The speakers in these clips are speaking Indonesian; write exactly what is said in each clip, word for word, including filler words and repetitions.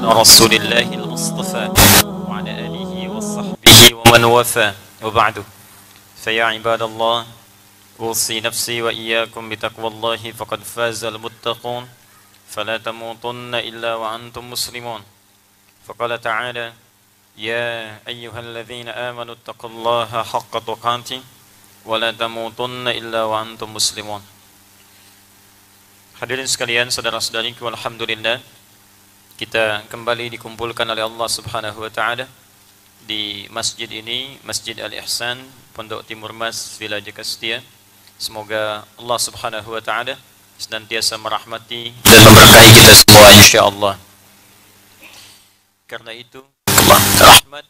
على رسول الله المصطفى وعلى آله وصحبه ومن وفى وبعد فيا عباد الله أوصي نفسي وإياكم بتقوى الله فقد فاز المتقون فلا تموتن إلا وأنتم مسلمون فقال تعالى يا أيها الذين آمنوا اتقوا الله حق تقاته ولا تموتن إلا وأنتم مسلمون. Hadirin sekalian, saudara-saudariku, alhamdulillah kita kembali dikumpulkan oleh Allah Subhanahu wa taala di masjid ini, Masjid Al-Ihsan, Pondok Timur Mas, Villa Jakastia. Semoga Allah Subhanahu wa taala senantiasa merahmati dan memberkahi kita semua insyaallah. Karena itu Allah rahmat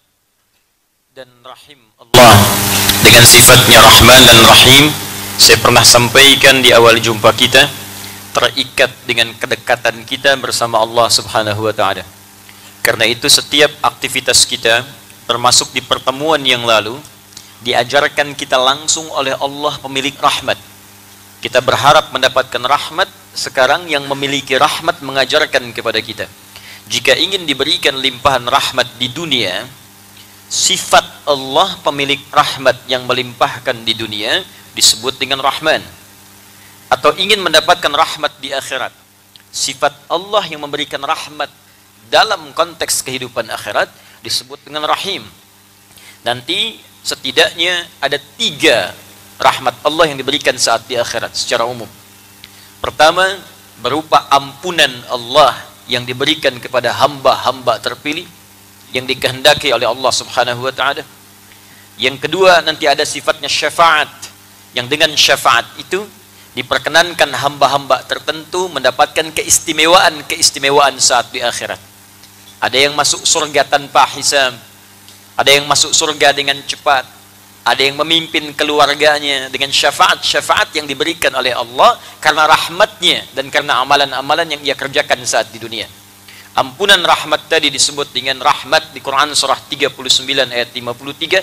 dan rahim Allah dengan sifatnya Rahman dan Rahim, saya pernah sampaikan di awal jumpa kita, terikat dengan kedekatan kita bersama Allah Subhanahu wa taala. Karena itu setiap aktivitas kita, termasuk di pertemuan yang lalu, diajarkan kita langsung oleh Allah pemilik rahmat. Kita berharap mendapatkan rahmat, sekarang yang memiliki rahmat mengajarkan kepada kita. Jika ingin diberikan limpahan rahmat di dunia, sifat Allah pemilik rahmat yang melimpahkan di dunia disebut dengan Rahman. Atau ingin mendapatkan rahmat di akhirat, sifat Allah yang memberikan rahmat dalam konteks kehidupan akhirat disebut dengan Rahim. Nanti setidaknya ada tiga rahmat Allah yang diberikan saat di akhirat secara umum. Pertama, berupa ampunan Allah yang diberikan kepada hamba-hamba terpilih yang dikehendaki oleh Allah Subhanahu wa taala. Yang kedua, nanti ada sifatnya syafaat, yang dengan syafaat itu diperkenankan hamba-hamba tertentu mendapatkan keistimewaan-keistimewaan saat di akhirat. Ada yang masuk surga tanpa hisab, ada yang masuk surga dengan cepat, ada yang memimpin keluarganya dengan syafaat-syafaat yang diberikan oleh Allah karena rahmatnya dan karena amalan-amalan yang ia kerjakan saat di dunia. Ampunan rahmat tadi disebut dengan rahmat di Quran surah tiga puluh sembilan ayat lima puluh tiga.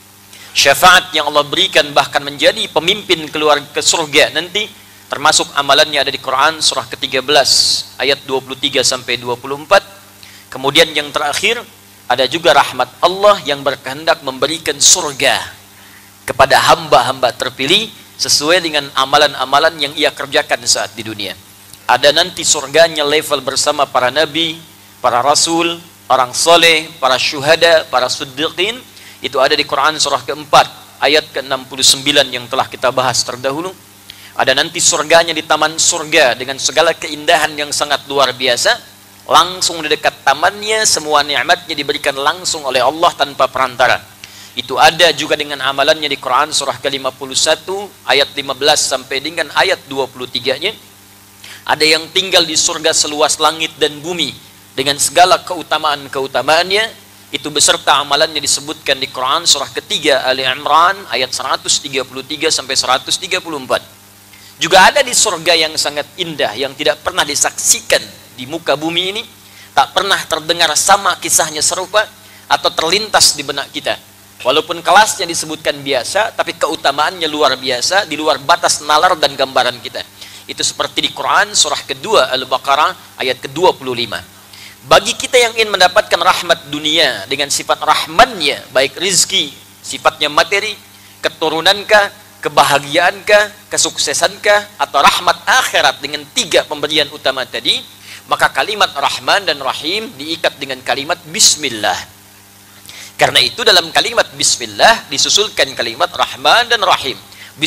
Syafaat yang Allah berikan bahkan menjadi pemimpin keluar ke surga nanti, termasuk amalannya ada di Quran surah ke tiga belas ayat dua puluh tiga sampai dua puluh empat. Kemudian yang terakhir ada juga rahmat Allah yang berkehendak memberikan surga kepada hamba-hamba terpilih sesuai dengan amalan-amalan yang ia kerjakan saat di dunia. Ada nanti surganya level bersama para nabi, para rasul, orang soleh, para syuhada, para siddiqin. Itu ada di Quran surah keempat ayat ke enam puluh sembilan yang telah kita bahas terdahulu. Ada nanti surganya di taman surga dengan segala keindahan yang sangat luar biasa. Langsung di dekat tamannya semua nikmatnya diberikan langsung oleh Allah tanpa perantara. Itu ada juga dengan amalannya di Quran surah ke lima puluh satu ayat lima belas sampai dengan ayat dua puluh tiga-nya. Ada yang tinggal di surga seluas langit dan bumi dengan segala keutamaan-keutamaannya. Itu beserta amalannya disebutkan di Quran surah ketiga Ali Imran ayat seratus tiga puluh tiga sampai seratus tiga puluh empat. Juga ada di surga yang sangat indah yang tidak pernah disaksikan di muka bumi ini, tak pernah terdengar sama kisahnya serupa atau terlintas di benak kita. Walaupun kelasnya disebutkan biasa, tapi keutamaannya luar biasa, di luar batas nalar dan gambaran kita. Itu seperti di Quran surah kedua Al-Baqarah ayat ke dua puluh lima. Bagi kita yang ingin mendapatkan rahmat dunia dengan sifat rahmannya, baik rizki, sifatnya materi, keturunankah, kebahagiaankah, kesuksesankah, atau rahmat akhirat dengan tiga pemberian utama tadi, maka kalimat Rahman dan Rahim diikat dengan kalimat Bismillah. Karena itu dalam kalimat Bismillah disusulkan kalimat Rahman dan Rahim.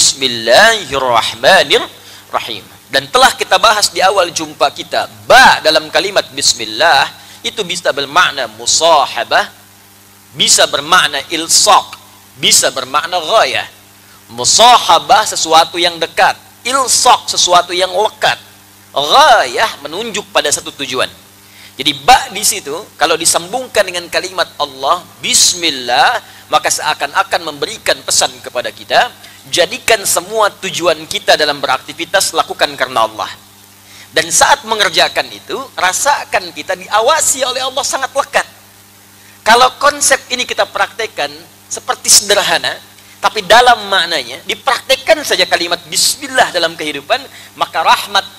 Bismillahirrahmanirrahim. Dan telah kita bahas di awal jumpa kita, ba dalam kalimat Bismillah itu bisa bermakna musahabah, bisa bermakna ilsaq, bisa bermakna ghayah. Musahabah sesuatu yang dekat, ilsaq sesuatu yang lekat, ghayah menunjuk pada satu tujuan. Jadi ba di situ kalau disambungkan dengan kalimat Allah Bismillah, maka seakan-akan memberikan pesan kepada kita, jadikan semua tujuan kita dalam beraktivitas lakukan karena Allah. Dan saat mengerjakan itu, rasakan kita diawasi oleh Allah sangat lekat. Kalau konsep ini kita praktekkan seperti sederhana, tapi dalam maknanya dipraktekkan saja kalimat Bismillah dalam kehidupan, maka rahmat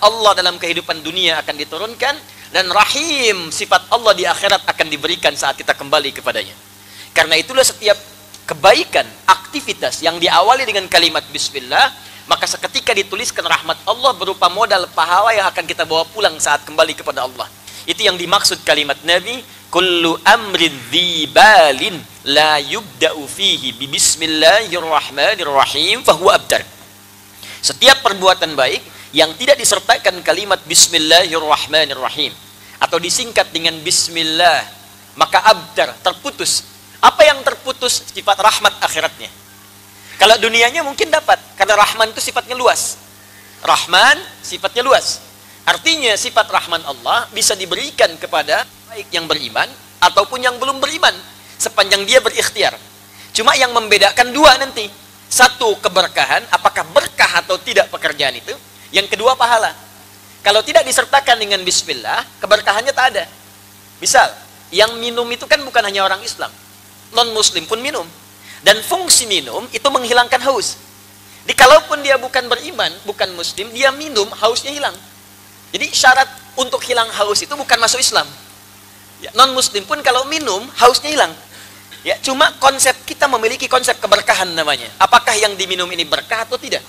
Allah dalam kehidupan dunia akan diturunkan, dan rahim, sifat Allah di akhirat akan diberikan saat kita kembali kepadanya. Karena itulah setiap kebaikan, aktivitas yang diawali dengan kalimat bismillah, maka seketika dituliskan rahmat Allah berupa modal pahala yang akan kita bawa pulang saat kembali kepada Allah. Itu yang dimaksud kalimat Nabi, kullu amrin dzibalin la yubda'u fihi bi bismillahirrahmanirrahim fahuwa abtar. Setiap perbuatan baik yang tidak disertakan kalimat bismillahirrahmanirrahim atau disingkat dengan bismillah, maka abtar, terputus. Apa yang terputus? Sifat rahmat akhiratnya. Kalau dunianya mungkin dapat, karena Rahman itu sifatnya luas. Rahman sifatnya luas. Artinya sifat Rahman Allah bisa diberikan kepada baik yang beriman ataupun yang belum beriman, sepanjang dia berikhtiar. Cuma yang membedakan dua nanti. Satu, keberkahan, apakah berkah atau tidak pekerjaan itu. Yang kedua, pahala. Kalau tidak disertakan dengan bismillah, keberkahannya tak ada. Misal, yang minum itu kan bukan hanya orang Islam, non-muslim pun minum. Dan fungsi minum itu menghilangkan haus. Jadi kalaupun dia bukan beriman, bukan muslim, dia minum, hausnya hilang. Jadi syarat untuk hilang haus itu bukan masuk Islam. Ya, non-muslim pun kalau minum, hausnya hilang. Ya, cuma konsep kita memiliki konsep keberkahan namanya. Apakah yang diminum ini berkah atau tidak?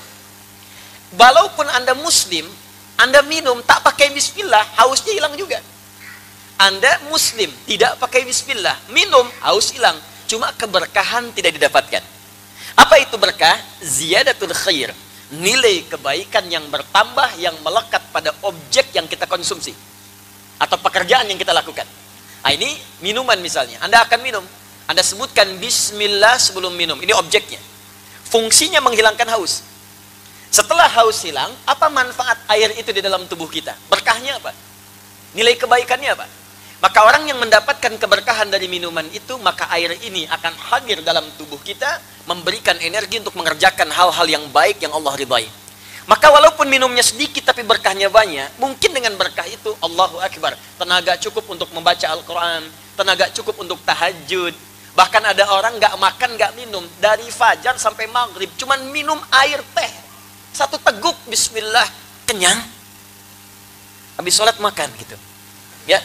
Walaupun Anda muslim, Anda minum tak pakai bismillah, hausnya hilang juga. Anda muslim, tidak pakai bismillah, minum, haus hilang. Cuma keberkahan tidak didapatkan. Apa itu berkah? Ziyadatul khair. Nilai kebaikan yang bertambah, yang melekat pada objek yang kita konsumsi. Atau pekerjaan yang kita lakukan. Nah, ini minuman misalnya. Anda akan minum. Anda sebutkan bismillah sebelum minum. Ini objeknya. Fungsinya menghilangkan haus. Setelah haus hilang, apa manfaat air itu di dalam tubuh kita? Berkahnya apa? Nilai kebaikannya apa? Maka orang yang mendapatkan keberkahan dari minuman itu, maka air ini akan hadir dalam tubuh kita, memberikan energi untuk mengerjakan hal-hal yang baik yang Allah ridhai. Maka walaupun minumnya sedikit tapi berkahnya banyak, mungkin dengan berkah itu, Allahu Akbar, tenaga cukup untuk membaca Al-Quran, tenaga cukup untuk tahajud. Bahkan ada orang nggak makan, nggak minum, dari fajar sampai maghrib, cuman minum air teh, satu teguk, bismillah, kenyang. Habis sholat makan gitu. Ya.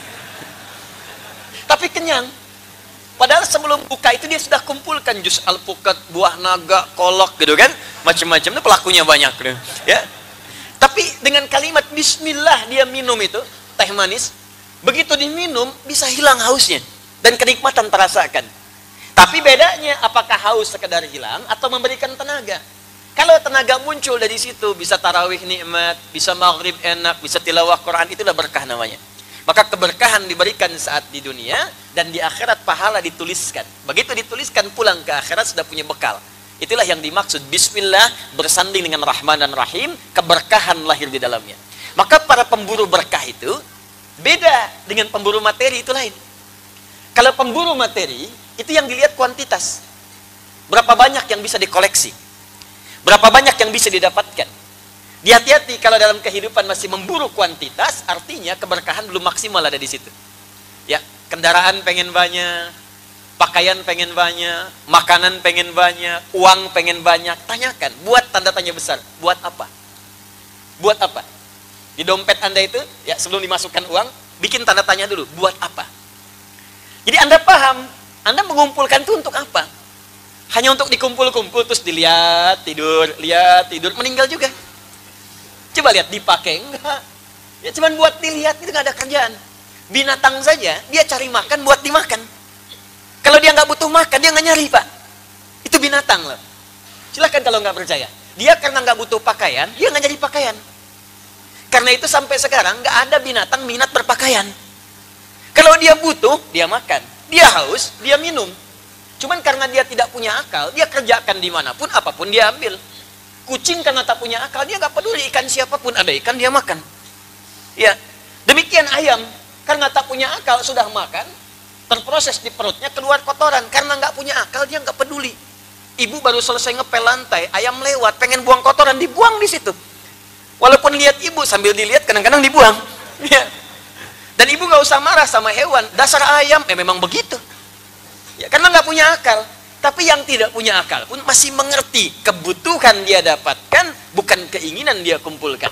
Tapi kenyang. Padahal sebelum buka itu dia sudah kumpulkan jus alpukat, buah naga, kolak gitu kan, macam-macam. Itu pelakunya banyak gitu. Ya. Tapi dengan kalimat bismillah dia minum itu teh manis, begitu diminum bisa hilang hausnya dan kenikmatan terasakan. Tapi bedanya apakah haus sekedar hilang atau memberikan tenaga? Kalau tenaga muncul dari situ, bisa tarawih nikmat, bisa maghrib enak, bisa tilawah Quran, itulah berkah namanya. Maka keberkahan diberikan saat di dunia, dan di akhirat pahala dituliskan. Begitu dituliskan, pulang ke akhirat sudah punya bekal. Itulah yang dimaksud bismillah, bersanding dengan Rahman dan Rahim, keberkahan lahir di dalamnya. Maka para pemburu berkah itu beda dengan pemburu materi, itu lain. Kalau pemburu materi, itu yang dilihat kuantitas. Berapa banyak yang bisa dikoleksi, berapa banyak yang bisa didapatkan. Hati-hati kalau dalam kehidupan masih memburu kuantitas, artinya keberkahan belum maksimal ada di situ. Ya, kendaraan pengen banyak, pakaian pengen banyak, makanan pengen banyak, uang pengen banyak. Tanyakan, buat tanda tanya besar, buat apa? Buat apa? Di dompet Anda itu, ya sebelum dimasukkan uang, bikin tanda tanya dulu, buat apa? Jadi Anda paham, Anda mengumpulkan itu untuk apa? Hanya untuk dikumpul-kumpul, terus dilihat, tidur, lihat, tidur, meninggal juga. Coba lihat, dipakai enggak? Ya cuman buat dilihat, itu nggak ada kerjaan. Binatang saja, dia cari makan buat dimakan. Kalau dia nggak butuh makan, dia nggak nyari, Pak. Itu binatang loh. Silahkan kalau nggak percaya. Dia karena nggak butuh pakaian, dia nggak nyari pakaian. Karena itu sampai sekarang nggak ada binatang minat berpakaian. Kalau dia butuh, dia makan. Dia haus, dia minum. Cuman karena dia tidak punya akal, dia kerjakan dimanapun, apapun dia ambil. Kucing karena tak punya akal, dia nggak peduli ikan siapapun, ada ikan dia makan. Ya, demikian ayam karena tak punya akal sudah makan, terproses di perutnya keluar kotoran. Karena nggak punya akal dia nggak peduli. Ibu baru selesai ngepel lantai, ayam lewat, pengen buang kotoran, dibuang di situ. Walaupun lihat ibu sambil dilihat, kadang-kadang dibuang. Ya. Dan ibu nggak usah marah sama hewan, dasar ayam, eh memang begitu. Ya, karena nggak punya akal. Tapi yang tidak punya akal pun masih mengerti kebutuhan dia dapatkan, bukan keinginan dia kumpulkan.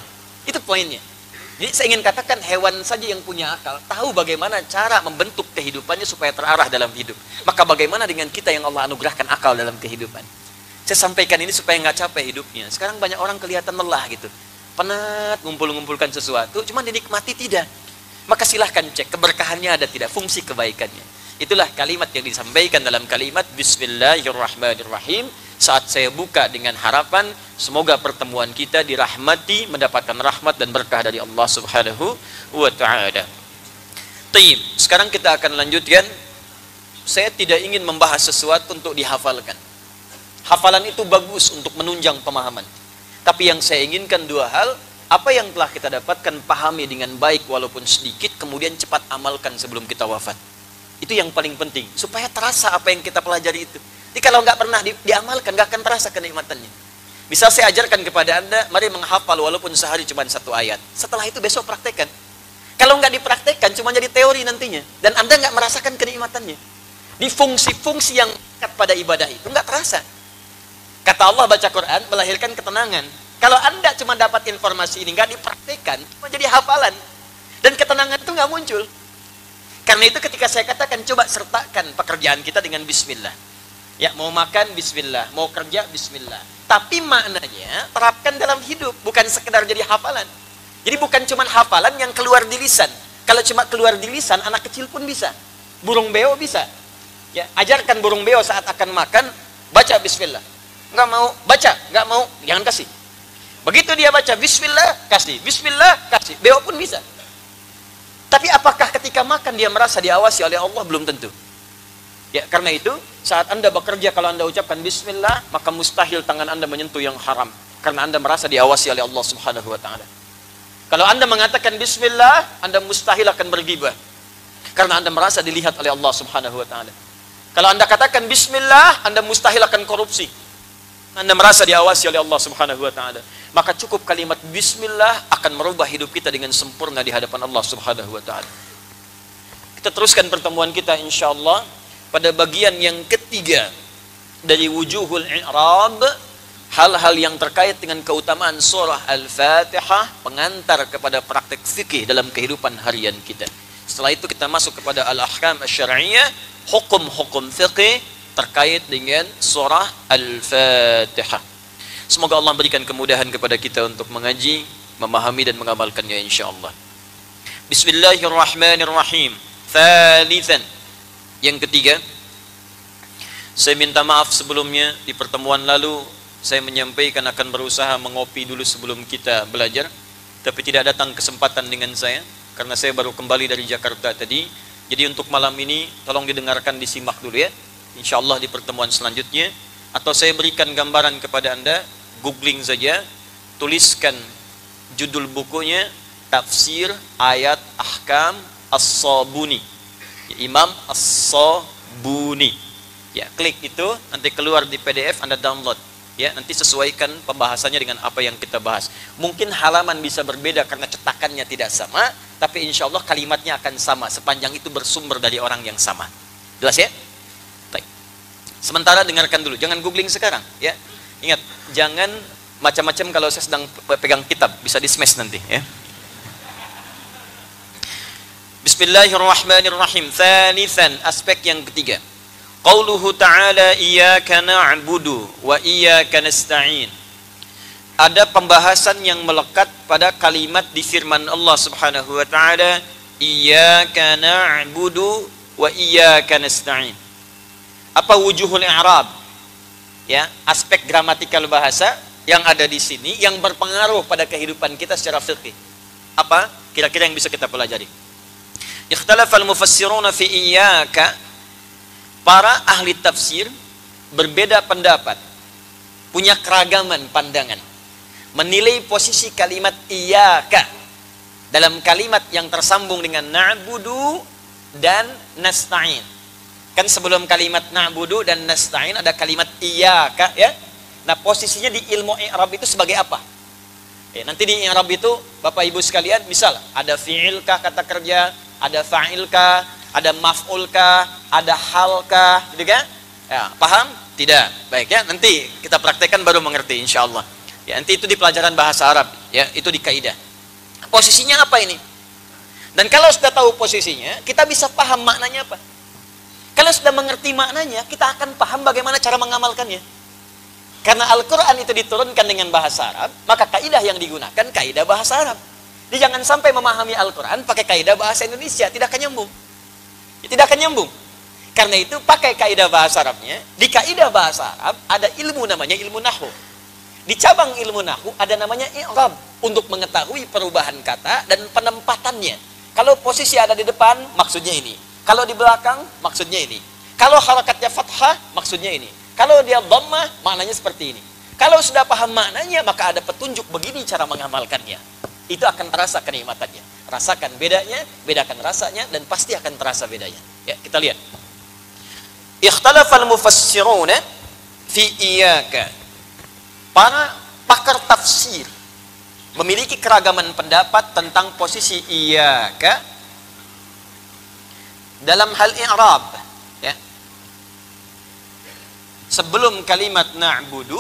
Itu poinnya. Jadi saya ingin katakan hewan saja yang punya akal tahu bagaimana cara membentuk kehidupannya supaya terarah dalam hidup. Maka bagaimana dengan kita yang Allah anugerahkan akal dalam kehidupan? Saya sampaikan ini supaya nggak capek hidupnya. Sekarang banyak orang kelihatan lelah gitu, penat ngumpul-ngumpulkan sesuatu, cuma dinikmati tidak. Maka silahkan cek keberkahannya ada tidak, fungsi kebaikannya. Itulah kalimat yang disampaikan dalam kalimat Bismillahirrahmanirrahim. Saat saya buka dengan harapan semoga pertemuan kita dirahmati, mendapatkan rahmat dan berkah dari Allah Subhanahu wa taala. Taib, sekarang kita akan lanjutkan. Saya tidak ingin membahas sesuatu untuk dihafalkan. Hafalan itu bagus untuk menunjang pemahaman. Tapi yang saya inginkan dua hal, apa yang telah kita dapatkan pahami dengan baik walaupun sedikit, kemudian cepat amalkan sebelum kita wafat. Itu yang paling penting, supaya terasa apa yang kita pelajari itu. Jadi kalau nggak pernah di, diamalkan, nggak akan terasa kenikmatannya. Bisa saya ajarkan kepada Anda, mari menghafal walaupun sehari cuma satu ayat. Setelah itu besok praktekkan. Kalau nggak dipraktekkan, cuma jadi teori nantinya. Dan Anda nggak merasakan kenikmatannya. Di fungsi-fungsi yang dekat pada ibadah itu nggak terasa. Kata Allah baca Quran melahirkan ketenangan. Kalau Anda cuma dapat informasi ini nggak dipraktekkan, cuma jadi hafalan. Dan ketenangan itu nggak muncul. Karena itu ketika saya katakan coba sertakan pekerjaan kita dengan bismillah. Ya, mau makan bismillah, mau kerja bismillah. Tapi maknanya terapkan dalam hidup, bukan sekedar jadi hafalan. Jadi bukan cuma hafalan yang keluar di lisan. Kalau cuma keluar di lisan, anak kecil pun bisa. Burung beo bisa. Ya, ajarkan burung beo saat akan makan baca bismillah. Nggak mau baca, nggak mau, jangan kasih. Begitu dia baca bismillah, kasih. Bismillah, kasih. Beo pun bisa. Tapi apakah ketika makan dia merasa diawasi oleh Allah? Belum tentu. Ya, karena itu saat Anda bekerja, kalau Anda ucapkan bismillah, maka mustahil tangan Anda menyentuh yang haram. Karena Anda merasa diawasi oleh Allah Subhanahu wa taala. Kalau Anda mengatakan bismillah, Anda mustahil akan bergibah. Karena Anda merasa dilihat oleh Allah Subhanahu wa taala. Kalau Anda katakan bismillah, Anda mustahil akan korupsi. Anda merasa diawasi oleh Allah Subhanahu wa taala. Maka cukup kalimat bismillah akan merubah hidup kita dengan sempurna di hadapan Allah Subhanahu wa taala. Kita teruskan pertemuan kita insyaallah pada bagian yang ketiga dari wujuhul i'rab, hal-hal yang terkait dengan keutamaan surah Al-Fatihah, pengantar kepada praktek fikih dalam kehidupan harian kita. Setelah itu kita masuk kepada al-ahkam asy-syar'iyyah, hukum-hukum fikih terkait dengan surah Al-Fatihah. Semoga Allah berikan kemudahan kepada kita untuk mengaji, memahami dan mengamalkannya insyaallah. Bismillahirrahmanirrahim. Thalithan. Yang ketiga, saya minta maaf sebelumnya, di pertemuan lalu saya menyampaikan akan berusaha mengopi dulu sebelum kita belajar, tapi tidak datang kesempatan dengan saya karena saya baru kembali dari Jakarta tadi. Jadi untuk malam ini tolong didengarkan, disimak dulu ya. Insyaallah di pertemuan selanjutnya, atau saya berikan gambaran kepada Anda, googling saja, tuliskan judul bukunya Tafsir Ayat Ahkam As-Sabuni, ya, Imam As-Sabuni. Ya, klik itu nanti keluar di P D F, Anda download. Ya, nanti sesuaikan pembahasannya dengan apa yang kita bahas. Mungkin halaman bisa berbeda karena cetakannya tidak sama, tapi insya Allah kalimatnya akan sama sepanjang itu bersumber dari orang yang sama. Jelas ya? Baik. Sementara dengarkan dulu, jangan googling sekarang. Ya, ingat, jangan macam-macam kalau saya sedang pegang kitab, bisa di smash nanti. Ya. Bismillahirrahmanirrahim. Thalithan, aspek yang ketiga. Qauluhu ta'ala iyyaka na'budu wa iyyaka nasta'in. Ada pembahasan yang melekat pada kalimat di firman Allah Subhanahu wa taala, iyyaka na'budu wa iyyaka nasta'in. Apa wujuhul i'rab? Ya, aspek gramatikal bahasa yang ada di sini yang berpengaruh pada kehidupan kita secara fikih. Apa kira-kira yang bisa kita pelajari? Ikhtalafal mufassiruna fi iyyaka. Para ahli tafsir berbeda pendapat, punya keragaman pandangan, menilai posisi kalimat iyyaka dalam kalimat yang tersambung dengan na'budu dan nasta'in. Kan sebelum kalimat na'budu dan nasta'in ada kalimat iyyaka, ya. Nah, posisinya di ilmu i'rab itu sebagai apa? Ya, nanti di i'rab itu Bapak Ibu sekalian, misal ada fi'ilkah kata kerja, ada fa'ilkah, ada maf'ulkah, ada halkah, gitu kan? Ya, paham? Tidak. Baik ya, nanti kita praktekkan baru mengerti insyaallah. Ya, nanti itu di pelajaran bahasa Arab, ya, itu di kaidah. Posisinya apa ini? Dan kalau sudah tahu posisinya, kita bisa paham maknanya apa. Kalau sudah mengerti maknanya, kita akan paham bagaimana cara mengamalkannya. Karena Al-Quran itu diturunkan dengan bahasa Arab, maka kaidah yang digunakan kaidah bahasa Arab. Jadi jangan sampai memahami Al-Quran pakai kaidah bahasa Indonesia, tidak akan nyambung. Tidak akan nyambung. Karena itu pakai kaidah bahasa Arabnya. Di kaidah bahasa Arab ada ilmu namanya ilmu nahwu. Di cabang ilmu nahwu ada namanya i'rab, untuk mengetahui perubahan kata dan penempatannya. Kalau posisi ada di depan, maksudnya ini. Kalau di belakang, maksudnya ini. Kalau harakatnya fathah, maksudnya ini. Kalau dia dhammah, maknanya seperti ini. Kalau sudah paham maknanya, maka ada petunjuk begini cara mengamalkannya. Itu akan terasa kenikmatannya. Rasakan bedanya, bedakan rasanya, dan pasti akan terasa bedanya. Ya, kita lihat. Ikhtalafal mufassiruna fi iyyaka. Para pakar tafsir memiliki keragaman pendapat tentang posisi iyyaka dalam hal i'rab, ya. Sebelum kalimat na'budu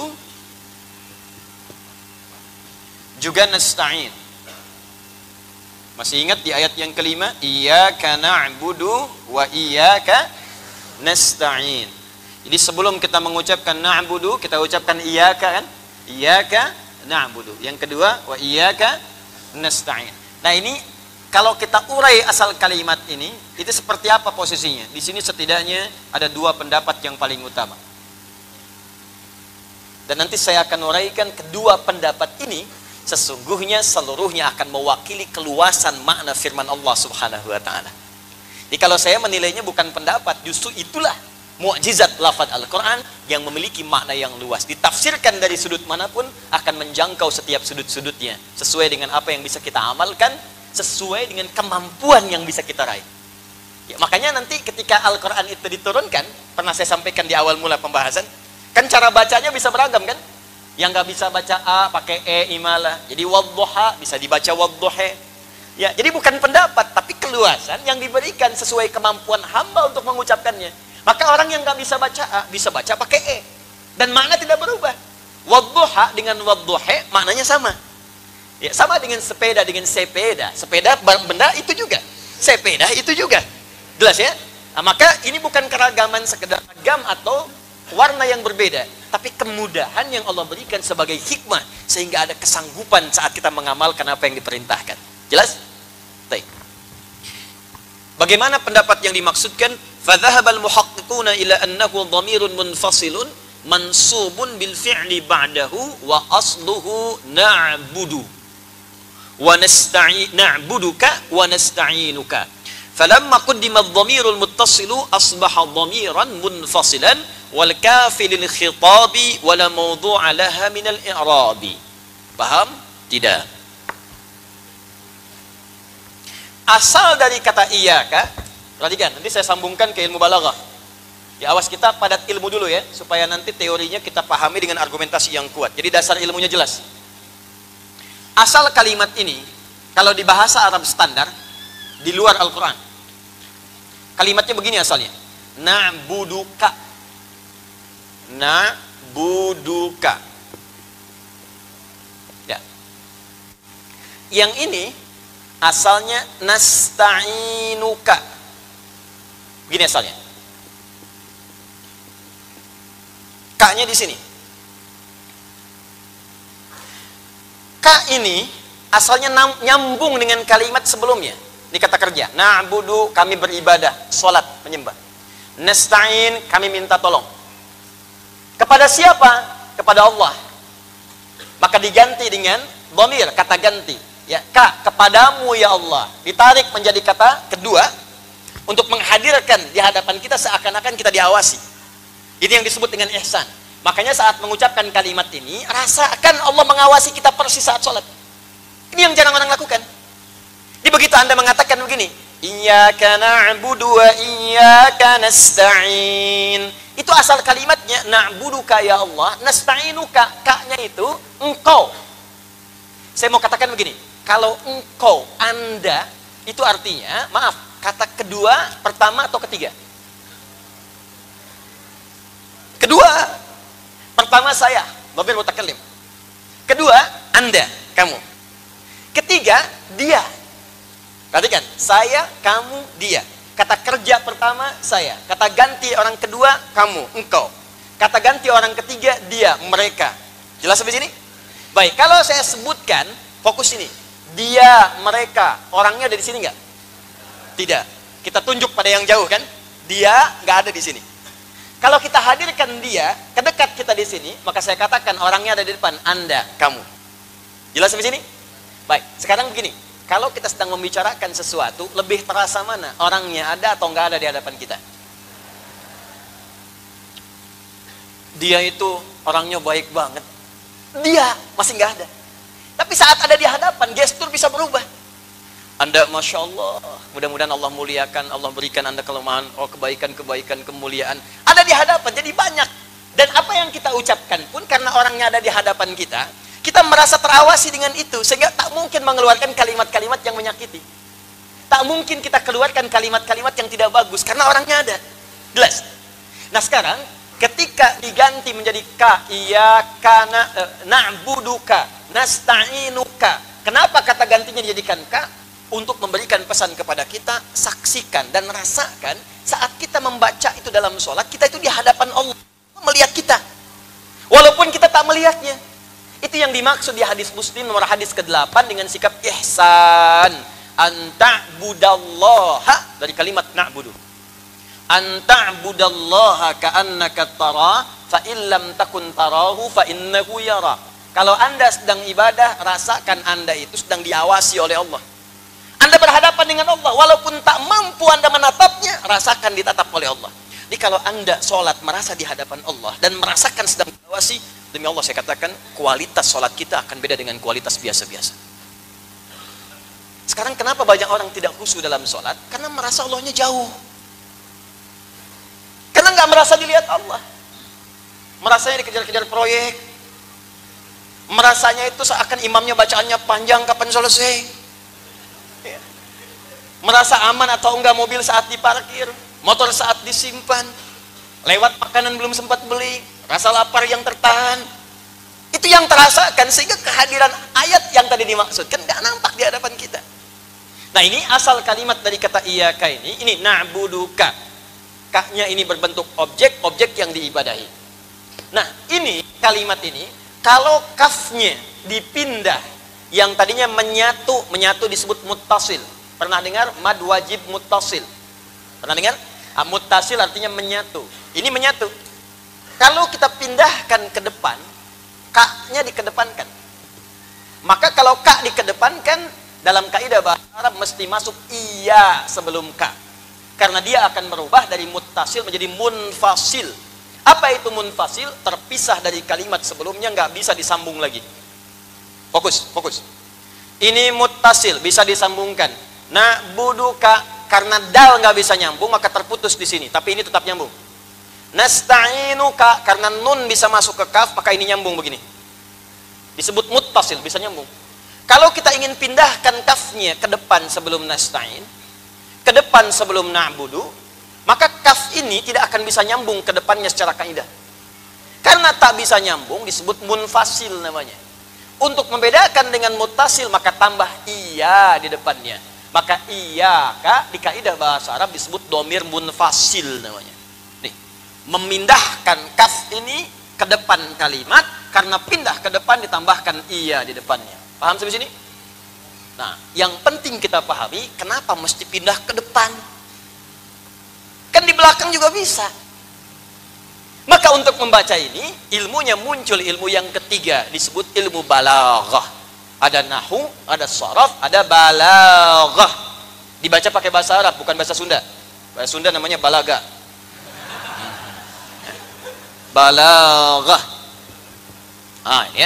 juga nasta'in. Masih ingat di ayat yang kelima, iyyaka na'budu wa iyyaka nasta'in. Jadi sebelum kita mengucapkan na'budu, kita ucapkan iyyaka, kan? Iyyaka na'budu. Yang kedua, wa iyyaka nasta'in. Nah, ini kalau kita urai asal kalimat ini, itu seperti apa posisinya? Di sini setidaknya ada dua pendapat yang paling utama. Dan nanti saya akan uraikan kedua pendapat ini, sesungguhnya seluruhnya akan mewakili keluasan makna firman Allah Subhanahu wa taala. Jadi kalau saya menilainya bukan pendapat, justru itulah mukjizat lafaz Al-Quran yang memiliki makna yang luas. Ditafsirkan dari sudut manapun akan menjangkau setiap sudut-sudutnya, sesuai dengan apa yang bisa kita amalkan, sesuai dengan kemampuan yang bisa kita raih. Ya, makanya nanti ketika Al-Quran itu diturunkan, pernah saya sampaikan di awal mula pembahasan, kan cara bacanya bisa beragam, kan? Yang nggak bisa baca A pakai E imalah, jadi wadduha bisa dibaca wadduhe. Ya, jadi bukan pendapat, tapi keluasan yang diberikan sesuai kemampuan hamba untuk mengucapkannya. Maka orang yang nggak bisa baca A, bisa baca pakai E. Dan makna tidak berubah. Wadduha dengan wadduhe maknanya sama. Ya, sama dengan sepeda dengan sepeda. Sepeda benda itu juga. Sepeda itu juga. Jelas ya? Nah, maka ini bukan keragaman sekedar ragam atau warna yang berbeda, tapi kemudahan yang Allah berikan sebagai hikmah sehingga ada kesanggupan saat kita mengamalkan apa yang diperintahkan. Jelas? Baik. Bagaimana pendapat yang dimaksudkan? Fadhahabal muhaqqiquna ila annahu dhamirun munfasilun mansubun bil fi'li ba'dahu wa asluhu na'budu wa nasta'in na'buduka wa nasta'inuka. Falamma qaddima adh-dhamirul muttasilu asbaha dhamiran munfasilan wal kafi lil khitabi wa la mawdu'a laha min al-i'rabi. Paham? Tidak. Asal dari kata iyyaka, perhatikan, nanti saya sambungkan ke ilmu balaghah. Ya, awas kita padat ilmu dulu ya, supaya nanti teorinya kita pahami dengan argumentasi yang kuat. Jadi dasar ilmunya jelas. Asal kalimat ini, kalau di bahasa Arab standar, di luar Al-Quran, kalimatnya begini asalnya. Na'buduka. Na'buduka. Ya. Yang ini, asalnya nasta'inuka. Begini asalnya. Ka-nya di sini. Ka ini asalnya nyambung dengan kalimat sebelumnya. Ini kata kerja. Na'budu, kami beribadah, salat, menyembah. Nasta'in, kami minta tolong. Kepada siapa? Kepada Allah. Maka diganti dengan dhamir, kata ganti. Ya, ka, kepadamu ya Allah. Ditarik menjadi kata kedua untuk menghadirkan di hadapan kita seakan-akan kita diawasi. Ini yang disebut dengan ihsan. Makanya saat mengucapkan kalimat ini, rasakan Allah mengawasi kita persis saat sholat. Ini yang jarang orang lakukan. Jadi begitu Anda mengatakan begini, iyyaka na'budu wa iyyaka nasta'in. Itu asal kalimatnya, na'buduka ya Allah, nasta'inuka, ka-nya itu engkau. Saya mau katakan begini, kalau engkau, Anda, itu artinya, maaf, kata kedua, pertama atau ketiga? Kedua, pertama saya, dhamir mutakallim. Kedua, Anda, kamu. Ketiga, Saya, kamu, dia. Kata kerja pertama, saya. Kata ganti orang kedua, kamu, engkau. Kata ganti orang ketiga, dia, mereka. Jelas sampai sini? Baik, kalau saya sebutkan, fokus ini. Dia, mereka, orangnya ada di sini nggak? Tidak. Kita tunjuk pada yang jauh kan? Dia nggak ada di sini. Kalau kita hadirkan dia, kedekat kita di sini, maka saya katakan orangnya ada di depan, Anda, kamu. Jelas sampai sini? Baik, sekarang begini. Kalau kita sedang membicarakan sesuatu, lebih terasa mana? Orangnya ada atau nggak ada di hadapan kita? Dia itu orangnya baik banget. Dia masih nggak ada. Tapi saat ada di hadapan, gestur bisa berubah. Anda, Masya Allah, mudah-mudahan Allah muliakan, Allah berikan Anda kelemahan, oh kebaikan-kebaikan, kemuliaan. Ada di hadapan, jadi banyak. Dan apa yang kita ucapkan pun, karena orangnya ada di hadapan kita, kita merasa terawasi dengan itu, sehingga tak mungkin mengeluarkan kalimat-kalimat yang menyakiti. Tak mungkin kita keluarkan kalimat-kalimat yang tidak bagus, karena orangnya ada. Jelas? Nah sekarang, ketika diganti menjadi ka, iya, kana, eh, na'buduka, nasta'inuka. Kenapa kata gantinya dijadikan ka? Untuk memberikan pesan kepada kita, saksikan dan rasakan saat kita membaca itu dalam sholat, kita itu di hadapan Allah, melihat kita. Walaupun kita tak melihatnya. Itu yang dimaksud di hadis Muslim nomor hadis kedelapan dengan sikap ihsan. Anta'budallaha, dari kalimat na'budu. Anta'budallaha ka'annaka tara, fa illam takun tarahu fa innahu yara. Kalau Anda sedang ibadah, rasakan Anda itu sedang diawasi oleh Allah. Anda berhadapan dengan Allah, walaupun tak mampu Anda menatapnya, rasakan ditatap oleh Allah. Jadi kalau Anda sholat merasa di hadapan Allah dan merasakan sedang diawasi, demi Allah saya katakan kualitas sholat kita akan beda dengan kualitas biasa-biasa. Sekarang kenapa banyak orang tidak khusyuk dalam sholat? Karena merasa Allahnya jauh. Karena nggak merasa dilihat Allah. Merasanya dikejar-kejar proyek. Merasanya itu seakan imamnya bacaannya panjang, kapan selesai. Merasa aman atau enggak mobil saat diparkir, motor saat disimpan, lewat makanan belum sempat beli, rasa lapar yang tertahan. Itu yang terasakan, sehingga kehadiran ayat yang tadi dimaksudkan nggak nampak di hadapan kita. Nah ini asal kalimat dari kata iyaka ini, ini na'buduka. Ka-nya ini berbentuk objek, objek yang diibadahi. Nah ini kalimat ini, kalau kafnya dipindah, yang tadinya menyatu, menyatu disebut muttasil. Pernah dengar mad wajib muttasil? Pernah dengar? Ah, muttasil artinya menyatu. Ini menyatu. Kalau kita pindahkan ke depan, ka-nya dikedepankan. Maka kalau ka dikedepankan, dalam kaidah bahasa Arab mesti masuk iya sebelum ka. Karena dia akan merubah dari muttasil menjadi munfasil. Apa itu munfasil? Terpisah dari kalimat sebelumnya, nggak bisa disambung lagi. Fokus, fokus. Ini muttasil, bisa disambungkan. Na'buduka, karena dal nggak bisa nyambung, maka terputus di sini. Tapi ini tetap nyambung. Nasta'inuka, karena nun bisa masuk ke kaf, maka ini nyambung begini. Disebut muttasil, bisa nyambung. Kalau kita ingin pindahkan kafnya ke depan sebelum nasta'in, ke depan sebelum na'budu, maka kaf ini tidak akan bisa nyambung ke depannya secara kaidah. Karena tak bisa nyambung, disebut munfasil namanya. Untuk membedakan dengan muttasil, maka tambah iya di depannya. Maka iya kak di kaidah bahasa Arab disebut domir munfasil namanya. Nih, memindahkan kaf ini ke depan kalimat, karena pindah ke depan ditambahkan iya di depannya. Paham sampai sini? Nah, yang penting kita pahami kenapa mesti pindah ke depan. Kan di belakang juga bisa. Maka untuk membaca ini, ilmunya muncul ilmu yang ketiga, disebut ilmu balaghah. Ada nahu, ada sharaf, ada balaghah. Dibaca pakai bahasa Arab, bukan bahasa Sunda. Bahasa Sunda namanya balaga. Balaghah. Ah, ini ya.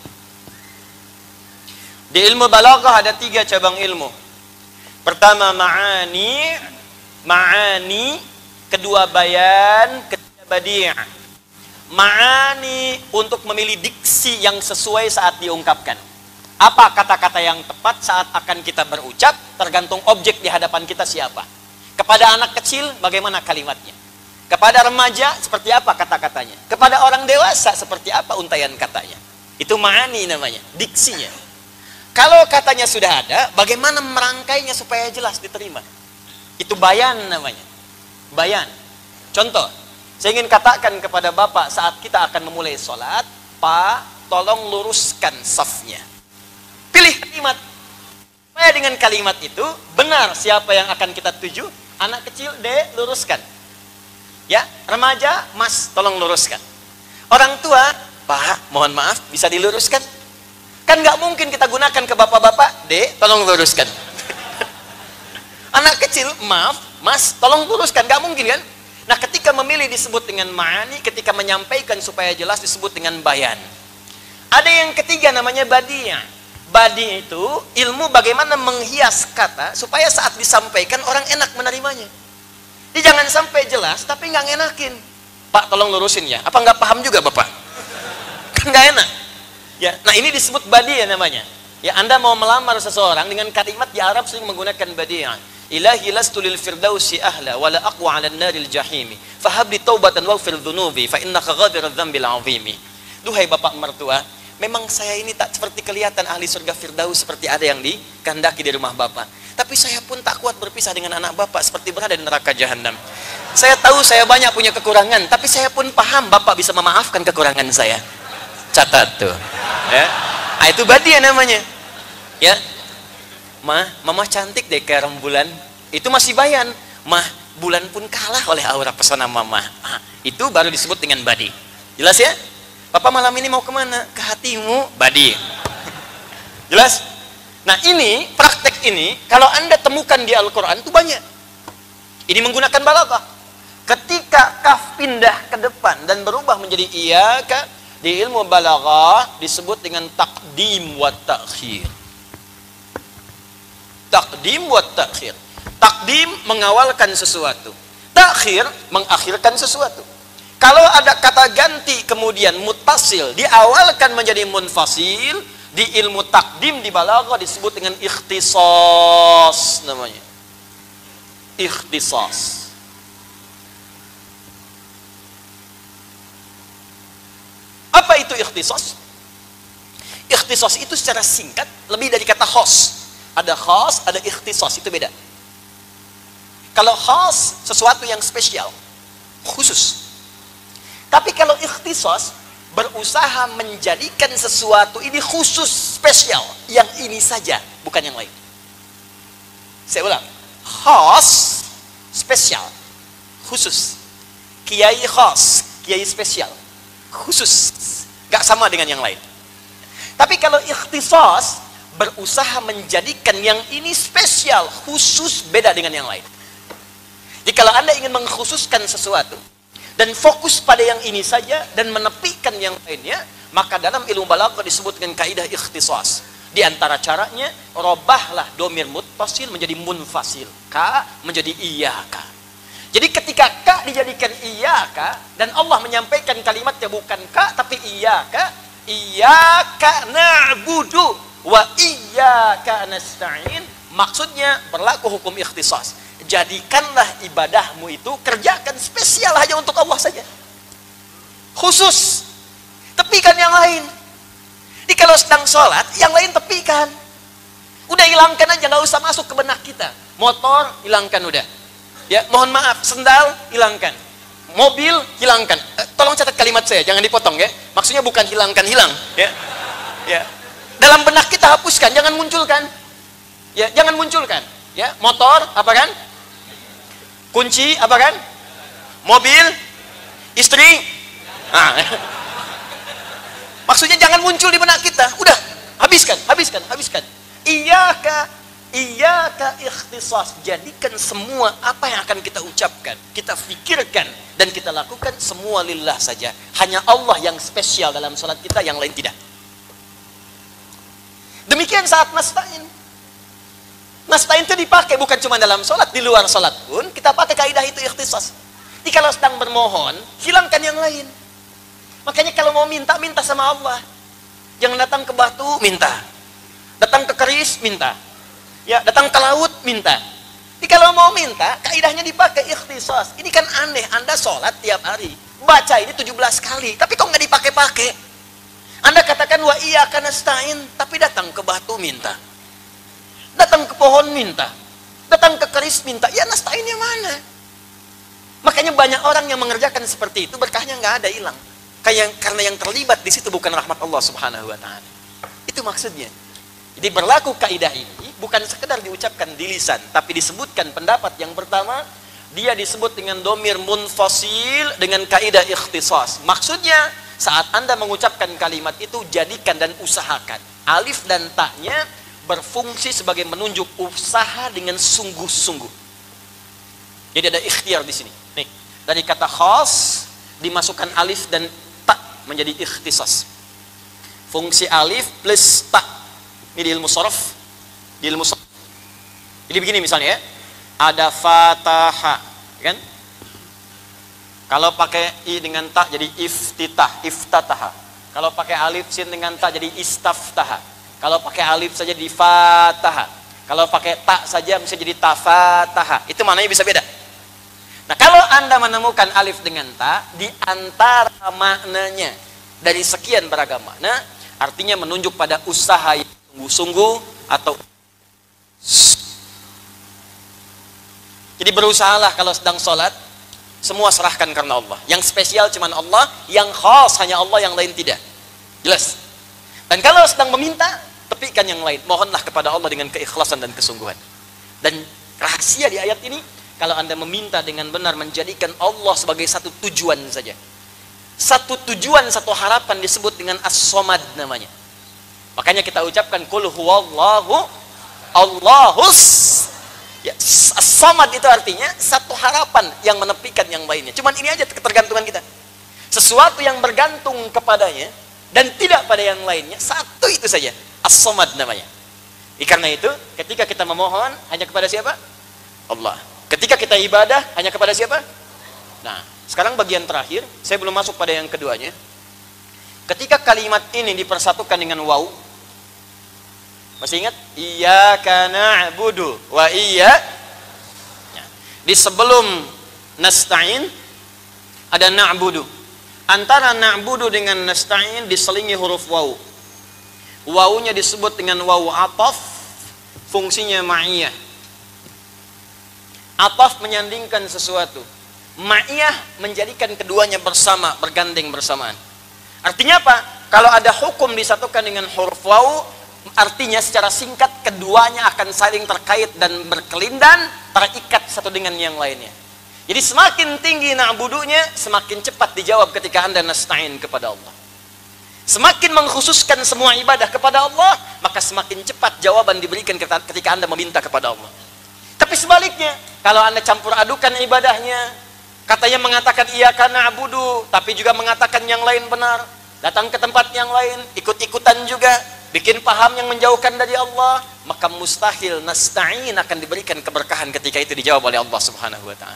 Di ilmu balaghah ada tiga cabang ilmu. Pertama ma'ani, ma'ani, kedua bayan, ketiga badi'. Ma'ani untuk memilih diksi yang sesuai saat diungkapkan. Apa kata-kata yang tepat saat akan kita berucap, tergantung objek di hadapan kita siapa. Kepada anak kecil, bagaimana kalimatnya. Kepada remaja, seperti apa kata-katanya. Kepada orang dewasa, seperti apa untayan katanya. Itu ma'ani namanya, diksinya. Kalau katanya sudah ada, bagaimana merangkainya supaya jelas diterima? Itu bayan namanya. Bayan. Contoh, saya ingin katakan kepada Bapak saat kita akan memulai sholat, Pak, tolong luruskan safnya. Pilih kalimat. Supaya dengan kalimat itu, benar siapa yang akan kita tuju. Anak kecil, D, luruskan. Ya, remaja, Mas, tolong luruskan. Orang tua, Pak, mohon maaf, bisa diluruskan? Kan nggak mungkin kita gunakan ke bapak-bapak, D, tolong luruskan. Anak kecil, maaf, Mas, tolong luruskan, nggak mungkin kan? Nah, ketika memilih disebut dengan ma'ani, ketika menyampaikan supaya jelas disebut dengan bayan. Ada yang ketiga namanya badi'ah. Badi itu ilmu bagaimana menghias kata supaya saat disampaikan orang enak menerimanya. Jadi jangan sampai jelas tapi nggak ngenakin. Pak, tolong lurusin ya. Apa nggak paham juga Bapak? Kan nggak enak. Ya, nah ini disebut badi'ah namanya. Ya, Anda mau melamar seseorang dengan kalimat di Arab sering menggunakan badi'ah. Ilahi lastu lil firdausi ahla wala aqwa 'ala an-naril jahimi. Fahabli taubatan waghfir dhunubi fa innaka ghafirudz dzambil 'azimi. Duhai bapak mertua, memang saya ini tak seperti kelihatan ahli surga Firdaus seperti ada yang dikehendaki di rumah bapak. Tapi saya pun tak kuat berpisah dengan anak bapak seperti berada di neraka jahanam. Saya tahu saya banyak punya kekurangan, tapi saya pun paham bapak bisa memaafkan kekurangan saya. Catat tuh. Ya. Nah, itu badi'ah namanya. Ya. Mah, mama cantik deh kayak rembulan. Itu masih bayan. Mah, bulan pun kalah oleh aura pesona mama. Ah, itu baru disebut dengan badi. Jelas ya? Bapak malam ini mau kemana? Ke hatimu, badi. Jelas? Nah ini, praktek ini, kalau Anda temukan di Al-Quran itu banyak. Ini menggunakan balaghah. Ketika kaf pindah ke depan dan berubah menjadi iyaka, di ilmu balaghah disebut dengan takdim wa ta'khir. Takdim wa ta'khir. Takdim mengawalkan sesuatu. Ta'khir mengakhirkan sesuatu. Kalau ada kata ganti kemudian muttasil diawalkan menjadi munfasil, di ilmu takdim di balaghah disebut dengan ikhtisas namanya. Ikhtisas. Apa itu ikhtisas? Ikhtisas itu secara singkat lebih dari kata khas. Ada khas, ada ikhtisas, itu beda. Kalau khas sesuatu yang spesial, khusus. Tapi kalau ikhtisas berusaha menjadikan sesuatu ini khusus, spesial, yang ini saja, bukan yang lain. Saya ulang, khas, spesial, khusus. Kiai khas, kiai spesial, khusus, gak sama dengan yang lain. Tapi kalau ikhtisas berusaha menjadikan yang ini spesial, khusus, beda dengan yang lain. Jadi kalau Anda ingin mengkhususkan sesuatu dan fokus pada yang ini saja dan menepikan yang lainnya, maka dalam ilmu balaghah disebut dengan kaidah ikhtisas. Di antara caranya, robahlah domir muttasil menjadi munfasil, ka menjadi iyaka. Jadi ketika ka dijadikan iyaka dan Allah menyampaikan kalimatnya bukan ka tapi iyaka, iyaka na'budu wa iyaka nasta'in, maksudnya berlaku hukum ikhtisas. Jadikanlah ibadahmu itu, kerjakan spesial hanya untuk Allah saja, khusus, tepikan yang lain. Jadi kalau sedang sholat, yang lain tepikan, udah hilangkan aja, nggak usah masuk ke benak kita. Motor hilangkan udah, ya mohon maaf, sendal hilangkan, mobil hilangkan. Eh, tolong catat kalimat saya, jangan dipotong ya, maksudnya bukan hilangkan hilang ya, ya dalam benak kita hapuskan, jangan munculkan, ya jangan munculkan ya. Motor apa kan, kunci apa kan, mobil, istri, nah, maksudnya jangan muncul di benak kita, udah habiskan, habiskan, habiskan. Iyaka, iyaka ikhtisas, jadikan semua apa yang akan kita ucapkan, kita fikirkan dan kita lakukan semua lillah saja. Hanya Allah yang spesial dalam salat kita, yang lain tidak. Demikian saat nasta'in. Nasta'in itu dipakai bukan cuma dalam sholat, di luar sholat pun kita pakai kaidah itu ikhtisas. Jadi kalau sedang bermohon, hilangkan yang lain. Makanya kalau mau minta, minta sama Allah. Jangan datang ke batu, minta. Datang ke keris, minta. Ya, datang ke laut, minta. Jadi kalau mau minta, kaidahnya dipakai ikhtisas. Ini kan aneh, Anda sholat tiap hari, baca ini tujuh belas kali, tapi kok nggak dipakai-pakai? Anda katakan wa iyyaka nasta'in, tapi datang ke batu minta. Datang ke pohon minta. Datang ke keris minta. Ya nasta'innya mana? Makanya banyak orang yang mengerjakan seperti itu, berkahnya nggak ada, hilang. Kayak karena yang terlibat di situ bukan rahmat Allah Subhanahu wa taala. Itu maksudnya. Jadi berlaku kaidah ini bukan sekedar diucapkan di lisan, tapi disebutkan pendapat yang pertama, dia disebut dengan domir munfasil dengan kaidah ikhtisas. Maksudnya saat Anda mengucapkan kalimat itu, jadikan dan usahakan alif dan ta-nya berfungsi sebagai menunjuk usaha dengan sungguh-sungguh. Jadi ada ikhtiar di sini. Nih, dari kata khas dimasukkan alif dan ta menjadi ikhtisas. Fungsi alif plus ta. Ini di ilmu sharaf, di ilmu sharaf. Jadi begini misalnya ya. Ada fataha, kan? Kalau pakai i dengan ta jadi iftitah, iftataha. Kalau pakai alif sin dengan ta jadi istaftaha. Kalau pakai alif saja di fataha. Kalau pakai ta saja bisa jadi tafataha. Itu maknanya bisa beda. Nah, kalau Anda menemukan alif dengan ta di antara maknanya dari sekian beragam makna, artinya menunjuk pada usaha yang sungguh-sungguh atau jadi berusahalah kalau sedang sholat, semua serahkan karena Allah. Yang spesial cuma Allah, yang khas hanya Allah, yang lain tidak. Jelas. Dan kalau sedang meminta, tepikan yang lain. Mohonlah kepada Allah dengan keikhlasan dan kesungguhan. Dan rahasia di ayat ini, kalau Anda meminta dengan benar, menjadikan Allah sebagai satu tujuan saja. Satu tujuan, satu harapan disebut dengan as-somad namanya. Makanya kita ucapkan qul huwallahu Allahus. Ya, as-samad itu artinya satu harapan yang menepikan yang lainnya. Cuman ini aja ketergantungan kita. Sesuatu yang bergantung kepadanya dan tidak pada yang lainnya, satu itu saja. As-samad namanya. Ya, karena itu, ketika kita memohon hanya kepada siapa? Allah. Ketika kita ibadah hanya kepada siapa? Nah, sekarang bagian terakhir, saya belum masuk pada yang keduanya. Ketika kalimat ini dipersatukan dengan waw, masih ingat? Iyyaka na'budu wa iyya. Di sebelum nasta'in ada na'budu. Antara na'budu dengan nasta'in diselingi huruf waw. Wawunya disebut dengan waw ataf, fungsinya ma'iyah. Ataf menyandingkan sesuatu. Ma'iyah menjadikan keduanya bersama, bergandeng bersamaan. Artinya apa? Kalau ada hukum disatukan dengan huruf waw, artinya secara singkat keduanya akan saling terkait dan berkelindan, terikat satu dengan yang lainnya. Jadi semakin tinggi na'budunya, semakin cepat dijawab ketika Anda nasta'in kepada Allah. Semakin mengkhususkan semua ibadah kepada Allah, maka semakin cepat jawaban diberikan ketika Anda meminta kepada Allah. Tapi sebaliknya, kalau Anda campur adukan ibadahnya, katanya mengatakan iyyaka na'budu, tapi juga mengatakan yang lain benar, datang ke tempat yang lain, ikut-ikutan juga, bikin paham yang menjauhkan dari Allah, maka mustahil nasta'in akan diberikan keberkahan ketika itu dijawab oleh Allah Subhanahu wa taala.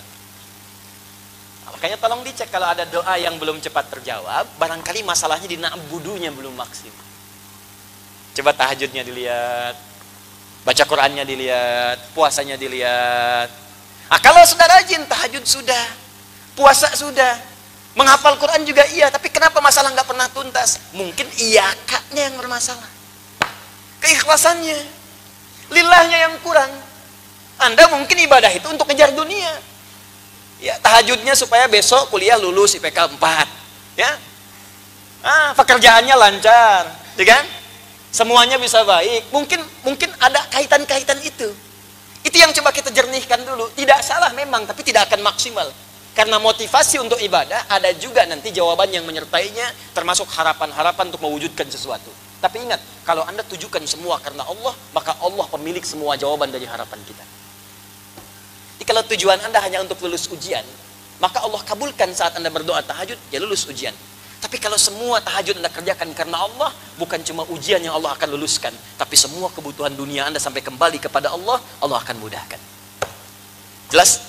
Nah, makanya tolong dicek kalau ada doa yang belum cepat terjawab, barangkali masalahnya di na'budunya belum maksimal. Coba tahajudnya dilihat, baca Qur'annya dilihat, puasanya dilihat. Nah, kalau sudah rajin tahajud sudah, puasa sudah, menghafal Quran juga iya, tapi kenapa masalah nggak pernah tuntas? Mungkin iyakanya yang bermasalah. Keikhlasannya, lillahnya yang kurang. Anda mungkin ibadah itu untuk kejar dunia. Ya, tahajudnya supaya besok kuliah lulus I P K empat. Ya. Ah, pekerjaannya lancar, ya kan? Semuanya bisa baik. Mungkin mungkin ada kaitan-kaitan itu. Itu yang coba kita jernihkan dulu. Tidak salah memang, tapi tidak akan maksimal. Karena motivasi untuk ibadah ada juga nanti jawaban yang menyertainya, termasuk harapan-harapan untuk mewujudkan sesuatu. Tapi ingat, kalau Anda tujukan semua karena Allah, maka Allah pemilik semua jawaban dari harapan kita. Jadi kalau tujuan Anda hanya untuk lulus ujian, maka Allah kabulkan saat Anda berdoa tahajud, ya lulus ujian. Tapi kalau semua tahajud Anda kerjakan karena Allah, bukan cuma ujian yang Allah akan luluskan, tapi semua kebutuhan dunia Anda sampai kembali kepada Allah, Allah akan mudahkan. Jelas?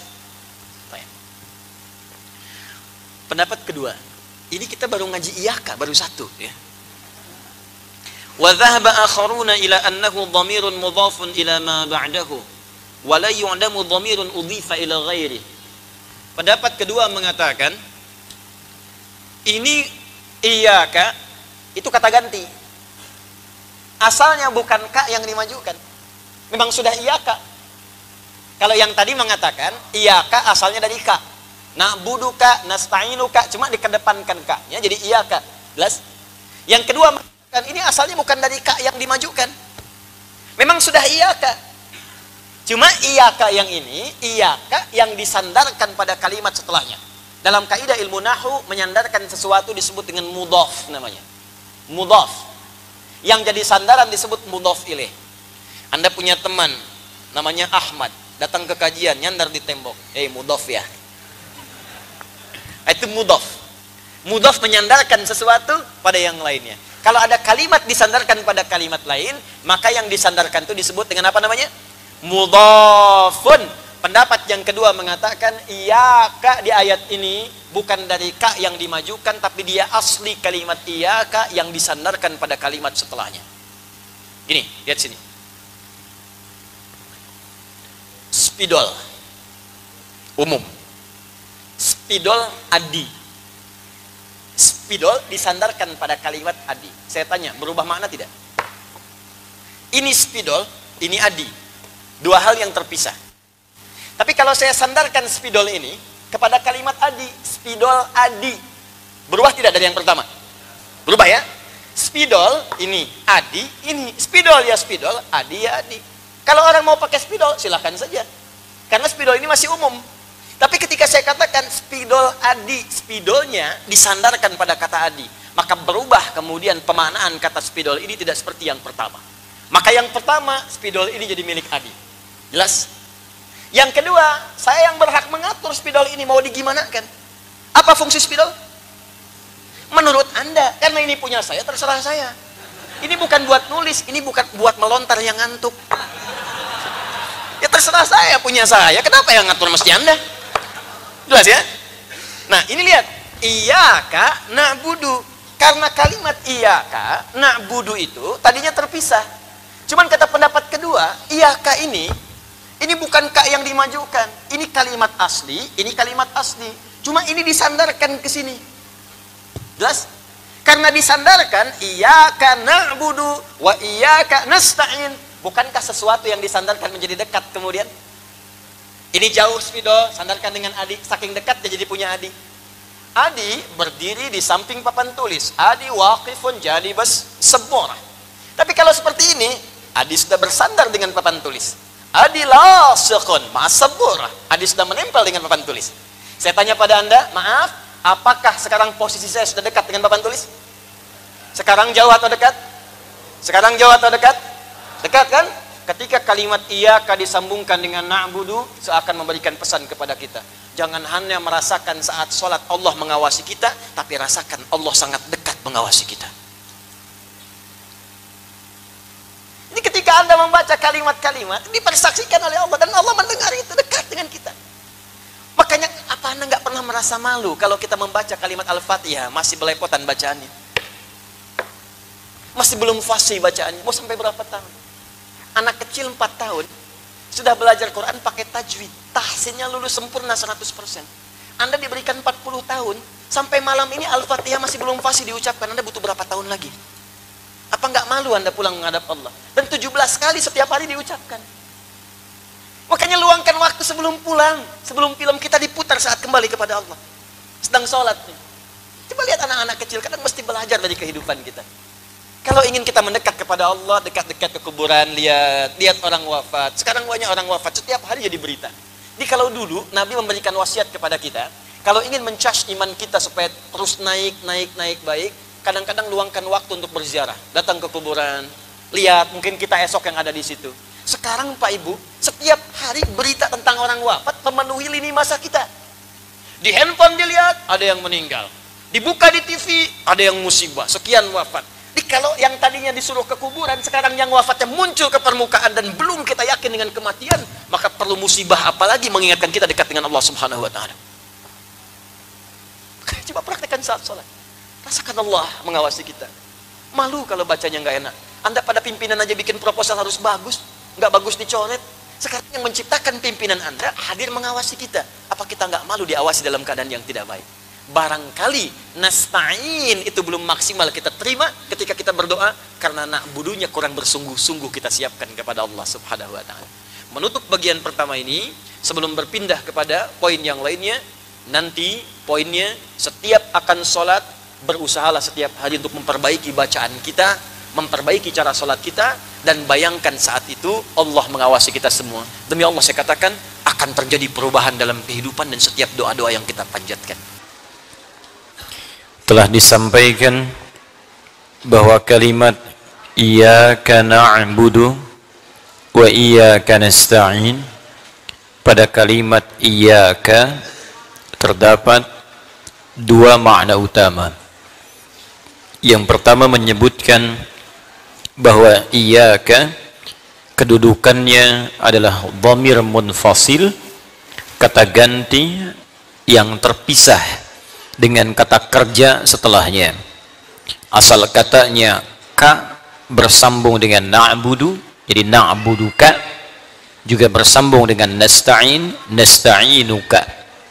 Pendapat kedua, ini kita baru ngaji iyaka, baru satu ya. Wa dhahaba akharuna ila annahu dhamirun mudhafun ila ma ba'dahu wa la yu'lamu dhamirun udhifa ila ghairi. Pendapat kedua mengatakan ini iyaka Itu kata ganti. Asalnya bukan ka yang dimajukan. Memang sudah iyaka. Kalau yang tadi mengatakan iyaka asalnya dari ka. Na'buduka, nasta'inuka, cuma dikedepankan ka-nya jadi iyaka. Jelas? Yang kedua mengatakan ini asalnya bukan dari ka yang dimajukan. Memang sudah iyaka. Cuma iyaka yang ini, iyaka yang disandarkan pada kalimat setelahnya. Dalam kaidah ilmu nahwu, menyandarkan sesuatu disebut dengan mudhaf namanya. Mudhaf. Yang jadi sandaran disebut mudhaf ilaih. Anda punya teman namanya Ahmad, datang ke kajian, nyandar di tembok. Eh, hey, mudhaf ya. Itu mudhaf. Mudhaf menyandarkan sesuatu pada yang lainnya. Kalau ada kalimat disandarkan pada kalimat lain, maka yang disandarkan itu disebut dengan apa namanya? Mudhafun. Pendapat yang kedua mengatakan iyaka di ayat ini bukan dari ka yang dimajukan, tapi dia asli kalimat iyaka yang disandarkan pada kalimat setelahnya. Ini, lihat sini. Spidol umum. Spidol adi. Spidol disandarkan pada kalimat adi. Saya tanya, berubah makna tidak? Ini spidol, ini adi. Dua hal yang terpisah. Tapi kalau saya sandarkan spidol ini kepada kalimat adi, spidol adi, berubah tidak dari yang pertama? Berubah ya? Spidol ini adi, ini spidol ya spidol, adi ya adi. Kalau orang mau pakai spidol, silahkan saja. Karena spidol ini masih umum. Tapi ketika saya katakan spidol adi, spidolnya disandarkan pada kata adi, maka berubah kemudian pemaknaan kata spidol ini tidak seperti yang pertama. Maka yang pertama, spidol ini jadi milik adi. Jelas? Yang kedua, saya yang berhak mengatur spidol ini mau digimanakan. Apa fungsi spidol? Menurut Anda, karena ini punya saya, terserah saya. Ini bukan buat nulis, ini bukan buat melontar yang ngantuk. Ya terserah saya, punya saya. Kenapa yang ngatur mesti Anda? Jelas ya? Nah, ini lihat. Iyaka na'budu. Karena kalimat iyaka na'budu itu tadinya terpisah. Cuman kata pendapat kedua, iyaka ini ini bukan ka yang dimajukan. Ini kalimat asli, ini kalimat asli. Cuma ini disandarkan ke sini. Jelas? Karena disandarkan iyaka na'budu wa iyaka nasta'in. Bukankah sesuatu yang disandarkan menjadi dekat kemudian? Ini jauh spidol, sandarkan dengan adi, saking dekat dia jadi punya adi. Adi berdiri di samping papan tulis. Adi waqifun jadi bas sebor. Tapi kalau seperti ini, adi sudah bersandar dengan papan tulis. Adi lasiqun ma'asabur. Adi sudah menempel dengan papan tulis. Saya tanya pada Anda, maaf, apakah sekarang posisi saya sudah dekat dengan papan tulis? Sekarang jauh atau dekat? Sekarang jauh atau dekat? Dekat kan? Ketika kalimat iyaka disambungkan dengan na'budu, seakan memberikan pesan kepada kita. Jangan hanya merasakan saat sholat Allah mengawasi kita, tapi rasakan Allah sangat dekat mengawasi kita. Ini ketika Anda membaca kalimat-kalimat, dipersaksikan oleh Allah, dan Allah mendengar itu dekat dengan kita. Makanya, apa Anda nggak pernah merasa malu kalau kita membaca kalimat Al-Fatihah, masih belepotan bacaannya? Masih belum fasih bacaannya, mau sampai berapa tahun? Anak kecil empat tahun sudah belajar Quran pakai tajwid, tahsinnya lulus sempurna seratus persen. Anda diberikan empat puluh tahun, sampai malam ini Al-Fatihah masih belum fasih diucapkan. Anda butuh berapa tahun lagi? Apa nggak malu Anda pulang menghadap Allah? Dan tujuh belas kali setiap hari diucapkan. Makanya luangkan waktu sebelum pulang, sebelum film kita diputar saat kembali kepada Allah. Sedang sholat nih. Coba lihat anak-anak kecil, kadang mesti belajar dari kehidupan kita. Kalau ingin kita mendekat kepada Allah, dekat-dekat ke kuburan, lihat, lihat orang wafat. Sekarang banyak orang wafat, setiap hari jadi berita. Jadi kalau dulu Nabi memberikan wasiat kepada kita, kalau ingin mencharge iman kita supaya terus naik, naik, naik baik, kadang-kadang luangkan waktu untuk berziarah, datang ke kuburan, lihat, mungkin kita esok yang ada di situ. Sekarang Pak Ibu, setiap hari berita tentang orang wafat memenuhi lini masa kita. Di handphone dilihat, ada yang meninggal. Dibuka di T V, ada yang musibah, sekian wafat. Jadi kalau yang tadinya disuruh ke kuburan, sekarang yang wafatnya muncul ke permukaan dan belum kita yakin dengan kematian, maka perlu musibah apalagi mengingatkan kita dekat dengan Allah Subhanahu wa taala. Coba praktekkan saat sholat. Rasakan Allah mengawasi kita. Malu kalau bacanya nggak enak. Anda pada pimpinan aja bikin proposal harus bagus, nggak bagus dicoret. Sekarang yang menciptakan pimpinan Anda hadir mengawasi kita. Apa kita nggak malu diawasi dalam keadaan yang tidak baik? Barangkali nasta'in itu belum maksimal kita terima ketika kita berdoa, karena na'budunya kurang bersungguh-sungguh kita siapkan kepada Allah Subhanahu wa taala. Menutup bagian pertama ini, sebelum berpindah kepada poin yang lainnya, nanti poinnya setiap akan sholat, berusahalah setiap hari untuk memperbaiki bacaan kita, memperbaiki cara sholat kita, dan bayangkan saat itu Allah mengawasi kita semua. Demi Allah saya katakan akan terjadi perubahan dalam kehidupan dan setiap doa-doa yang kita panjatkan. Telah disampaikan bahwa kalimat iyyaka na'budu wa iyyaka nasta'in, pada kalimat iyyaka terdapat dua makna utama. Yang pertama menyebutkan bahwa iyyaka kedudukannya adalah dhamir munfasil, kata ganti yang terpisah dengan kata kerja setelahnya. Asal katanya ka bersambung dengan na'budu, jadi na'buduka, juga bersambung dengan nasta'in, nasta'inuka,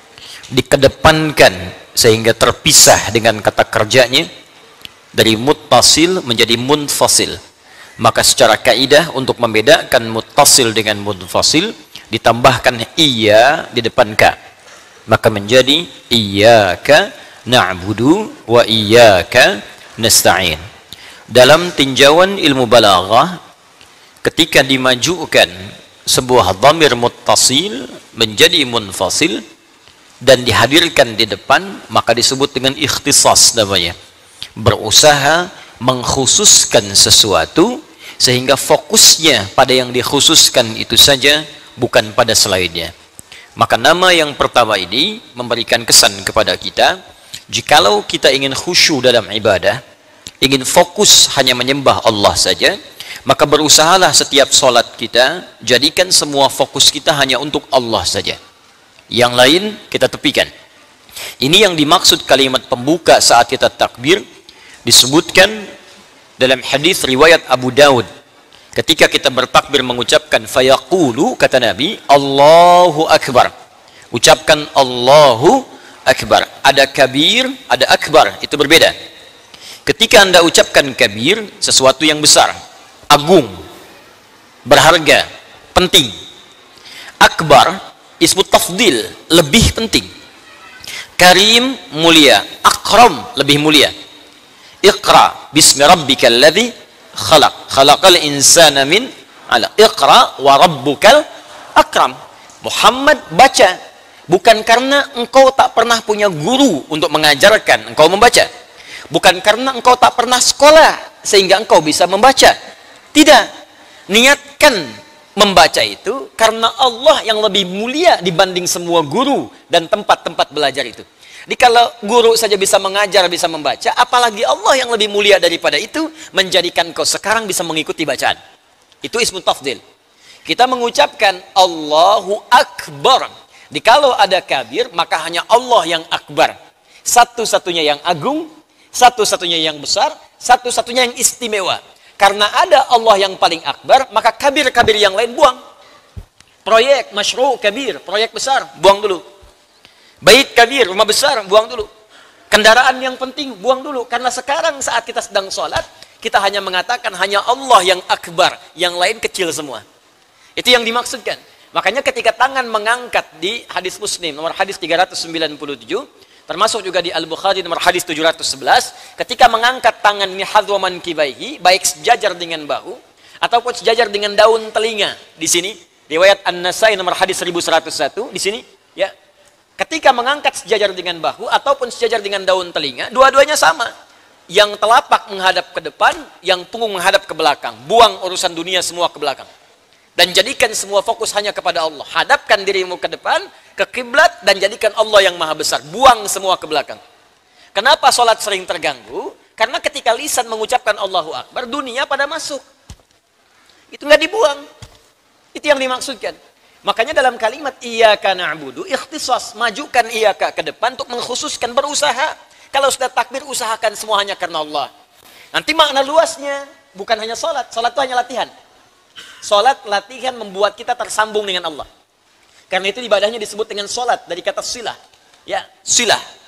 dikedepankan sehingga terpisah dengan kata kerjanya dari muttasil menjadi munfasil. Maka secara kaidah untuk membedakan muttasil dengan munfasil ditambahkan iya di depan ka, maka menjadi iyyaka na'budu wa iyyaka nasta'in. Dalam tinjauan ilmu balaghah, ketika dimajukan sebuah dhamir muttasil menjadi munfasil dan dihadirkan di depan, maka disebut dengan ikhtisas namanya. Berusaha mengkhususkan sesuatu sehingga fokusnya pada yang dikhususkan itu saja, bukan pada selainnya. Maka nama yang pertama ini memberikan kesan kepada kita, jikalau kita ingin khusyuk dalam ibadah, ingin fokus hanya menyembah Allah saja, maka berusahalah setiap solat kita, jadikan semua fokus kita hanya untuk Allah saja. Yang lain kita tepikan. Ini yang dimaksud kalimat pembuka saat kita takbir, disebutkan dalam hadis riwayat Abu Daud. Ketika kita bertakbir mengucapkan fayaqulu, kata Nabi, Allahu Akbar. Ucapkan Allahu Akbar. Ada kabir, ada akbar, itu berbeda. Ketika Anda ucapkan kabir, sesuatu yang besar, agung, berharga, penting. Akbar, ismu tafdil, lebih penting. Karim, mulia. Akram, lebih mulia. Iqra bismi rabbikal ladzi khalaq khalaqal insana min 'alaq. Iqra wa rabbukal akram. Muhammad, baca, bukan karena engkau tak pernah punya guru untuk mengajarkan engkau membaca, bukan karena engkau tak pernah sekolah sehingga engkau bisa membaca. Tidak, niatkan membaca itu karena Allah yang lebih mulia dibanding semua guru dan tempat-tempat belajar itu. Jadi kalau guru saja bisa mengajar, bisa membaca, apalagi Allah yang lebih mulia daripada itu, menjadikan kau sekarang bisa mengikuti bacaan. Itu ismu tafdil. Kita mengucapkan Allahu Akbar. Di kalau ada kabir, maka hanya Allah yang akbar. Satu-satunya yang agung, satu-satunya yang besar, satu-satunya yang istimewa. Karena ada Allah yang paling akbar, maka kabir-kabir yang lain buang. Proyek, masyru' kabir, proyek besar, buang dulu. Bait kabir, rumah besar, buang dulu. Kendaraan yang penting, buang dulu. Karena sekarang saat kita sedang sholat, kita hanya mengatakan hanya Allah yang akbar, yang lain kecil semua. Itu yang dimaksudkan. Makanya ketika tangan mengangkat di hadis Muslim, nomor hadis tiga ratus sembilan puluh tujuh, termasuk juga di Al-Bukhari nomor hadis tujuh ratus sebelas, ketika mengangkat tangan ini hadwaman kibaihi, baik sejajar dengan bahu, ataupun sejajar dengan daun telinga. Di sini, riwayat An-Nasai nomor hadis seribu seratus satu, di sini, ya. Ketika mengangkat sejajar dengan bahu ataupun sejajar dengan daun telinga, dua-duanya sama. Yang telapak menghadap ke depan, yang punggung menghadap ke belakang. Buang urusan dunia semua ke belakang. Dan jadikan semua fokus hanya kepada Allah. Hadapkan dirimu ke depan, ke kiblat, dan jadikan Allah yang maha besar. Buang semua ke belakang. Kenapa sholat sering terganggu? Karena ketika lisan mengucapkan Allahu Akbar, dunia pada masuk. Itu nggak dibuang. Itu yang dimaksudkan. Makanya dalam kalimat iyyaka na'budu, ikhtisas, majukan iyyaka ke depan untuk mengkhususkan, berusaha. Kalau sudah takbir, usahakan semua hanya karena Allah. Nanti makna luasnya bukan hanya sholat. Sholat itu hanya latihan. Sholat latihan membuat kita tersambung dengan Allah. Karena itu ibadahnya disebut dengan sholat dari kata silah. Ya, silah.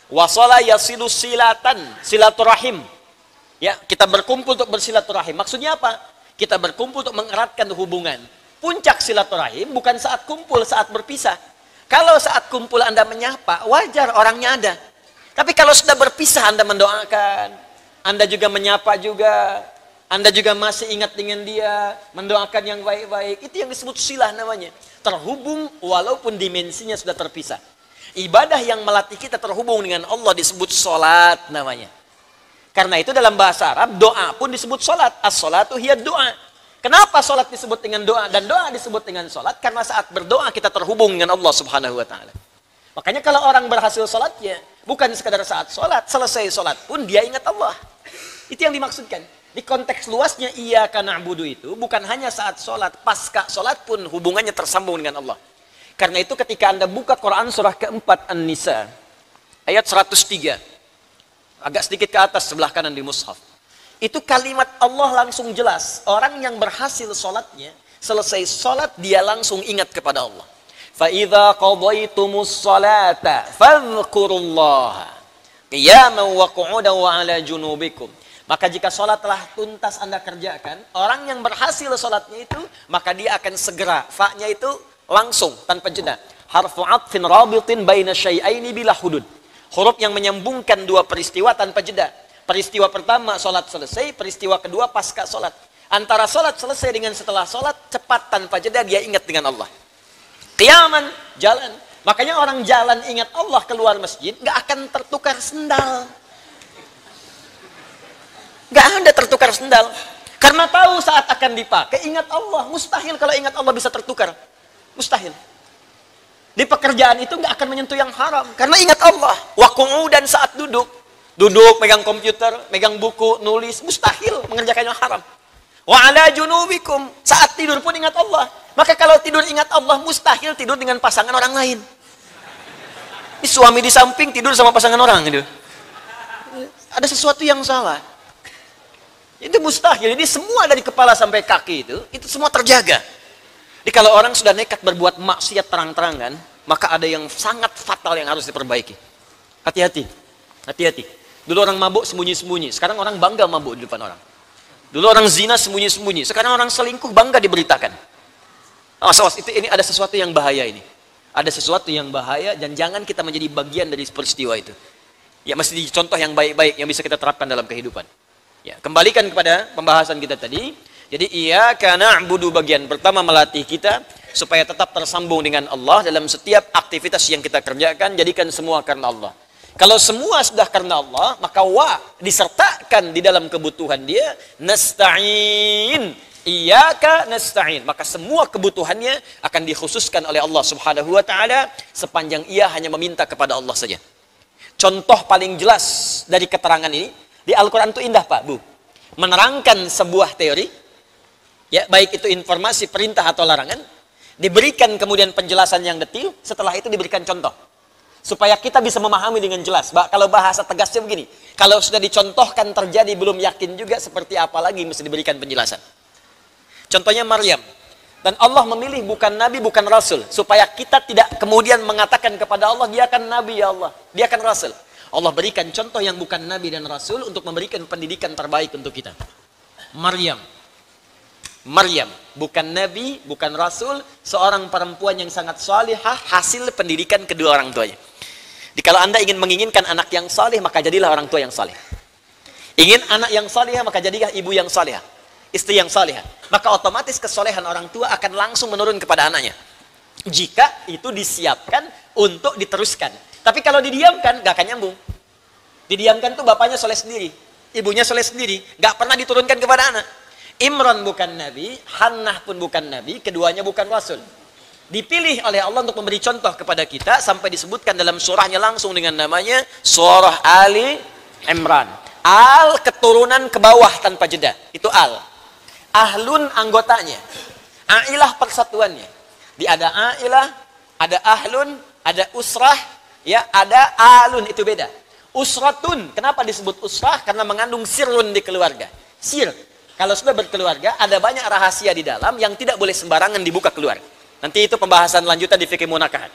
Wasala yasilu silatan, silaturahim. Ya, kita berkumpul untuk bersilaturahim. Maksudnya apa? Kita berkumpul untuk mengeratkan hubungan. Puncak silaturahim bukan saat kumpul, saat berpisah. Kalau saat kumpul Anda menyapa, wajar orangnya ada. Tapi kalau sudah berpisah Anda mendoakan, Anda juga menyapa juga, Anda juga masih ingat dengan dia, mendoakan yang baik-baik, itu yang disebut silah namanya. Terhubung walaupun dimensinya sudah terpisah. Ibadah yang melatih kita terhubung dengan Allah disebut sholat namanya. Karena itu dalam bahasa Arab, doa pun disebut sholat. As-sholatu hiya doa. Kenapa sholat disebut dengan doa dan doa disebut dengan sholat? Karena saat berdoa kita terhubung dengan Allah subhanahu wa ta'ala. Makanya kalau orang berhasil sholatnya, bukan sekadar saat sholat, selesai sholat pun dia ingat Allah. Itu yang dimaksudkan. Di konteks luasnya, iyyaka na'budu itu bukan hanya saat sholat, pasca sholat pun hubungannya tersambung dengan Allah. Karena itu ketika Anda buka Quran surah keempat An-Nisa, ayat seratus tiga, agak sedikit ke atas sebelah kanan di mushaf. Itu kalimat Allah langsung jelas. Orang yang berhasil sholatnya, selesai sholat dia langsung ingat kepada Allah. فَإِذَا قَضَيْتُمُ الصَّلَاةَ فَاذْكُرُوا اللَّهَ قِيَامًا وَقُعُودًا وَعَلَى جُنُوبِكُمْ. Maka jika sholat telah tuntas Anda kerjakan, orang yang berhasil sholatnya itu, maka dia akan segera. Fa-nya itu langsung, tanpa jeda. Harfu atfin rabitin baina syai'aini bila hudud. Huruf yang menyambungkan dua peristiwa tanpa jeda. Peristiwa pertama, sholat selesai. Peristiwa kedua, pasca sholat. Antara sholat selesai dengan setelah sholat, cepat tanpa jeda dia ingat dengan Allah. Qiyaman, jalan. Makanya orang jalan ingat Allah keluar masjid, nggak akan tertukar sendal. Nggak ada tertukar sendal. Karena tahu saat akan dipakai, ingat Allah. Mustahil kalau ingat Allah bisa tertukar. Mustahil. Di pekerjaan itu nggak akan menyentuh yang haram. Karena ingat Allah. Waku'u dan saat duduk. Duduk, megang komputer, megang buku, nulis. Mustahil mengerjakan yang haram. Wa ala junubikum. Saat tidur pun ingat Allah. Maka kalau tidur ingat Allah, mustahil tidur dengan pasangan orang lain. Ini suami di samping tidur sama pasangan orang. Gitu. Ada sesuatu yang salah. Itu mustahil. Jadi semua dari kepala sampai kaki itu, itu semua terjaga. Jadi kalau orang sudah nekat berbuat maksiat terang-terangan, maka ada yang sangat fatal yang harus diperbaiki. Hati-hati. Hati-hati. Dulu orang mabuk sembunyi-sembunyi. Sekarang orang bangga mabuk di depan orang. Dulu orang zina sembunyi-sembunyi. Sekarang orang selingkuh bangga diberitakan. Awas, awas. Itu, ini ada sesuatu yang bahaya ini. Ada sesuatu yang bahaya dan jangan kita menjadi bagian dari peristiwa itu. Ya mesti dicontoh yang baik-baik yang bisa kita terapkan dalam kehidupan. Ya, kembalikan kepada pembahasan kita tadi. Jadi iyyaka na'budu bagian pertama melatih kita supaya tetap tersambung dengan Allah dalam setiap aktivitas yang kita kerjakan, jadikan semua karena Allah. Kalau semua sudah karena Allah, maka wa disertakan di dalam kebutuhan dia, nasta'in. Iyyaka nasta'in. Maka semua kebutuhannya akan dikhususkan oleh Allah Subhanahu wa taala sepanjang ia hanya meminta kepada Allah saja. Contoh paling jelas dari keterangan ini di Al-Quran itu indah Pak, Bu. Menerangkan sebuah teori, ya baik itu informasi, perintah atau larangan, diberikan kemudian penjelasan yang detail, setelah itu diberikan contoh. Supaya kita bisa memahami dengan jelas. Bah, kalau bahasa tegasnya begini, kalau sudah dicontohkan terjadi belum yakin juga seperti apa lagi mesti diberikan penjelasan. Contohnya Maryam. Dan Allah memilih bukan Nabi, bukan Rasul. Supaya kita tidak kemudian mengatakan kepada Allah, dia akan Nabi ya Allah, dia akan Rasul. Allah berikan contoh yang bukan Nabi dan Rasul untuk memberikan pendidikan terbaik untuk kita. Maryam. Maryam. Bukan Nabi, bukan Rasul. Seorang perempuan yang sangat salihah, hasil pendidikan kedua orang tuanya. Jadi kalau Anda ingin menginginkan anak yang salih, maka jadilah orang tua yang salih. Ingin anak yang salih, maka jadilah ibu yang salihah. Istri yang salihah. Maka otomatis kesolehan orang tua akan langsung menurun kepada anaknya. Jika itu disiapkan untuk diteruskan. Tapi kalau didiamkan, gak akan nyambung. Didiamkan tuh bapaknya soleh sendiri. Ibunya soleh sendiri. Gak pernah diturunkan kepada anak. Imran bukan Nabi, Hannah pun bukan Nabi, keduanya bukan Rasul. Dipilih oleh Allah untuk memberi contoh kepada kita, sampai disebutkan dalam surahnya langsung dengan namanya, Surah Ali Imran. Al keturunan ke bawah tanpa jeda. Itu Al. Ahlun anggotanya. Ailah persatuannya. Di ada Ailah, ada Ahlun, ada Usrah, ya ada Alun, itu beda. Usratun, kenapa disebut usrah? Karena mengandung sirrun di keluarga. Sir, kalau sudah berkeluarga, ada banyak rahasia di dalam yang tidak boleh sembarangan dibuka keluar. Nanti itu pembahasan lanjutan di fikih munakahat.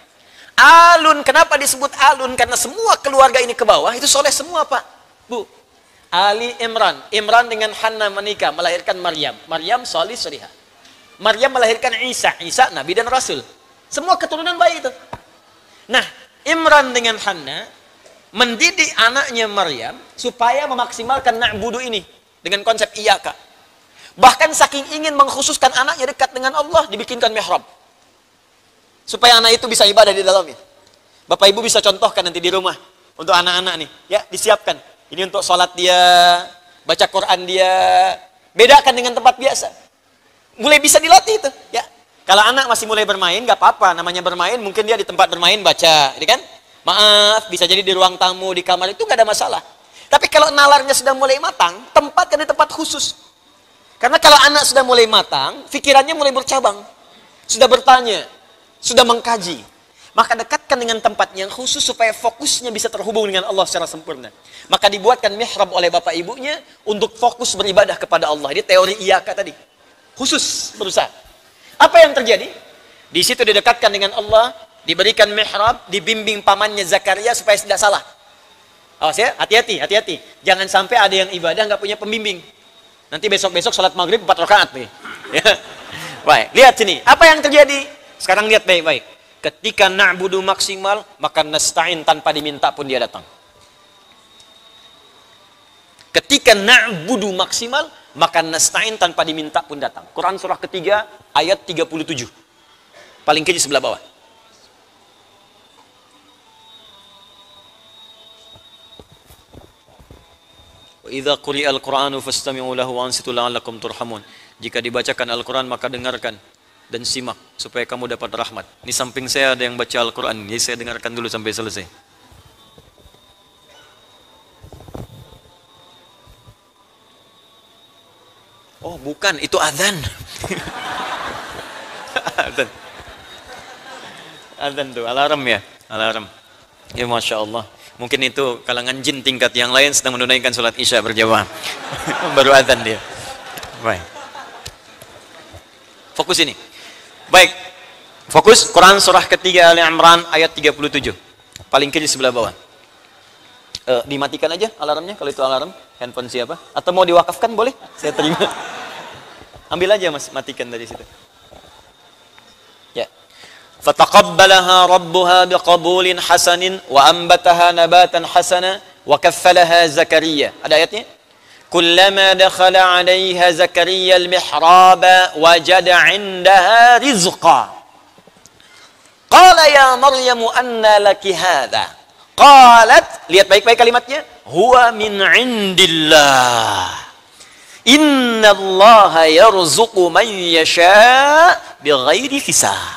Alun, kenapa disebut alun? Karena semua keluarga ini ke bawah, itu soleh semua Pak, Bu. Ali Imran, Imran dengan Hannah menikah, melahirkan Maryam. Maryam solih solihah. Maryam melahirkan Isa, Isa Nabi dan Rasul. Semua keturunan baik itu. Nah, Imran dengan Hannah mendidik anaknya Maryam supaya memaksimalkan na'budu ini dengan konsep iyaka. Bahkan saking ingin mengkhususkan anaknya dekat dengan Allah, dibikinkan mihrab. Supaya anak itu bisa ibadah di dalamnya. Bapak Ibu bisa contohkan nanti di rumah untuk anak-anak nih, ya, disiapkan. Ini untuk sholat dia, baca Quran dia. Bedakan dengan tempat biasa. Mulai bisa dilatih itu, ya. Kalau anak masih mulai bermain, gak apa-apa. Namanya bermain, mungkin dia di tempat bermain baca, ini kan? Maaf, bisa jadi di ruang tamu, di kamar, itu gak ada masalah. Tapi kalau nalarnya sudah mulai matang, tempatkan di tempat khusus. Karena kalau anak sudah mulai matang, pikirannya mulai bercabang. Sudah bertanya, sudah mengkaji. Maka dekatkan dengan tempat yang khusus supaya fokusnya bisa terhubung dengan Allah secara sempurna. Maka dibuatkan mihrab oleh bapak ibunya untuk fokus beribadah kepada Allah. Ini teori iyaka tadi. Khusus berusaha. Apa yang terjadi? Di situ didekatkan dengan Allah, diberikan mihrab, dibimbing pamannya Zakaria supaya tidak salah. Awas ya, hati-hati, hati-hati. Jangan sampai ada yang ibadah nggak punya pembimbing. Nanti besok-besok sholat maghrib empat rakaat nih. Ya. Baik, lihat sini. Apa yang terjadi? Sekarang lihat baik-baik. Ketika na'budu maksimal, maka nasta'in tanpa diminta pun dia datang. Ketika na'budu maksimal, maka nasta'in tanpa diminta pun datang. Quran surah ketiga, ayat tiga puluh tujuh. Paling kiri sebelah bawah. Wa idza quri'al Qur'anu fastami'u lahu wa ansitu la'allakum turhamun. Jika dibacakan Al-Quran, maka dengarkan dan simak supaya kamu dapat rahmat. Di samping saya ada yang baca Al-Quran, jadi saya dengarkan dulu sampai selesai. Oh bukan, itu azan. Azan. Azan tuh, alarm ya, alarm. Ya Masya Allah. Mungkin itu kalangan jin tingkat yang lain sedang menunaikan sholat isya berjamaah. Baru azan dia. Baik. Fokus ini. Baik, fokus Quran surah ketiga Ali Imran ayat tiga puluh tujuh. Paling kiri sebelah bawah. E, dimatikan aja alarmnya kalau itu alarm. Handphone siapa? Atau mau diwakafkan boleh? Saya terima. Ambil aja Mas, matikan dari situ. Ya. Fataqabbalaha rabbuha biqabulin hasanin wa ambataha nabatan hasana wa kaffalaha Zakaria. Ada ayatnya? Kullama dakhala 'alaiha Zakaria al-mihraba wajada 'indaha rizqa. Qala ya Maryamu anna laki hadha? Qalat, lihat baik-baik kalimatnya, huwa min 'indillah. Innallaha yarzuqu man yasha' bighairi hisab.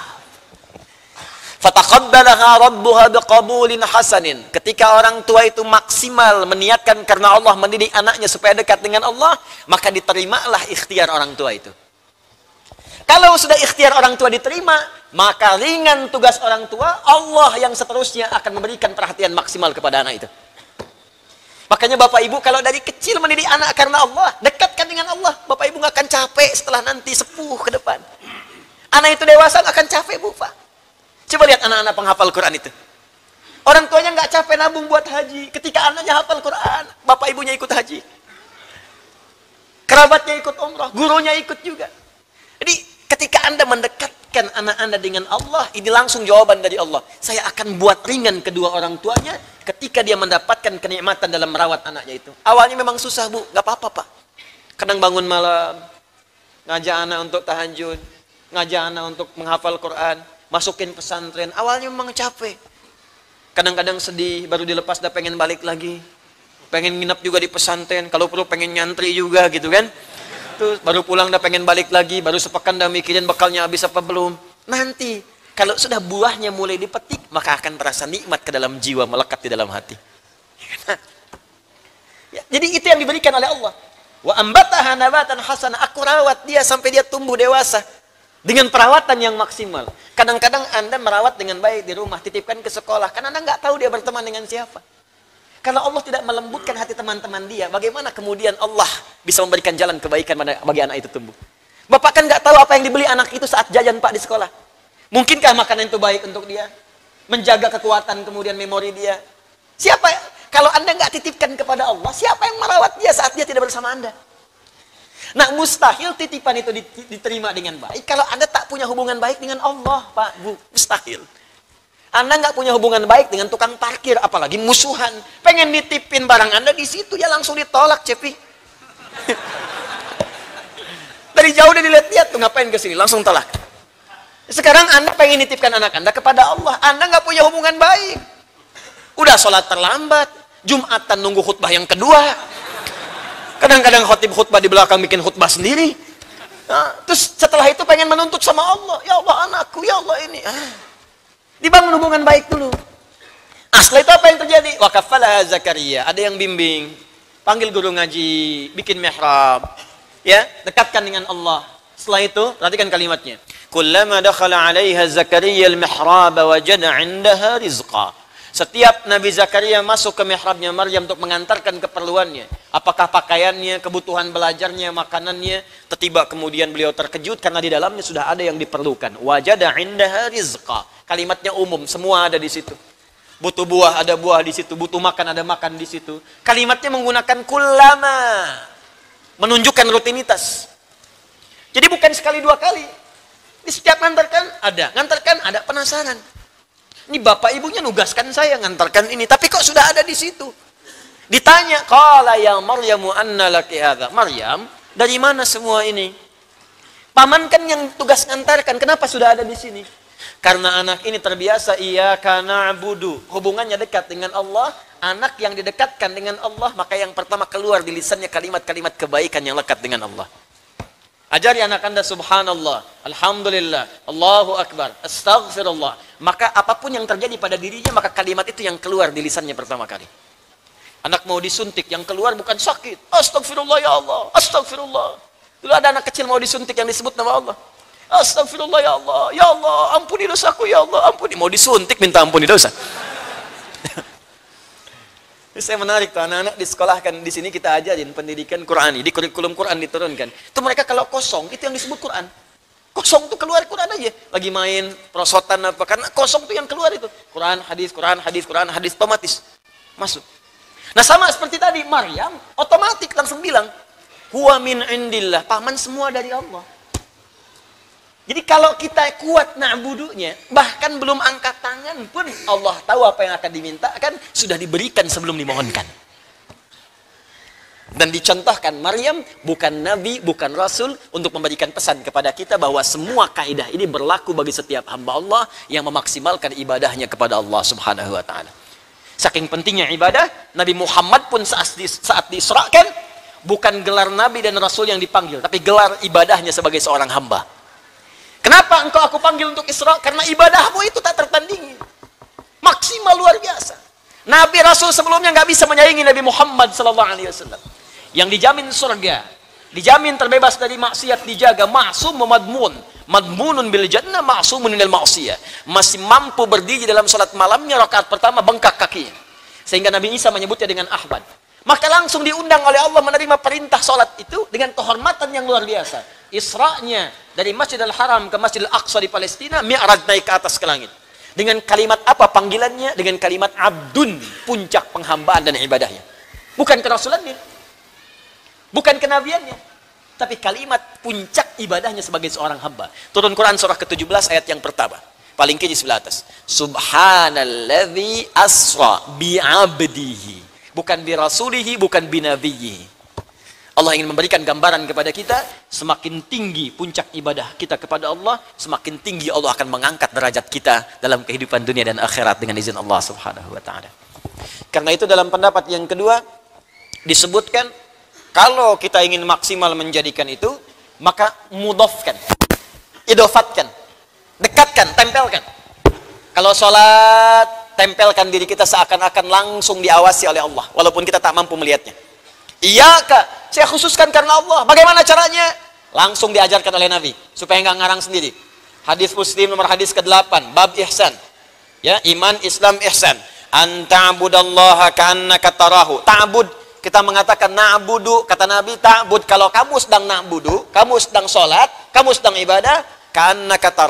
Fataqabbalaha rabbuha biqabulin hasanin. Ketika orang tua itu maksimal meniatkan karena Allah mendidik anaknya supaya dekat dengan Allah, maka diterimalah ikhtiar orang tua itu. Kalau sudah ikhtiar orang tua diterima, maka ringan tugas orang tua, Allah yang seterusnya akan memberikan perhatian maksimal kepada anak itu. Makanya Bapak Ibu kalau dari kecil mendidik anak karena Allah, dekatkan dengan Allah. Bapak Ibu nggak akan capek setelah nanti sepuh ke depan. Anak itu dewasa nggak akan capek Bu Pak. Coba lihat anak-anak penghafal Quran itu. Orang tuanya nggak capek nabung buat haji. Ketika anaknya hafal Quran, bapak ibunya ikut haji. Kerabatnya ikut umrah, gurunya ikut juga. Jadi ketika Anda mendekatkan anak Anda dengan Allah, ini langsung jawaban dari Allah. Saya akan buat ringan kedua orang tuanya ketika dia mendapatkan kenikmatan dalam merawat anaknya itu. Awalnya memang susah Bu, nggak apa-apa Pak. Kadang bangun malam, ngajak anak untuk tahajud, ngajak anak untuk menghafal Quran, masukin pesantren, awalnya memang capek. Kadang-kadang sedih, baru dilepas dah pengen balik lagi. Pengen nginep juga di pesantren, kalau perlu pengen nyantri juga gitu kan. Terus baru pulang dah pengen balik lagi, baru sepekan dah mikirin bekalnya habis apa belum. Nanti, kalau sudah buahnya mulai dipetik, maka akan terasa nikmat ke dalam jiwa, melekat di dalam hati. Ya, jadi itu yang diberikan oleh Allah. Wa ambataha nabatan hasana, aku rawat dia sampai dia tumbuh dewasa. Dengan perawatan yang maksimal. Kadang-kadang Anda merawat dengan baik di rumah, titipkan ke sekolah. Karena Anda nggak tahu dia berteman dengan siapa. Kalau Allah tidak melembutkan hati teman-teman dia, bagaimana kemudian Allah bisa memberikan jalan kebaikan bagi anak itu tumbuh? Bapak kan nggak tahu apa yang dibeli anak itu saat jajan Pak di sekolah. Mungkinkah makanan itu baik untuk dia? menjaga kekuatan kemudian memori dia. Siapa kalau Anda nggak titipkan kepada Allah, siapa yang merawat dia saat dia tidak bersama Anda? Nah, mustahil titipan itu diterima dengan baik kalau Anda tak punya hubungan baik dengan Allah, Pak, Bu. Mustahil. Anda nggak punya hubungan baik dengan tukang parkir, apalagi musuhan. Pengen nitipin barang Anda di situ, ya langsung ditolak, Cepi. Dari jauh udah dilihat-lihat tuh, ngapain ke sini, langsung tolak. Sekarang Anda pengen nitipkan anak Anda kepada Allah, Anda nggak punya hubungan baik. Udah sholat terlambat, Jumatan nunggu khutbah yang kedua. Kadang-kadang khotib khutbah di belakang bikin khutbah sendiri. Nah, terus setelah itu pengen menuntut sama Allah, ya Allah anakku, ya Allah ini. Ah. Dibangun hubungan baik dulu. Ah, setelah itu apa yang terjadi? Wa kafalaha Zakaria, ada yang bimbing, panggil guru ngaji, bikin mihrab, ya, dekatkan dengan Allah. Setelah itu, perhatikan kalimatnya. Kullama dakhala 'alaiha Zakaria al-mihrab wajada 'indaha rizqa. Setiap Nabi Zakaria masuk ke mihrabnya Maryam untuk mengantarkan keperluannya, apakah pakaiannya, kebutuhan belajarnya, makanannya, tiba kemudian beliau terkejut karena di dalamnya sudah ada yang diperlukan. Wajada 'indaha rizqa. Kalimatnya umum, semua ada di situ. Butuh buah, ada buah di situ. Butuh makan, ada makan di situ. Kalimatnya menggunakan kullama, menunjukkan rutinitas. Jadi bukan sekali dua kali. Di setiap ngantarkan ada, ngantarkan ada, penasaran. Ini bapak ibunya nugaskan saya ngantarkan ini, tapi kok sudah ada di situ? Ditanya, qala ya Maryamu anna laki hadza. Maryam, dari mana semua ini? Paman kan yang tugas ngantarkan, kenapa sudah ada di sini? Karena anak ini terbiasa iyyaka na'budu, hubungannya dekat dengan Allah. Anak yang didekatkan dengan Allah, maka yang pertama keluar di lisannya kalimat-kalimat kebaikan yang lekat dengan Allah. Ajari anak Anda subhanallah, alhamdulillah, Allahu akbar, astaghfirullah. Maka apapun yang terjadi pada dirinya, maka kalimat itu yang keluar di lisannya pertama kali. Anak mau disuntik, yang keluar bukan sakit, astagfirullah ya Allah, astagfirullah. Dulu ada anak kecil mau disuntik yang disebut nama Allah. Astagfirullah ya Allah, ya Allah, ampuni dosaku ya Allah, ampuni. Mau disuntik minta ampuni dosa. Saya menarik tuh, anak-anak disekolahkan di sini kita ajarin pendidikan Qur'ani, di kurikulum Quran diturunkan. Itu mereka kalau kosong, itu yang disebut Quran. Kosong tuh keluar Quran aja. Lagi main perosotan apa, karena kosong tuh yang keluar itu. Quran, hadis, Quran, hadis, Quran, hadis, otomatis masuk. Nah sama seperti tadi, Maryam otomatis langsung bilang, huwa min indillah, paman semua dari Allah. Jadi kalau kita kuat na'budunya, bahkan belum angkat tangan pun Allah tahu apa yang akan dimintakan, sudah diberikan sebelum dimohonkan. Dan dicontohkan Maryam bukan nabi, bukan rasul, untuk memberikan pesan kepada kita bahwa semua kaidah ini berlaku bagi setiap hamba Allah yang memaksimalkan ibadahnya kepada Allah Subhanahu wa taala. Saking pentingnya ibadah, Nabi Muhammad pun saat, di, saat diisrakan bukan gelar nabi dan rasul yang dipanggil, tapi gelar ibadahnya sebagai seorang hamba. Kenapa engkau aku panggil untuk Isra? Karena ibadahmu itu tak tertandingi. Maksimal luar biasa. Nabi Rasul sebelumnya nggak bisa menyaingi Nabi Muhammad sallallahu alaihi wasallam. Yang dijamin surga, dijamin terbebas dari maksiat, dijaga, ma'sum madmun. Madmunun bil jannah, ma'sumun minal ma'siyah. Masih mampu berdiri dalam salat malamnya, rakaat pertama bengkak kakinya. Sehingga Nabi Isa menyebutnya dengan Ahmad. Maka langsung diundang oleh Allah menerima perintah salat itu dengan kehormatan yang luar biasa. Isra'nya dari Masjidil Haram ke Masjidil Aqsa di Palestina, mi'raj naik ke atas ke langit. Dengan kalimat apa panggilannya? Dengan kalimat abdun, puncak penghambaan dan ibadahnya. Bukan kerasulannya, bukan kenabiannya, tapi kalimat puncak ibadahnya sebagai seorang hamba. Turun Quran surah ke tujuh belas ayat yang pertama. Paling kiri sebelah atas. Subhanalladzi asra bi'abdihi. Bukan bi rasulihi, bukan bi nabiyyi. Allah ingin memberikan gambaran kepada kita, semakin tinggi puncak ibadah kita kepada Allah, semakin tinggi Allah akan mengangkat derajat kita dalam kehidupan dunia dan akhirat dengan izin Allah Subhanahu wa taala. Karena itu dalam pendapat yang kedua disebutkan, kalau kita ingin maksimal menjadikan itu, maka mudhafkan, idofatkan, dekatkan, tempelkan. Kalau sholat, tempelkan diri kita seakan-akan langsung diawasi oleh Allah, walaupun kita tak mampu melihatnya. Iya kak, saya khususkan karena Allah. Bagaimana caranya? Langsung diajarkan oleh Nabi, supaya nggak ngarang sendiri. Hadis Muslim nomor hadis ke delapan, bab ihsan. Ya, iman, Islam, ihsan. Anta'budallaha ka'annaka tarahu. Ta'bud, kita mengatakan na'budu, kata Nabi, ta'bud. Kalau kamu sedang na'budu, kamu sedang sholat, kamu sedang ibadah, ka'annaka tarah.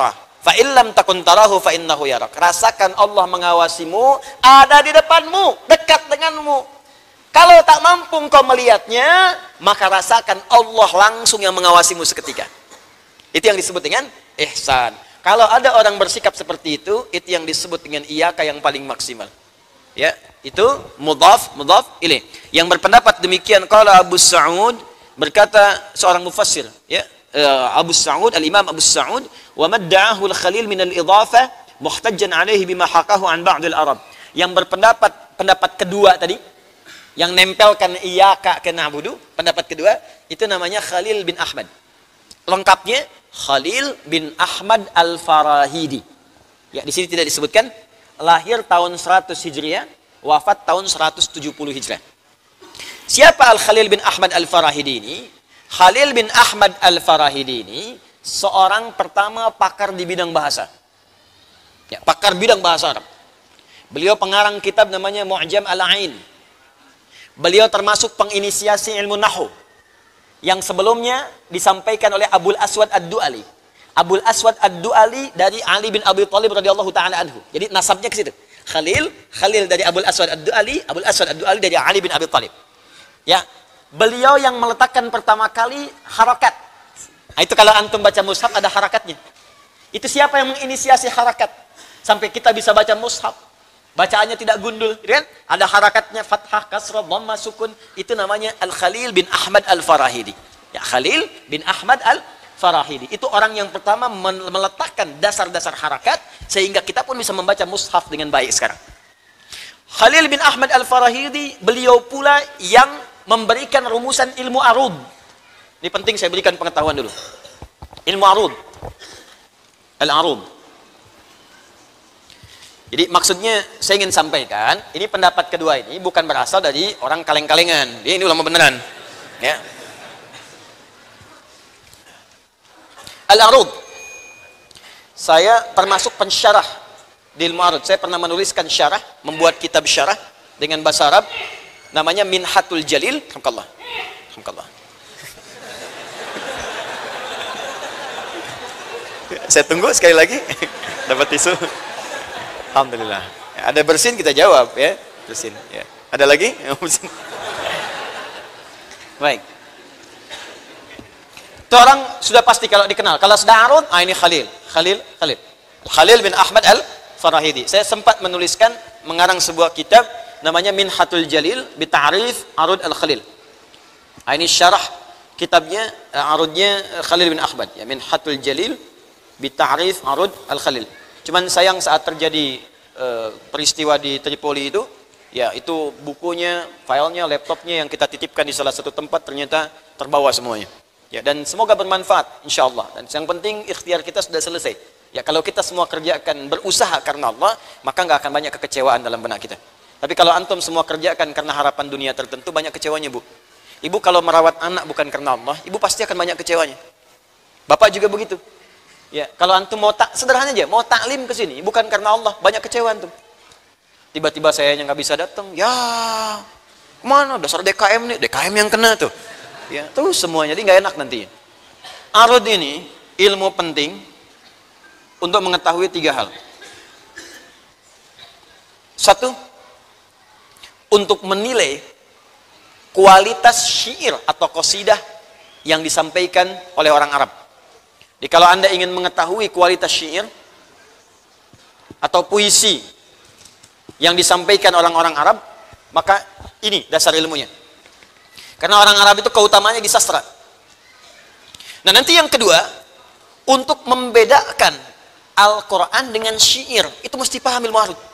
Fa illam takun tarahu fa innahu yarak. Rasakan Allah mengawasimu, ada di depanmu, dekat denganmu. Kalau tak mampu engkau melihatnya, maka rasakan Allah langsung yang mengawasimu seketika. Itu yang disebut dengan ihsan. Kalau ada orang bersikap seperti itu, itu yang disebut dengan iyaka yang paling maksimal. Ya, itu mudhaf, mudhaf ilaih. Yang berpendapat demikian qala Abu Sa'ud, berkata seorang mufassir, ya, Abu Sa'ud, al-Imam Abu Sa'ud, wa madda'ahu al-Khalil min al-idhafah muhtajjan alaihi bima haqahu an ba'd al-Arab. Yang berpendapat pendapat kedua tadi, yang nempelkan iyyaka ke na'budu, pendapat kedua itu namanya Khalil bin Ahmad. Lengkapnya Khalil bin Ahmad Al-Farahidi. Ya, di sini tidak disebutkan, lahir tahun seratus Hijriah, wafat tahun seratus tujuh puluh Hijriah. Siapa Al-Khalil bin Ahmad Al-Farahidi ini? Khalil bin Ahmad Al-Farahidi ini seorang pertama pakar di bidang bahasa. Ya, pakar bidang bahasa Arab. Beliau pengarang kitab namanya Mu'jam Al-Ain. Beliau termasuk penginisiasi ilmu nahwu yang sebelumnya disampaikan oleh Abul Aswad Ad-Du'ali. Abul Aswad Ad-Du'ali dari Ali bin Abi Thalib radhiyallahu taala anhu. Jadi nasabnya ke situ. Khalil, Khalil dari Abul Aswad Ad-Du'ali, Abul Aswad Ad-Du'ali dari Ali bin Abi Thalib. Ya, beliau yang meletakkan pertama kali harakat. Nah, itu kalau antum baca mushaf ada harakatnya. Itu siapa yang menginisiasi harakat sampai kita bisa baca mushaf? Bacaannya tidak gundul, kan? Ada harakatnya, fathah, kasrah, dhamma, sukun. Itu namanya Al-Khalil bin Ahmad Al-Farahidi. Ya, Khalil bin Ahmad Al-Farahidi. Itu orang yang pertama meletakkan dasar-dasar harakat sehingga kita pun bisa membaca mushaf dengan baik sekarang. Khalil bin Ahmad Al-Farahidi, beliau pula yang memberikan rumusan ilmu arud. Ini penting saya berikan pengetahuan dulu. Ilmu arud. Al-arud. Jadi maksudnya saya ingin sampaikan, ini pendapat kedua ini bukan berasal dari orang kaleng-kalengan. Dia ini ulama beneran. Ya. Al-arud. Saya termasuk pensyarah di ilmu arud. Saya pernah menuliskan syarah, membuat kitab syarah dengan bahasa Arab. Namanya Minhatul Jalil. Alhamdulillah. Alhamdulillah. Saya tunggu sekali lagi. Dapat tisu. Alhamdulillah. Ya, ada bersin kita jawab ya. Bersin. Ya. Ada lagi? Baik. Itu orang sudah pasti kalau dikenal. Kalau sudah arud, ah ini Khalil. Khalil, Khalil. Khalil bin Ahmad Al-Farahidi. Saya sempat menuliskan, mengarang sebuah kitab namanya Minhatul Jalil bi Ta'rif Arud Al-Khalil. Ah, ini syarah kitabnya, arudnya Khalil bin Ahmad. Ya, Minhatul Jalil bi Ta'rif Arud Al-Khalil. Cuman sayang saat terjadi e, peristiwa di Tripoli itu, ya itu bukunya, filenya, laptopnya yang kita titipkan di salah satu tempat ternyata terbawa semuanya. Ya, dan semoga bermanfaat, insya Allah. Dan yang penting ikhtiar kita sudah selesai. Ya, kalau kita semua kerjakan berusaha karena Allah, maka nggak akan banyak kekecewaan dalam benak kita. Tapi kalau antum semua kerjakan karena harapan dunia tertentu, banyak kecewanya, Bu. Ibu kalau merawat anak bukan karena Allah, ibu pasti akan banyak kecewanya. Bapak juga begitu. Ya, kalau antum mau tak sederhana aja, mau taklim ke sini bukan karena Allah, banyak kecewa antum. Tiba-tiba saya yang nggak bisa datang, ya kemana? Dasar D K M nih, D K M yang kena tuh. Ya, tuh semuanya, jadi nggak enak nanti. Arud ini ilmu penting untuk mengetahui tiga hal. Satu, untuk menilai kualitas syair atau qasidah yang disampaikan oleh orang Arab. Jadi kalau Anda ingin mengetahui kualitas syair atau puisi yang disampaikan orang-orang Arab, maka ini dasar ilmunya. Karena orang Arab itu keutamanya di sastra. Nah, nanti yang kedua, untuk membedakan Al-Quran dengan syair, itu mesti paham ilmu arud.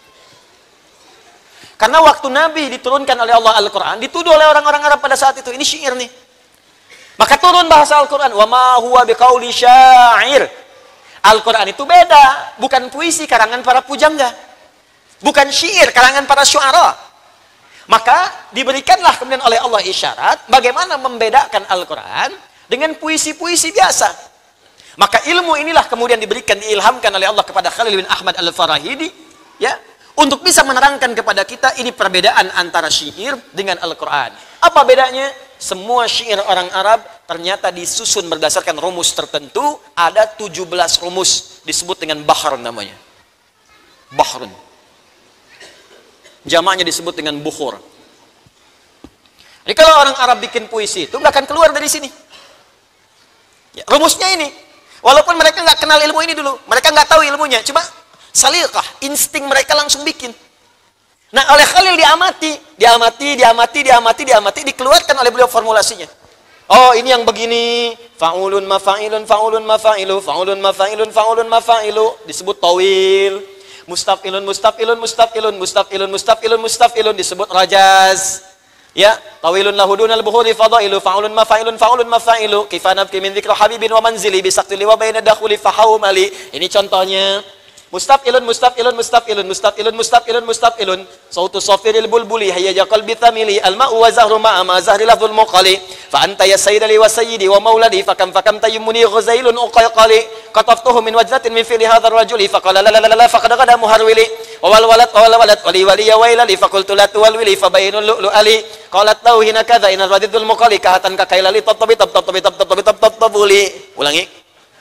Karena waktu Nabi diturunkan oleh Allah Al-Quran, dituduh oleh orang-orang Arab pada saat itu, ini syair nih. Maka turun bahasa Al-Quran, wa ma huwa biqauli syair. Al-Quran itu beda, bukan puisi karangan para pujangga, bukan syair karangan para syuara. Maka diberikanlah kemudian oleh Allah isyarat bagaimana membedakan Al-Quran dengan puisi-puisi biasa. Maka ilmu inilah kemudian diberikan, diilhamkan oleh Allah kepada Khalil bin Ahmad Al-Farahidi, ya, untuk bisa menerangkan kepada kita ini perbedaan antara syair dengan Al-Quran. Apa bedanya? Semua syair orang Arab ternyata disusun berdasarkan rumus tertentu, ada tujuh belas rumus disebut dengan bahr namanya. Bahrun. Jamaknya disebut dengan bukhur. Jadi kalau orang Arab bikin puisi itu nggak akan keluar dari sini. Ya, rumusnya ini. Walaupun mereka nggak kenal ilmu ini dulu, mereka nggak tahu ilmunya, cuma salikah, insting mereka langsung bikin. Nah, oleh Khalil diamati, diamati, diamati, diamati, diamati, dikeluarkan oleh beliau formulasinya. Oh, ini yang begini, fa'ulun mafa'ilun, fa'ulun mafa'ilu, fa'ulun mafa'ilun, fa'ulun mafa'ilu, disebut tawil. Mustafilun, mustafilun, mustafilun, mustafilun, mustafilun, mustafilun, disebut rajaz. Ya, tawilun lahudun al-bukhuri fadailu, fa'ulun mafa'ilun, fa'ulun mafa'ilu, kifana nabki min dzikra habibin wa manzili bisaqtili wa baina dakhuli fahawmali. Ini contohnya. Mustafilun, mustafilun, mustafilun, mustafilun, mustafilun, mustafilun. Sautu safiril bulbuli hayya qalbi thamili al-ma'u wa zahru ma'a ma zahri lafzul muqali. Fa anta ya sayyidali wa sayyidi wa mauladi fakam fakam tayyumuni ghazailun uqayqali. Qataftuhu min wajdatin min fi'li hadzal rajuli faqala la la la la faqad qada muharwili. Wa wal walad wa wal walad wali wali ya wailali faqultu la tuwalwili fa bainul lu'lu ali. Qalat tauhina kadza inal radidul muqali kahatan kakailali tatabi tab tatabi tab tatabi tab tabuli. Ulangi.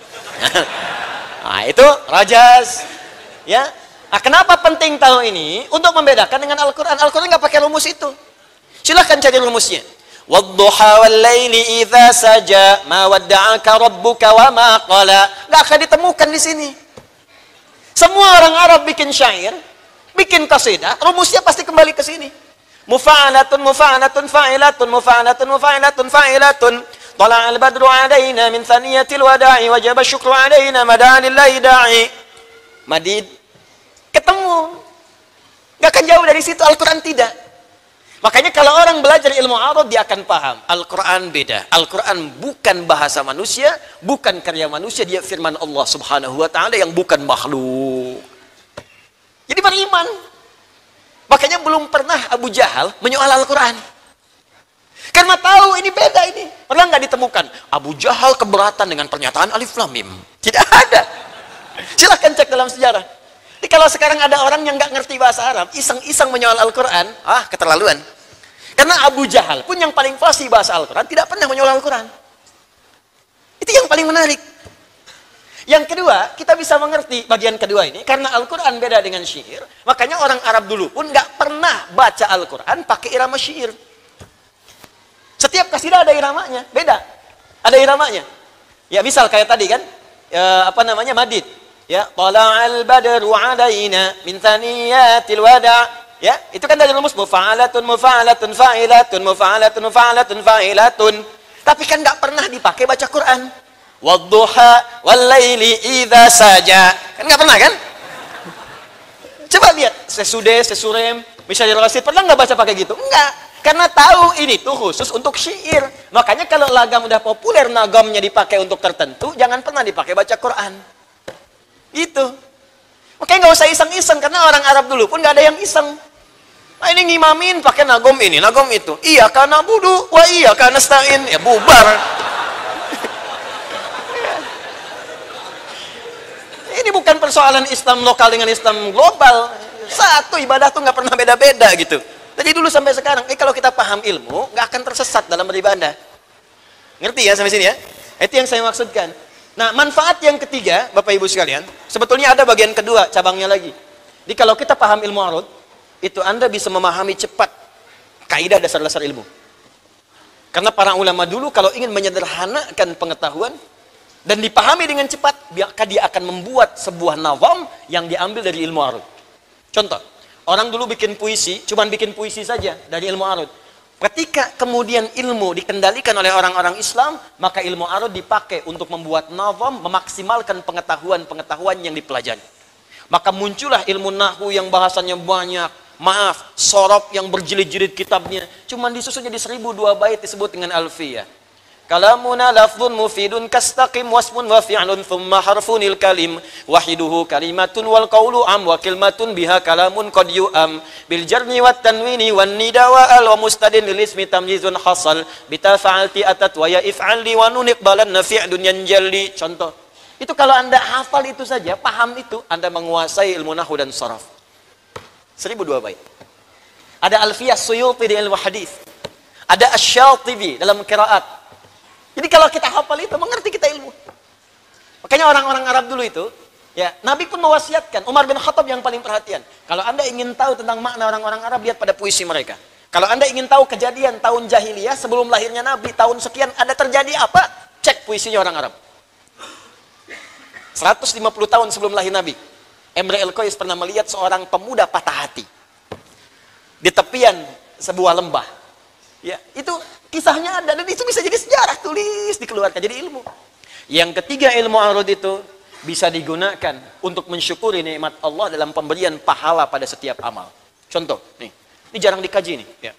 Nah, itu rajaz. Ya, nah, kenapa penting tahu ini? Untuk membedakan dengan Al-Quran. Al-Quran nggak pakai rumus itu. Silahkan cari rumusnya. Wadduha wal laili idza saja ma wadda'aka rabbuka wa ma qala. Nggak akan ditemukan di sini. Semua orang Arab bikin syair, bikin qasidah, rumusnya pasti kembali ke sini. Mufa'alatun mufa'alatun fa'ilatun mufa'alatun mufa'alatun fa'ilatun. Tala'al badru 'alaina min thaniyatil wada'i wajaba syukru 'alaina mad'a lillahi da'i. Madid ketemu, nggak akan jauh dari situ. Al-Quran tidak. Makanya kalau orang belajar ilmu Arab dia akan paham Al-Quran beda. Al-Quran bukan bahasa manusia, bukan karya manusia, dia firman Allah Subhanahu Wa Taala yang bukan makhluk. Jadi beriman. Makanya belum pernah Abu Jahal menyoal Al-Quran, karena tahu ini beda. Ini pernah nggak ditemukan Abu Jahal keberatan dengan pernyataan Alif Lam Mim? Tidak ada. Silahkan cek dalam sejarah. Jadi kalau sekarang ada orang yang nggak ngerti bahasa Arab, iseng-iseng menyoal Al-Quran, ah keterlaluan. Karena Abu Jahal pun yang paling fasih bahasa Al-Quran tidak pernah menyoal Al-Quran. Itu yang paling menarik. Yang kedua, kita bisa mengerti bagian kedua ini, karena Al-Quran beda dengan syair, makanya orang Arab dulu pun nggak pernah baca Al-Quran pakai irama syair. Setiap kasidah ada iramanya, beda. Ada iramanya. Ya misal kayak tadi kan, ya, apa namanya, madid. Ya, tala'al badru 'alaina min thaniyatil wada'. Ya, itu kan dari rumus mufa'alatun mufa'alatun fa'ilatun mufa'alatun mufa'alatun fa'ilatun. Tapi kan nggak pernah dipakai baca Quran. Wadduha wal laili idza saja. Kan nggak pernah kan? Coba lihat sesude, sesurem, misalnya rasid, pernah nggak baca pakai gitu? Enggak. Karena tahu ini tuh khusus untuk syair. Makanya kalau lagam udah populer, nagamnya dipakai untuk tertentu, jangan pernah dipakai baca Quran. Gitu. Makanya nggak usah iseng-iseng, karena orang Arab dulu pun nggak ada yang iseng. Nah, ini ngimamin pakai nagom ini, nagom itu. Iya karena budu, wah iya karena stain, ya bubar. Ini bukan persoalan Islam lokal dengan Islam global. Satu ibadah tuh nggak pernah beda-beda gitu. Jadi dulu sampai sekarang, eh kalau kita paham ilmu, nggak akan tersesat dalam beribadah. Ngerti ya sampai sini ya? Itu yang saya maksudkan. Nah, manfaat yang ketiga, Bapak Ibu sekalian, sebetulnya ada bagian kedua, cabangnya lagi. Jadi kalau kita paham ilmu arud, itu Anda bisa memahami cepat kaidah dasar-dasar ilmu. Karena para ulama dulu kalau ingin menyederhanakan pengetahuan dan dipahami dengan cepat, maka dia akan membuat sebuah nawam yang diambil dari ilmu arud. Contoh, orang dulu bikin puisi, cuman bikin puisi saja dari ilmu arud. Ketika kemudian ilmu dikendalikan oleh orang-orang Islam, maka ilmu arud dipakai untuk membuat nazam, memaksimalkan pengetahuan-pengetahuan yang dipelajari. Maka muncullah ilmu nahwu yang bahasanya banyak, maaf, sorob yang berjilid-jilid kitabnya, cuman disusunnya di seribu dua bait disebut dengan alfiyah. Kalamuna lafzun mufidun kastaqim wasmun wa fi'lun thumma harfunil kalim wahiduhu kalimatun wal qawlu am wa kilmatun biha kalamun qad yu'am bil jarni wat tanwini wan nida wa al wa mustadin lil ismi tamyizun hasal bitafa'alti atat wa ya if'alli wa nuniqbalan fi'lun yanjalli. Contoh. Itu kalau Anda hafal itu saja, paham itu, Anda menguasai ilmu nahwu dan saraf. seribu dua bait. Ada Alfiyah Suyuti di ilmu hadis. Ada Asy-Syatibi dalam qiraat. Jadi kalau kita hafal itu, mengerti kita ilmu. Makanya orang-orang Arab dulu itu, Ya, Nabi pun mewasiatkan, Umar bin Khattab yang paling perhatian. Kalau Anda ingin tahu tentang makna orang-orang Arab, lihat pada puisi mereka. Kalau Anda ingin tahu kejadian tahun jahiliyah sebelum lahirnya Nabi, tahun sekian ada terjadi apa? Cek puisinya orang Arab. seratus lima puluh tahun sebelum lahir Nabi, Imre el-Qais pernah melihat seorang pemuda patah hati di tepian sebuah lembah. Ya, itu kisahnya ada dan itu bisa jadi sejarah, tulis, dikeluarkan jadi ilmu. Yang ketiga, ilmu arud itu bisa digunakan untuk mensyukuri nikmat Allah dalam pemberian pahala pada setiap amal. Contoh, nih, ini jarang dikaji nih. Ya.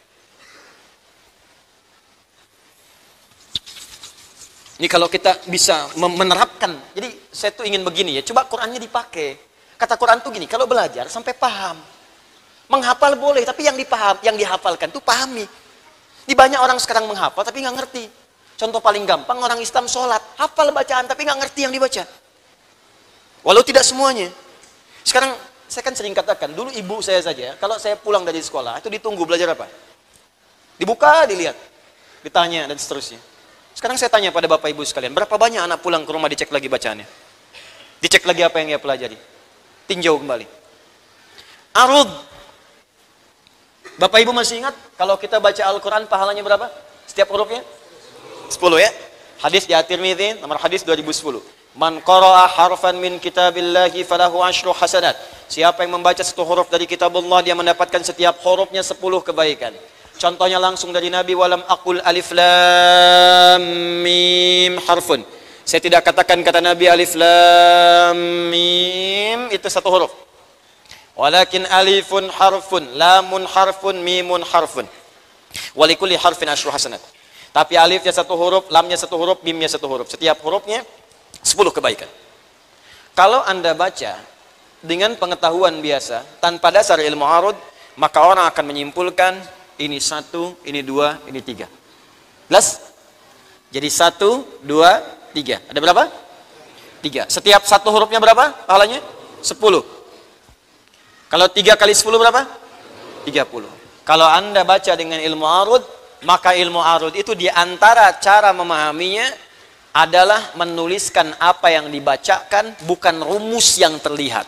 Ini kalau kita bisa menerapkan, jadi saya tuh ingin begini ya, coba Qurannya dipakai. Kata Quran tuh gini, kalau belajar sampai paham. Menghafal boleh, tapi yang dipaham, yang dihafalkan tuh pahami. Di banyak orang sekarang menghafal tapi nggak ngerti. Contoh paling gampang, orang Islam sholat, hafal bacaan tapi nggak ngerti yang dibaca. Walau tidak semuanya. Sekarang saya kan sering katakan, dulu ibu saya saja, kalau saya pulang dari sekolah, itu ditunggu belajar apa? Dibuka, dilihat, ditanya, dan seterusnya. Sekarang saya tanya pada bapak ibu sekalian, berapa banyak anak pulang ke rumah dicek lagi bacaannya? Dicek lagi apa yang ia pelajari? Tinjau kembali. Arud. Bapak ibu masih ingat, kalau kita baca Al-Quran pahalanya berapa? Setiap hurufnya? sepuluh ya? Hadis di At-Tirmidzi, nomor hadis dua ribu sepuluh. Man qara'a harfan min kitabillahi falahu asyru hasanat. Siapa yang membaca satu huruf dari kitab Allah, dia mendapatkan setiap hurufnya sepuluh kebaikan. Contohnya langsung dari Nabi, walam aqul alif lam mim harfun. Saya tidak katakan kata Nabi alif lam mim itu satu huruf. Walakin alifun harfun, lamun harfun, mimun harfun. Walikulli harfin asyru hasanat. Tapi alifnya satu huruf, lamnya satu huruf, mimnya satu huruf. Setiap hurufnya sepuluh kebaikan. Kalau Anda baca dengan pengetahuan biasa, tanpa dasar ilmu arud, maka orang akan menyimpulkan ini satu, ini dua, ini tiga. Jelas? Jadi satu, dua, tiga. Ada berapa? Tiga. Setiap satu hurufnya berapa pahalanya? Sepuluh. Kalau tiga kali sepuluh berapa? Tiga puluh. Kalau Anda baca dengan ilmu arud, maka ilmu arud itu diantara cara memahaminya adalah menuliskan apa yang dibacakan, bukan rumus yang terlihat.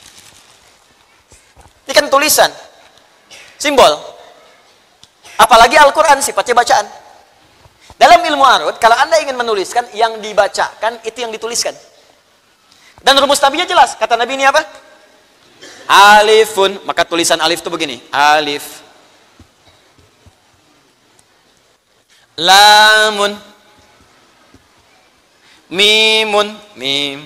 Ini kan tulisan, simbol. Apalagi Al-Quran sifatnya bacaan. Dalam ilmu arud, kalau Anda ingin menuliskan, yang dibacakan itu yang dituliskan. Dan rumus tabinya jelas. Kata Nabi ini apa? Alifun. Maka tulisan alif itu begini. Alif. Lamun. Mimun, mim.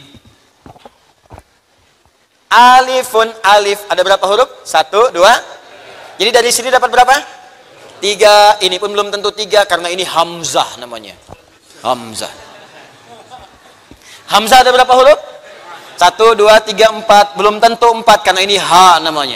Alifun, alif. Ada berapa huruf? Satu, dua. Jadi dari sini dapat berapa? Tiga. Ini pun belum tentu tiga, karena ini hamzah namanya. Hamzah. Hamzah ada berapa huruf? Satu, dua, tiga, empat. Belum tentu empat, karena ini ha namanya.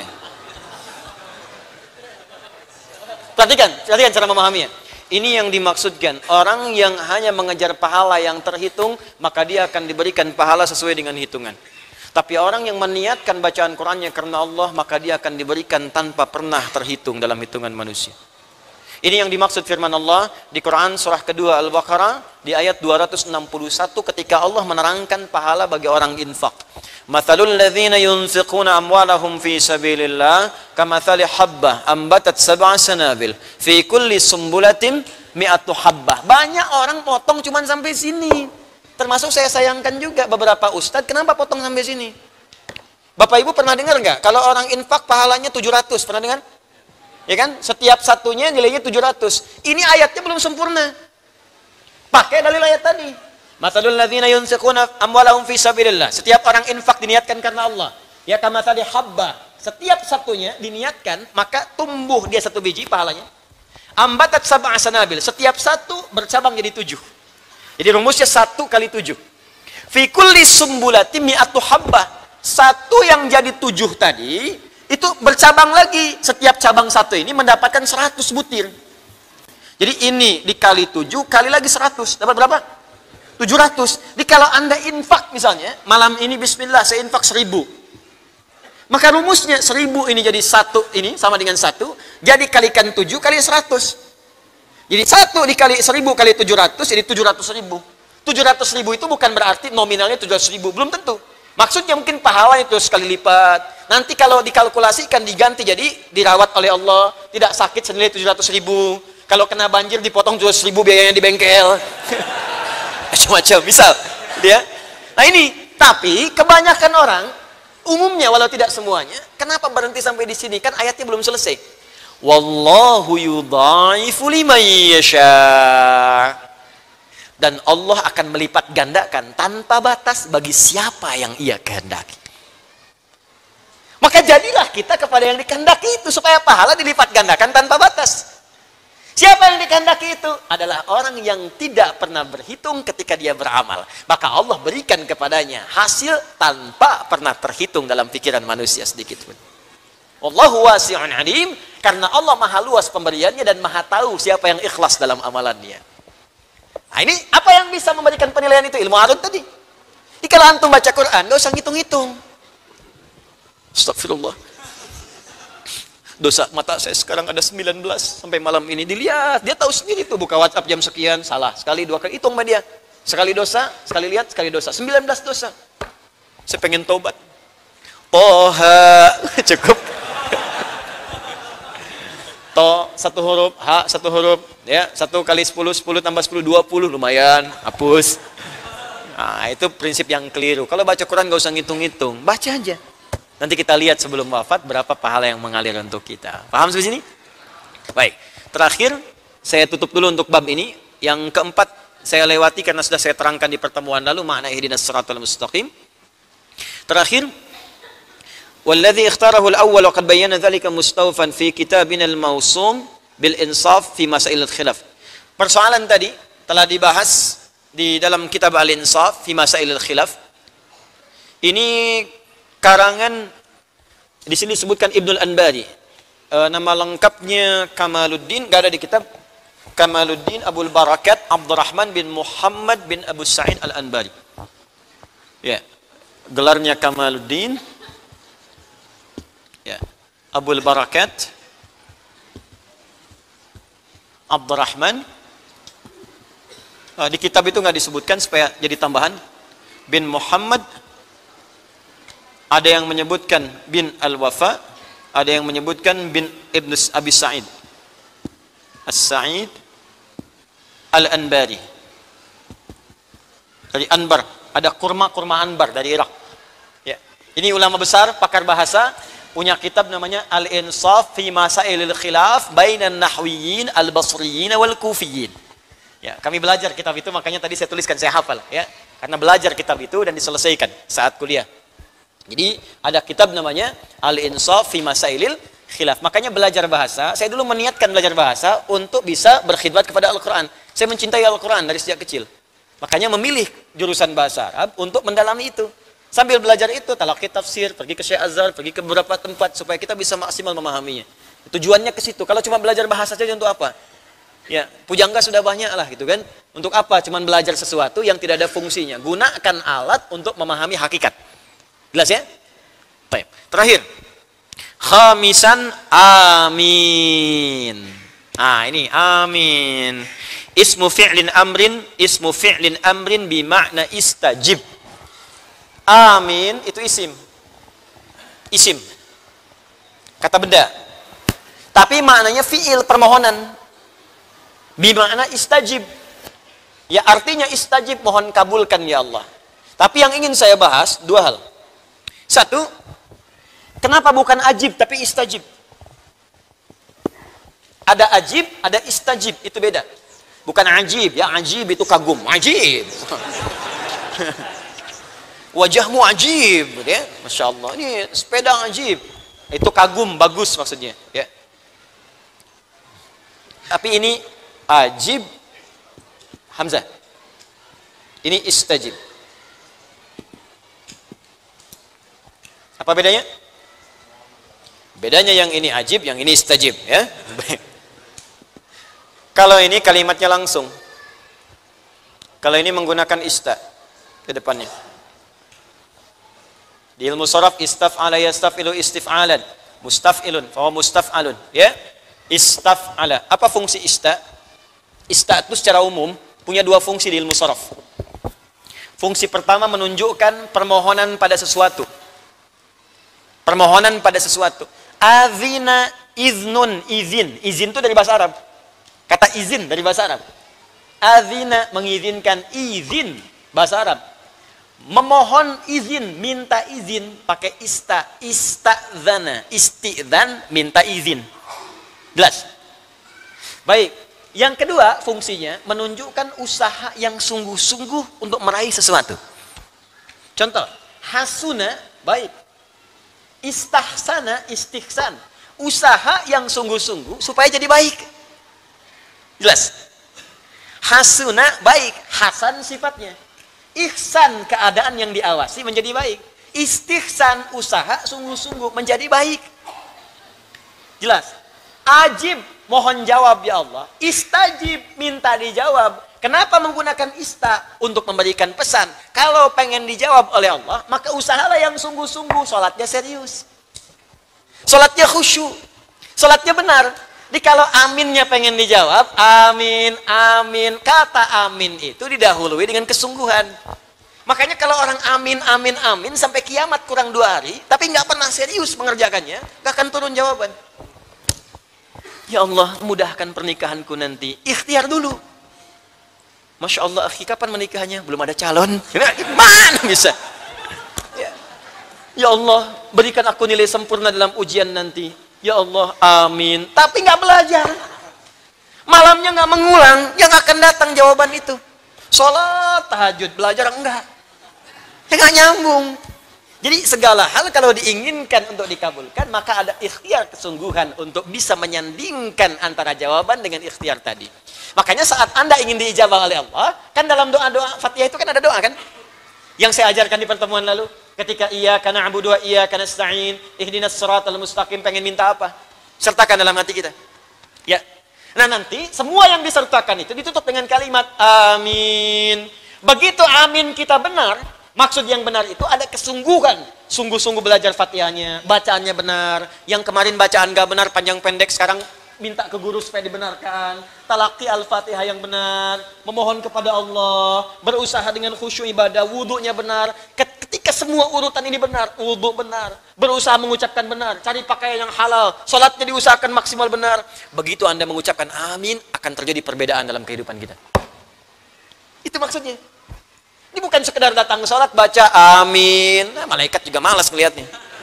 Perhatikan, perhatikan cara memahaminya. Ini yang dimaksudkan, orang yang hanya mengejar pahala yang terhitung, maka dia akan diberikan pahala sesuai dengan hitungan. Tapi orang yang meniatkan bacaan Qur'annya karena Allah, maka dia akan diberikan tanpa pernah terhitung dalam hitungan manusia. Ini yang dimaksud firman Allah di Quran surah kedua Al-Baqarah di ayat dua ratus enam puluh satu ketika Allah menerangkan pahala bagi orang infak. Mathalul ladzina yunfiquna amwalahum fi sabilillah kamathali habbah ambatat sab'a sanabil fi kulli sumbulatin mi'atu habbah. Banyak orang potong cuman sampai sini. Termasuk saya sayangkan juga beberapa ustadz, kenapa potong sampai sini? Bapak Ibu pernah dengar nggak kalau orang infak pahalanya tujuh ratus? Pernah dengar? Ya kan? Setiap satunya nilainya tujuh ratus. Ini ayatnya belum sempurna. Pakai dalil ayat tadi. Mathalul ladzina yunfiquna amwalahum fi sabilillah. Setiap orang infak diniatkan karena Allah. Ya kamathali habbah. Setiap satunya diniatkan, maka tumbuh dia satu biji pahalanya. Ambatat sab'a sanabil. Setiap satu bercabang jadi tujuh. Jadi rumusnya satu kali tujuh. Fi kulli sumbulati mi'atu habbah. Satu yang jadi tujuh tadi itu bercabang lagi. Setiap cabang satu ini mendapatkan seratus butir. Jadi ini dikali tujuh kali lagi seratus. Dapat berapa? tujuh ratus. Jadi kalau Anda infak misalnya, malam ini bismillah saya infak seribu. Maka rumusnya seribu ini jadi satu ini sama dengan satu. Jadi kalikan tujuh kali seratus. Jadi satu dikali seribu kali tujuh ratus jadi tujuh ratus ribu. tujuh ratus ribu itu bukan berarti nominalnya tujuh ratus ribu. Belum tentu. Maksudnya mungkin pahala itu sekali lipat. Nanti kalau dikalkulasikan diganti jadi dirawat oleh Allah, tidak sakit senilai tujuh ratus ribu. Kalau kena banjir dipotong tujuh ratus ribu biayanya di bengkel. Semacam misal dia. Nah ini, tapi kebanyakan orang umumnya walau tidak semuanya, kenapa berhenti sampai di sini? Kan ayatnya belum selesai. Wallahu yudha'ifu liman yasha. Dan Allah akan melipat gandakan tanpa batas bagi siapa yang ia kehendaki. Maka jadilah kita kepada yang dikehendaki itu supaya pahala dilipat gandakan tanpa batas. Siapa yang dikehendaki itu? Adalah orang yang tidak pernah berhitung ketika dia beramal. Maka Allah berikan kepadanya hasil tanpa pernah terhitung dalam pikiran manusia sedikit pun. Wallahu wasi'un alim, karena Allah maha luas pemberiannya dan maha tahu siapa yang ikhlas dalam amalannya. Nah ini apa yang bisa memberikan penilaian itu? Ilmu arud tadi. Jadi kalau antum baca Quran, gak usah ngitung-ngitung. Astagfirullah. Dosa mata saya sekarang ada sembilan belas sampai malam ini. Dilihat, dia tahu sendiri tuh buka WhatsApp jam sekian, salah. Sekali dua kali, hitung sama dia. Sekali dosa, sekali lihat, sekali dosa. sembilan belas dosa. Saya pengen tobat. Toha, cukup. To, satu huruf, ha, satu huruf, ya, satu kali sepuluh, sepuluh tambah sepuluh, dua puluh, lumayan, hapus. Nah, itu prinsip yang keliru. Kalau baca Quran gak usah ngitung-ngitung, baca aja. Nanti kita lihat sebelum wafat berapa pahala yang mengalir untuk kita. Paham sampai sini? Baik, terakhir saya tutup dulu untuk bab ini. Yang keempat saya lewati karena sudah saya terangkan di pertemuan lalu, makna ihdinas siratal mustaqim. Terakhir, والذي اختاره الأول وقد بينا ذلك مستوفا في كتابنا الموسوم بالإنصاف في مسائل الخلاف. Persoalan tadi telah dibahas di dalam kitab Al-Insaf fi Masail al-Khilaf. Ini karangan di sini disebutkan Ibnul Anbari. E, nama lengkapnya Kamaluddin, enggak ada di kitab. Kamaluddin Abul Barakat Abdurrahman bin Muhammad bin Abu Sa'id Al-Anbari. Ya. Gelarnya Kamaluddin ya, Abul Barakat Abdurrahman. Nah, di kitab itu nggak disebutkan supaya jadi tambahan. Bin Muhammad. Ada yang menyebutkan bin Al-Wafa. Ada yang menyebutkan bin Ibn Abi Sa'id As-Sa'id Al-Anbari. Dari Anbar. Ada kurma-kurma Anbar dari Irak. Ya. Ini ulama besar, pakar bahasa, punya kitab namanya Al-Insaf fi Masailil Khilaf bainan Nahwiyin Al-Basriyin wal Kufiyin. Ya, kami belajar kitab itu, makanya tadi saya tuliskan, saya hafal ya. Karena belajar kitab itu dan diselesaikan saat kuliah. Jadi ada kitab namanya Al-Insaf fi Masailil Khilaf. Makanya belajar bahasa, saya dulu meniatkan belajar bahasa untuk bisa berkhidmat kepada Al-Qur'an. Saya mencintai Al-Qur'an dari sejak kecil. Makanya memilih jurusan bahasa Arab untuk mendalami itu. Sambil belajar itu, talaqi tafsir, pergi ke Syekh Azhar, pergi ke beberapa tempat supaya kita bisa maksimal memahaminya. Tujuannya ke situ. Kalau cuma belajar bahasa saja untuk apa? Ya, pujangga sudah banyak lah gitu kan. Untuk apa? Cuman belajar sesuatu yang tidak ada fungsinya. Gunakan alat untuk memahami hakikat. Jelas ya? Baik. Terakhir. Khamisan amin. Ah, ini amin. Ismu fi'lin amrin, ismu fi'lin amrin bimakna istajib. Amin itu isim. Isim. Kata benda. Tapi maknanya fi'il, permohonan. Bimakna istajib. Ya artinya istajib, mohon kabulkan ya Allah. Tapi yang ingin saya bahas dua hal. Satu, kenapa bukan ajib tapi istajib? Ada ajib, ada istajib, itu beda. Bukan ajib, ya ajib itu kagum. Ajib. Wajahmu ajib, ya, masya Allah. Ini sepeda ajib, itu kagum, bagus maksudnya, ya. Tapi ini ajib, hamzah. Ini istajib. Apa bedanya? Bedanya yang ini ajib, yang ini istajib, ya. Kalau ini kalimatnya langsung. Kalau ini menggunakan ista ke depannya. Di ilmu sharaf istaf'ala yastaf'ilu istif'alan, mustaf'ilun fa huwa mustaf'alun, ya. Istaf'ala. Apa fungsi ista? Ista itu secara umum punya dua fungsi di ilmu sharaf. Fungsi pertama menunjukkan permohonan pada sesuatu. Permohonan pada sesuatu. Azina iznun, izin. Izin itu dari bahasa Arab. Kata izin dari bahasa Arab. Azina mengizinkan, izin bahasa Arab. Memohon izin, minta izin pakai ista, istadzana, istidzan, minta izin. Jelas? Baik. Yang kedua fungsinya menunjukkan usaha yang sungguh-sungguh untuk meraih sesuatu. Contoh, hasuna, baik. Istahsana, istihsan. Usaha yang sungguh-sungguh supaya jadi baik. Jelas? Hasuna, baik. Hasan sifatnya. Ihsan, keadaan yang diawasi menjadi baik. Istihsan, usaha sungguh-sungguh menjadi baik. Jelas? Ajib, mohon jawab ya Allah. Istajib, minta dijawab. Kenapa menggunakan ista? Untuk memberikan pesan. Kalau pengen dijawab oleh Allah, maka usahalah yang sungguh-sungguh. Sholatnya serius. Sholatnya khusyuk. Sholatnya benar. Jadi kalau aminnya pengen dijawab, amin, amin. Kata amin itu didahului dengan kesungguhan. Makanya kalau orang amin, amin, amin, sampai kiamat kurang dua hari, tapi nggak pernah serius mengerjakannya, nggak akan turun jawaban. Ya Allah, mudahkan pernikahanku nanti. Ikhtiar dulu. Masya Allah, akhi, kapan menikahnya? Belum ada calon. Mana bisa? Ya. Ya Allah, berikan aku nilai sempurna dalam ujian nanti. Ya Allah, amin. Tapi nggak belajar. Malamnya nggak mengulang, yang akan datang jawaban itu. Sholat, tahajud, belajar enggak. Ya nggak nyambung. Jadi segala hal kalau diinginkan untuk dikabulkan, maka ada ikhtiar kesungguhan untuk bisa menyandingkan antara jawaban dengan ikhtiar tadi. Makanya saat Anda ingin diijabah oleh Allah, kan dalam doa-doa Fatihah itu kan ada doa kan? Yang saya ajarkan di pertemuan lalu, ketika iyyaka na'budu wa iyyaka nasta'in, ihdinas siratal mustaqim, pengen minta apa? Sertakan dalam hati kita. Ya. Nah, nanti semua yang disertakan itu ditutup dengan kalimat amin. Begitu amin kita benar, maksud yang benar itu ada kesungguhan. Sungguh-sungguh belajar Fatihahnya, bacaannya benar. Yang kemarin bacaan gak benar, panjang pendek, sekarang minta ke guru supaya dibenarkan. Talaqi Al-Fatihah yang benar, memohon kepada Allah, berusaha dengan khusyuk ibadah, wudhunya benar. Ketika semua urutan ini benar, wudhu benar, berusaha mengucapkan benar, cari pakaian yang halal, sholatnya diusahakan maksimal benar. Begitu Anda mengucapkan amin, akan terjadi perbedaan dalam kehidupan kita. Itu maksudnya. Ini bukan sekedar datang ke sholat, baca amin. Nah, malaikat juga malas melihatnya.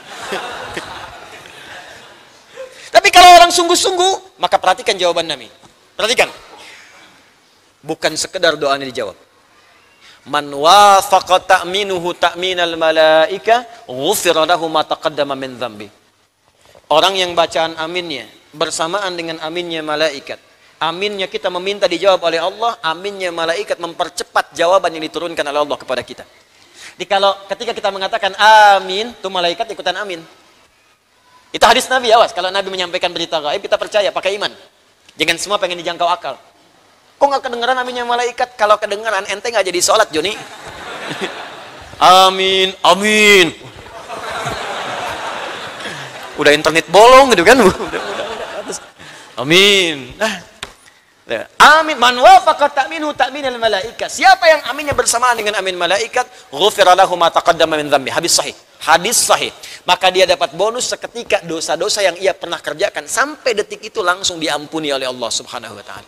Tapi kalau orang sungguh-sungguh, maka perhatikan jawaban Nabi. Perhatikan. Bukan sekedar doanya dijawab. Man wafaqa ta'minuhu ta'minal malaika, ghufira lahu ma taqaddama min dzambi. Orang yang bacaan aminnya bersamaan dengan aminnya malaikat. Aminnya kita meminta dijawab oleh Allah, aminnya malaikat mempercepat jawaban yang diturunkan oleh Allah kepada kita. Jadi kalau ketika kita mengatakan amin, tuh malaikat ikutan amin. Itu hadis Nabi, awas. Kalau Nabi menyampaikan berita gaib, kita percaya, pakai iman. Jangan semua pengen dijangkau akal. Kok nggak kedengeran aminnya malaikat? Kalau kedengeran, ente nggak jadi sholat, Joni. Amin, amin. Udah internet bolong gitu kan? Udah, udah, udah. Amin. Nah. Amin, man wafaqa ta'minu ta'minal malaikat. Siapa yang aminnya bersamaan dengan amin malaikat, ghufira lahu ma taqaddama min dzambi. Hadis sahih. Hadis sahih. Maka dia dapat bonus seketika dosa-dosa yang ia pernah kerjakan sampai detik itu langsung diampuni oleh Allah Subhanahu wa taala.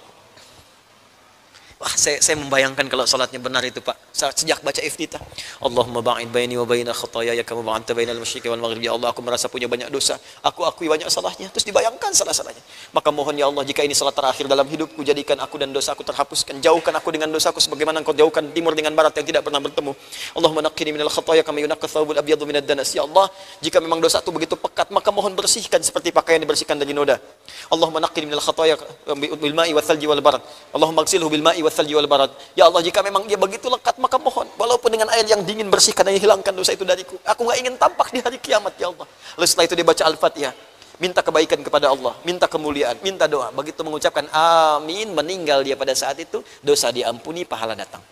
Wah, saya, saya membayangkan kalau salatnya benar itu, Pak. Sejak baca iftitah, Allahumma ba'id baini wa baina khataaya kama ba'adta bainal masyriqi wal maghrib. Ya Allah, aku merasa punya banyak dosa. Aku akui banyak salahnya. Terus dibayangkan salah-salahnya. Maka mohon ya Allah, jika ini salat terakhir dalam hidupku, jadikan aku dan dosaku terhapuskan. Jauhkan aku dengan dosaku sebagaimana Engkau jauhkan timur dengan barat yang tidak pernah bertemu. Allahumma naqqini minal khataaya kama yunqqa thawbul abyadu minad danas. Ya Allah, jika memang dosa itu begitu pekat, maka mohon bersihkan seperti pakaian dibersihkan dari noda. Allahumma naqqini minal khataaya bil ma'i wal thalji wal barad. Allahumma ighsilhu bil ma'i wal thalji wal barad. Ya Allah, jika memang dia begitu lekat, maka mohon walaupun dengan air yang dingin bersihkan dan hilangkan dosa itu dariku. Aku enggak ingin tampak di hari kiamat, ya Allah. Lalu setelah itu dia baca Al-Fatihah, minta kebaikan kepada Allah, minta kemuliaan, minta doa. Begitu mengucapkan amin, meninggal dia pada saat itu, dosa diampuni, pahala datang.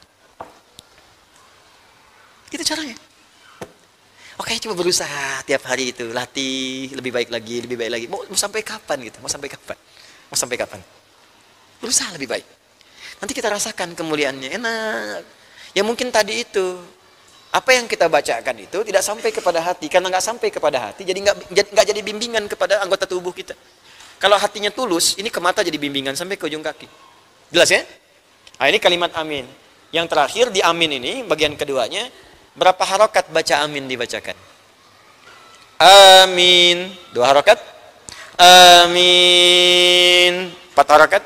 Itu caranya. Oke, coba berusaha tiap hari itu, latih lebih baik lagi, lebih baik lagi. Mau, mau sampai kapan gitu? Mau sampai kapan? Mau sampai kapan? Berusaha lebih baik. Nanti kita rasakan kemuliaannya, enak. Ya mungkin tadi itu, apa yang kita bacakan itu tidak sampai kepada hati. Karena nggak sampai kepada hati, jadi nggak nggak jadi bimbingan kepada anggota tubuh kita. Kalau hatinya tulus, ini ke mata jadi bimbingan sampai ke ujung kaki. Jelas ya? Nah, ini kalimat amin. Yang terakhir di amin ini, bagian keduanya, berapa harokat baca amin dibacakan? Amin. Dua harokat. Amin. Empat harokat.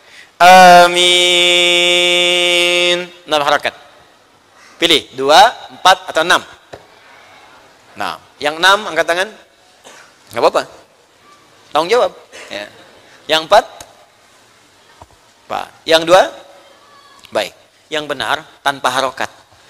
Amin. Enam harokat. Pilih, dua, empat, atau enam. Nah, yang enam angkat tangan. Nggak apa-apa. Tanggung jawab. Ya. Yang empat, Pak. Yang dua, baik. Yang benar tanpa harokat.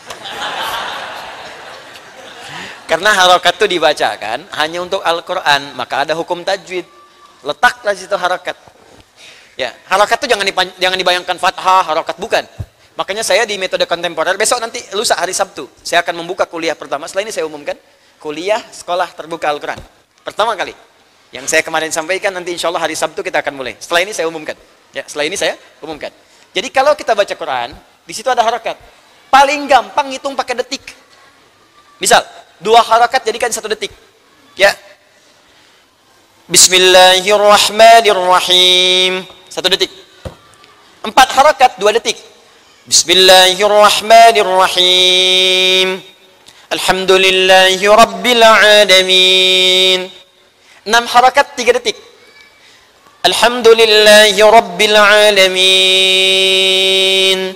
Karena harokat itu dibacakan hanya untuk Al-Quran, maka ada hukum tajwid. Letaklah di situ harokat. Ya, harokat itu jangan jangan dibayangkan fathah, harokat bukan. Makanya saya di metode kontemporer, besok nanti lusa hari Sabtu, saya akan membuka kuliah pertama. Setelah ini saya umumkan kuliah sekolah terbuka Al-Quran. Pertama kali. Yang saya kemarin sampaikan, nanti insya Allah hari Sabtu kita akan mulai. Setelah ini saya umumkan. Ya, setelah ini saya umumkan. Jadi kalau kita baca Quran, di situ ada harokat. Paling gampang hitung pakai detik. Misal, dua harokat jadikan satu detik. Ya. Bismillahirrahmanirrahim. Satu detik. Empat harokat, dua detik. Bismillahirrahmanirrahim. Alhamdulillahi rabbil alamin. Enam harakat, tiga detik. Alhamdulillahi rabbil alamin.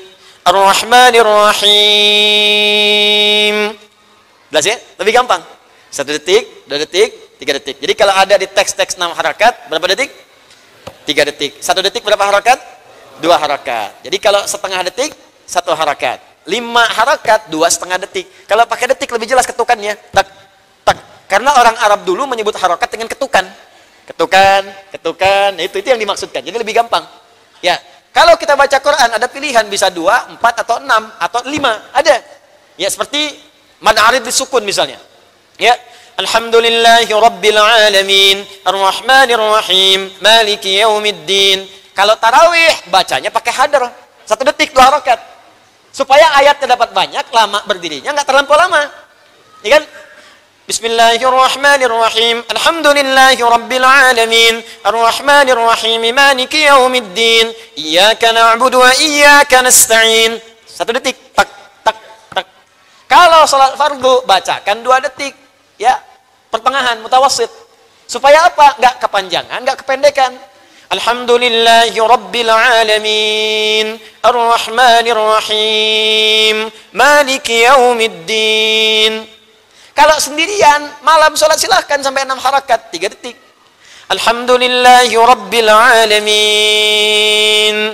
Ar-Rahmanir-Rahim. Jelas ya? Lebih gampang. Satu detik, dua detik, tiga detik. Jadi kalau ada di teks-teks enam harakat, berapa detik? Tiga detik. Satu detik berapa harakat? Dua harakat. Jadi kalau setengah detik, satu harakat. Lima harakat, dua setengah detik. Kalau pakai detik lebih jelas ketukannya. Tak, tak. Karena orang Arab dulu menyebut harakat dengan ketukan. Ketukan, ketukan. Nah, itu itu yang dimaksudkan. Jadi lebih gampang. Ya. Kalau kita baca Quran ada pilihan bisa dua, empat atau enam atau lima. Ada. Ya seperti mad arid disukun misalnya. Ya. Alhamdulillahi rabbil alamin. Ar-Rahmanir-Rahim. Maliki yaumiddin. Kalau tarawih, bacanya pakai hadar. Satu detik, dua harakat. Supaya ayatnya dapat banyak, lama berdirinya, nggak terlampau lama. Ya kan? Bismillahirrahmanirrahim. Alhamdulillahi rabbil alamin. Ar-Rahmanir-Rahim. Maliki yaumiddin. Iyyaka na'budu wa iyyaka nasta'in. Satu detik. Tak, tak, tak. Kalau salat fardu, bacakan dua detik. Ya, pertengahan, mutawassit. Supaya apa? Nggak kepanjangan, nggak kependekan. Alhamdulillahi rabbil alamin. Ar-Rahmanir-Rahim. Maliki yaumiddin. Kalau sendirian, malam sholat silahkan sampai enam harakat, tiga detik. Alhamdulillahi rabbil alamin.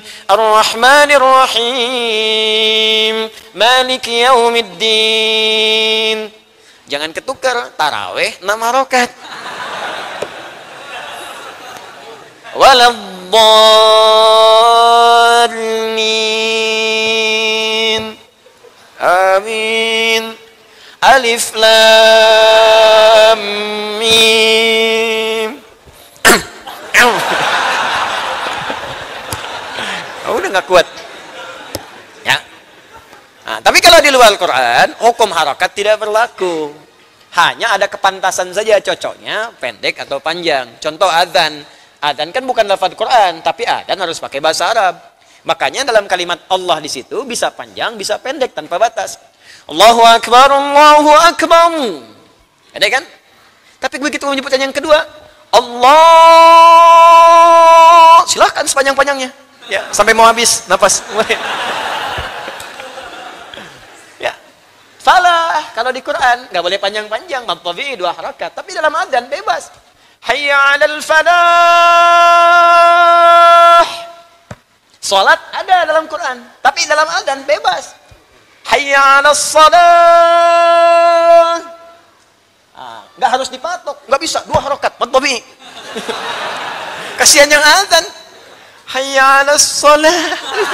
Ar-Rahmanir-Rahim. Maliki yaumiddin. Jangan ketukar, tarawih enam harakat. Waladdallin. Amin. Alif lam mim. Oh, udah nggak kuat. Ya. Nah, tapi kalau di luar Al-Quran, hukum harakat tidak berlaku. Hanya ada kepantasan saja, cocoknya pendek atau panjang. Contoh adzan. Adzan kan bukan lafaz Quran, tapi adzan harus pakai bahasa Arab. Makanya dalam kalimat Allah di situ bisa panjang, bisa pendek tanpa batas. Allahu Akbar, Allahu Akbar. Ada kan? Tapi begitu menyebutkan yang kedua, Allah, silahkan sepanjang-panjangnya. Ya, sampai mau habis nafas. Ya. Salah kalau di Quran nggak boleh panjang-panjang, matabi dua harakat. Tapi dalam adzan bebas. Hayya 'alal falah. Salat ada dalam Quran, tapi dalam adzan bebas. Hayya 'alas shalah. Ah, enggak harus dipatok, enggak bisa dua harakat, matabi. Kasihan yang adzan. Hayya 'alas shalah.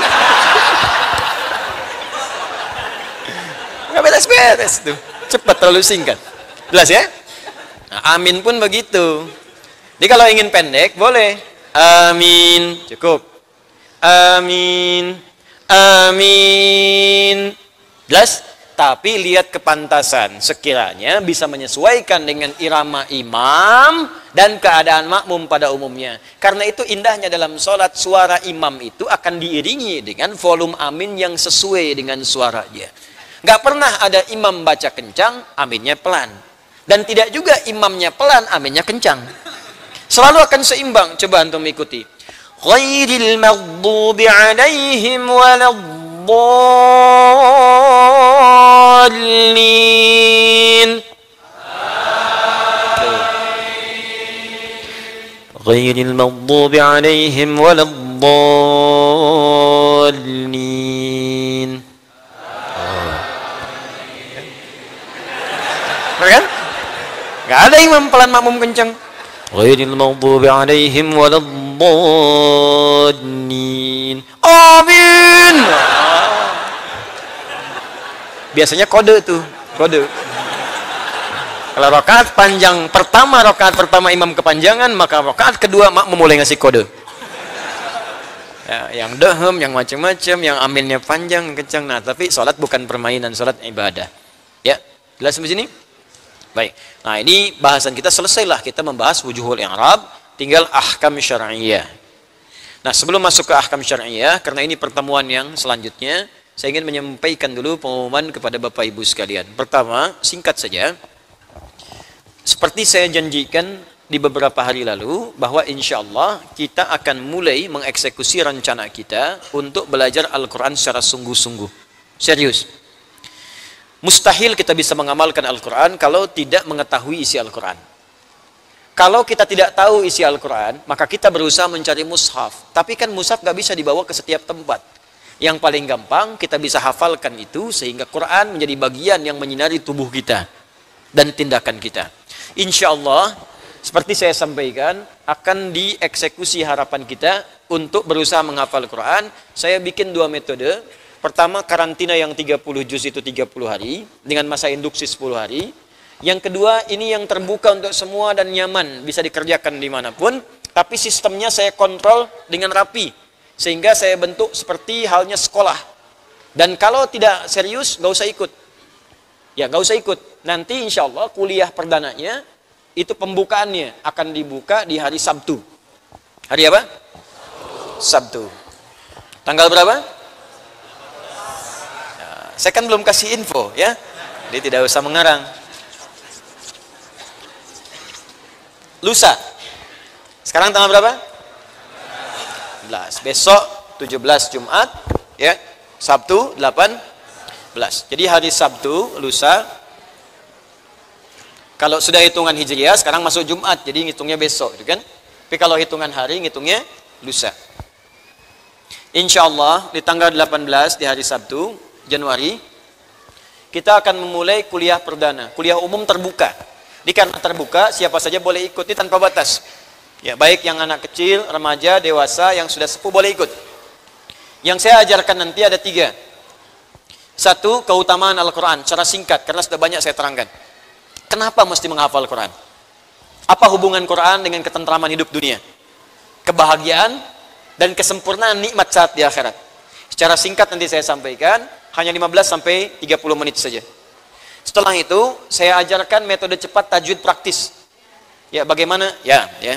Enggak beres-beres tuh. Cepat terlalu singkat. Jelas ya? Nah, amin pun begitu. Jadi kalau ingin pendek boleh amin, cukup. Amin. Amin. Jelas? Tapi lihat kepantasan, sekiranya bisa menyesuaikan dengan irama imam dan keadaan makmum pada umumnya. Karena itu indahnya dalam sholat, suara imam itu akan diiringi dengan volume amin yang sesuai dengan suaranya. Gak pernah ada imam baca kencang, aminnya pelan. Dan tidak juga imamnya pelan, aminnya kencang. Selalu akan seimbang. Coba antum ikuti. Ghairil maghdubi alaihim waladdallin. Ghairil maghdubi alaihim waladdallin. Kan? Gak ada imam pelan makmum kencang. Ghairil maghdubi alaihim waladdallin. Amin. Biasanya kode tuh, kode. Kalau rakaat panjang pertama, rakaat pertama imam kepanjangan, maka rakaat kedua makmum mulai ngasih kode. Ya, yang dehem, yang macam-macam, yang aminnya panjang, kencang. Nah, tapi sholat bukan permainan, sholat ibadah. Ya, jelas sampai sini? Baik. Nah, ini bahasan kita selesailah, kita membahas wujuhul i'rab, tinggal ahkam syar'iyyah. Nah, sebelum masuk ke ahkam syar'iyyah, karena ini pertemuan yang selanjutnya, saya ingin menyampaikan dulu pengumuman kepada Bapak Ibu sekalian. Pertama, singkat saja. Seperti saya janjikan di beberapa hari lalu, bahwa insya Allah kita akan mulai mengeksekusi rencana kita untuk belajar Al-Quran secara sungguh-sungguh. Serius. Mustahil kita bisa mengamalkan Al-Quran kalau tidak mengetahui isi Al-Quran. Kalau kita tidak tahu isi Al-Quran, maka kita berusaha mencari mushaf. Tapi kan mushaf gak bisa dibawa ke setiap tempat. Yang paling gampang, kita bisa hafalkan itu sehingga Quran menjadi bagian yang menyinari tubuh kita dan tindakan kita. Insya Allah, seperti saya sampaikan, akan dieksekusi harapan kita untuk berusaha menghafal Quran. Saya bikin dua metode. Pertama, karantina yang tiga puluh juz itu tiga puluh hari, dengan masa induksi sepuluh hari. Yang kedua, ini yang terbuka untuk semua dan nyaman, bisa dikerjakan dimanapun. Tapi sistemnya saya kontrol dengan rapi, sehingga saya bentuk seperti halnya sekolah. Dan kalau tidak serius, gak usah ikut. Ya, gak usah ikut. Nanti insya Allah kuliah perdananya, itu pembukaannya akan dibuka di hari Sabtu. Hari apa? Sabtu. Tanggal berapa? Saya kan belum kasih info, ya. Jadi tidak usah mengarang. Lusa. Sekarang tanggal berapa? enam belas. Besok tujuh belas Jumat, ya. Sabtu delapan belas. Jadi hari Sabtu, lusa. Kalau sudah hitungan Hijriah, sekarang masuk Jumat, jadi ngitungnya besok, gitu kan? Tapi kalau hitungan hari, ngitungnya lusa. Insya Allah di tanggal delapan belas di hari Sabtu Januari, kita akan memulai kuliah perdana, kuliah umum terbuka. Di karena terbuka, siapa saja boleh ikut, ini tanpa batas. Ya, baik yang anak kecil, remaja, dewasa, yang sudah sepuh boleh ikut. Yang saya ajarkan nanti ada tiga. Satu, keutamaan Al-Quran, secara singkat, karena sudah banyak saya terangkan. Kenapa mesti menghafal Quran? Apa hubungan Quran dengan ketentraman hidup dunia? Kebahagiaan dan kesempurnaan nikmat saat di akhirat. Secara singkat nanti saya sampaikan, hanya lima belas sampai tiga puluh menit saja. Setelah itu, saya ajarkan metode cepat tajwid praktis. Ya, bagaimana? Ya, ya.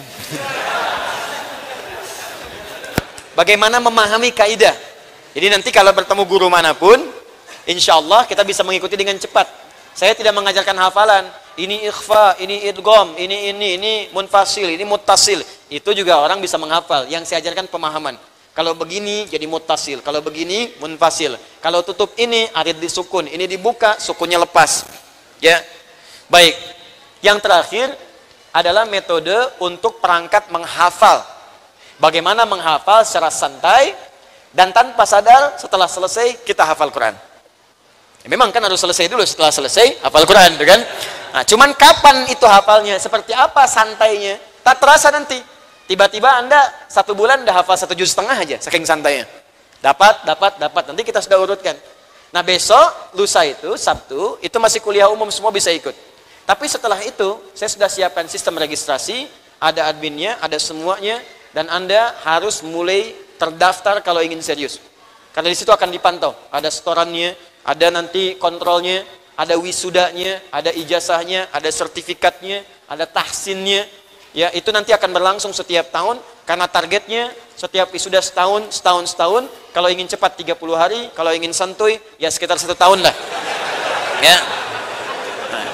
Bagaimana memahami kaidah. Jadi nanti kalau bertemu guru manapun, insya Allah kita bisa mengikuti dengan cepat. Saya tidak mengajarkan hafalan. Ini ikhfa, ini idgham, ini ini ini munfasil, ini muttasil. Itu juga orang bisa menghafal. Yang saya ajarkan pemahaman. Kalau begini jadi muttasil, kalau begini munfasil. Kalau tutup ini arid disukun, ini dibuka, sukunnya lepas. Ya. Baik. Yang terakhir adalah metode untuk perangkat menghafal. Bagaimana menghafal secara santai dan tanpa sadar, setelah selesai kita hafal Quran. Ya, memang kan harus selesai dulu, setelah selesai hafal Quran, kan? Nah, cuman kapan itu hafalnya? Seperti apa santainya? Tak terasa nanti. Tiba-tiba Anda satu bulan udah hafal satu juz setengah aja, saking santainya. Dapat, dapat, dapat. Nanti kita sudah urutkan. Nah, besok, lusa itu, Sabtu, itu masih kuliah umum, semua bisa ikut. Tapi setelah itu, saya sudah siapkan sistem registrasi, ada adminnya, ada semuanya, dan Anda harus mulai terdaftar kalau ingin serius. Karena di situ akan dipantau, ada setorannya, ada nanti kontrolnya, ada wisudanya, ada ijazahnya, ada sertifikatnya, ada tahsinnya. Ya, itu nanti akan berlangsung setiap tahun karena targetnya setiap wisuda setahun, setahun, setahun. Kalau ingin cepat tiga puluh hari, kalau ingin santuy ya sekitar satu tahun lah. Ya. Nah.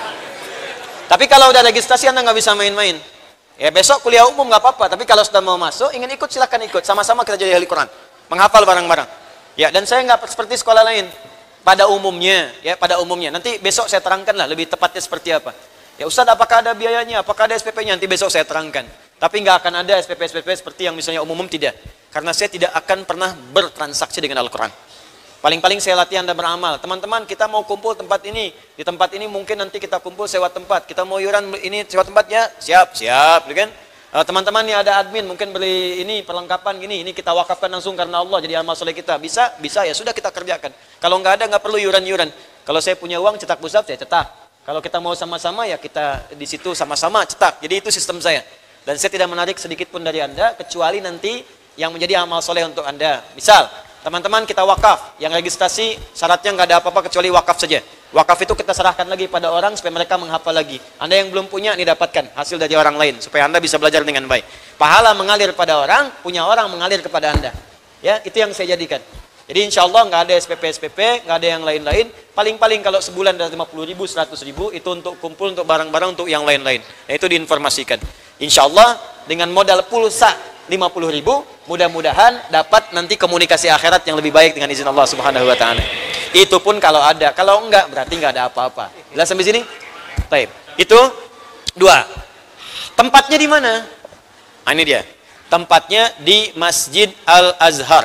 Tapi kalau udah registrasi Anda nggak bisa main-main. Ya besok kuliah umum nggak apa-apa, tapi kalau sudah mau masuk, ingin ikut silahkan ikut. Sama-sama kita jadi ahli Quran, menghafal bareng-bareng. Ya, dan saya nggak seperti sekolah lain. Pada umumnya, ya pada umumnya. Nanti besok saya terangkan lah lebih tepatnya seperti apa. Ya Ustaz, apakah ada biayanya? Apakah ada S P P-nya? Nanti besok saya terangkan. Tapi nggak akan ada S P P S P P seperti yang misalnya umum, tidak. Karena saya tidak akan pernah bertransaksi dengan Al-Quran. Paling-paling saya latih Anda beramal. Teman-teman, kita mau kumpul tempat ini. Di tempat ini mungkin nanti kita kumpul sewa tempat. Kita mau iuran ini sewa tempat ya? Siap, siap. Kan? Teman-teman ini ada admin, mungkin beli ini perlengkapan gini. Ini kita wakafkan langsung karena Allah. Jadi amal soleh kita. Bisa? Bisa ya. Sudah kita kerjakan. Kalau nggak ada, nggak perlu iuran-iuran. Kalau saya punya uang cetak mushaf, saya cetak. Kalau kita mau sama-sama, ya kita di situ sama-sama cetak. Jadi itu sistem saya. Dan saya tidak menarik sedikit pun dari Anda, kecuali nanti yang menjadi amal soleh untuk Anda. Misal, teman-teman kita wakaf, yang registrasi syaratnya nggak ada apa-apa kecuali wakaf saja. Wakaf itu kita serahkan lagi pada orang supaya mereka menghafal lagi. Anda yang belum punya, ini dapatkan hasil dari orang lain supaya Anda bisa belajar dengan baik. Pahala mengalir pada orang, punya orang mengalir kepada Anda. Ya, itu yang saya jadikan. Jadi insya Allah nggak ada S P P S P P, nggak ada yang lain-lain. Paling-paling kalau sebulan dari lima puluh ribu, seratus ribu itu untuk kumpul untuk barang-barang untuk yang lain-lain. Nah, itu diinformasikan. Insya Allah dengan modal pulsa lima puluh ribu, mudah-mudahan dapat nanti komunikasi akhirat yang lebih baik dengan izin Allah Subhanahu wa taala. Itu pun kalau ada, kalau enggak berarti enggak ada apa-apa. Jelas sampai sini? Baik. Itu dua. Tempatnya di mana? Nah, ini dia. Tempatnya di Masjid Al-Azhar.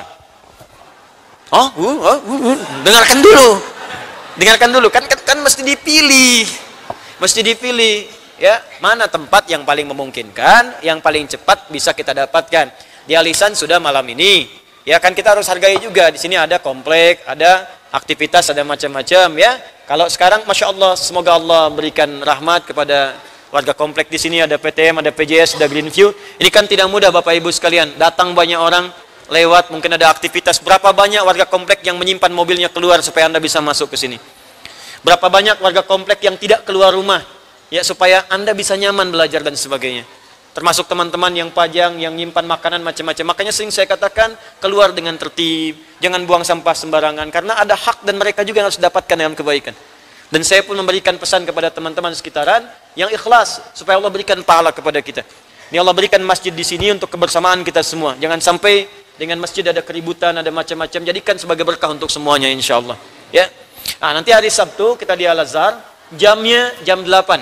Oh, uh, uh, uh, uh. dengarkan dulu. Dengarkan dulu, kan, kan kan mesti dipilih. Mesti dipilih. Ya, mana tempat yang paling memungkinkan, yang paling cepat bisa kita dapatkan. Di Alisan sudah malam ini. Ya kan kita harus hargai juga. Di sini ada komplek, ada aktivitas, ada macam-macam ya. Kalau sekarang Masya Allah, semoga Allah berikan rahmat kepada warga komplek di sini. Ada P T M, ada P J S, ada Greenview. Ini kan tidak mudah Bapak Ibu sekalian. Datang banyak orang lewat, mungkin ada aktivitas. Berapa banyak warga komplek yang menyimpan mobilnya keluar supaya Anda bisa masuk ke sini? Berapa banyak warga komplek yang tidak keluar rumah? Ya supaya Anda bisa nyaman belajar dan sebagainya. Termasuk teman-teman yang pajang, yang nyimpan makanan macam-macam. Makanya sering saya katakan keluar dengan tertib, jangan buang sampah sembarangan karena ada hak dan mereka juga harus dapatkan dalam kebaikan. Dan saya pun memberikan pesan kepada teman-teman sekitaran yang ikhlas supaya Allah berikan pahala kepada kita. Ini Allah berikan masjid di sini untuk kebersamaan kita semua. Jangan sampai dengan masjid ada keributan, ada macam-macam. Jadikan sebagai berkah untuk semuanya insyaallah. Ya. Nah, nanti hari Sabtu kita di Al-Azhar, jamnya jam delapan.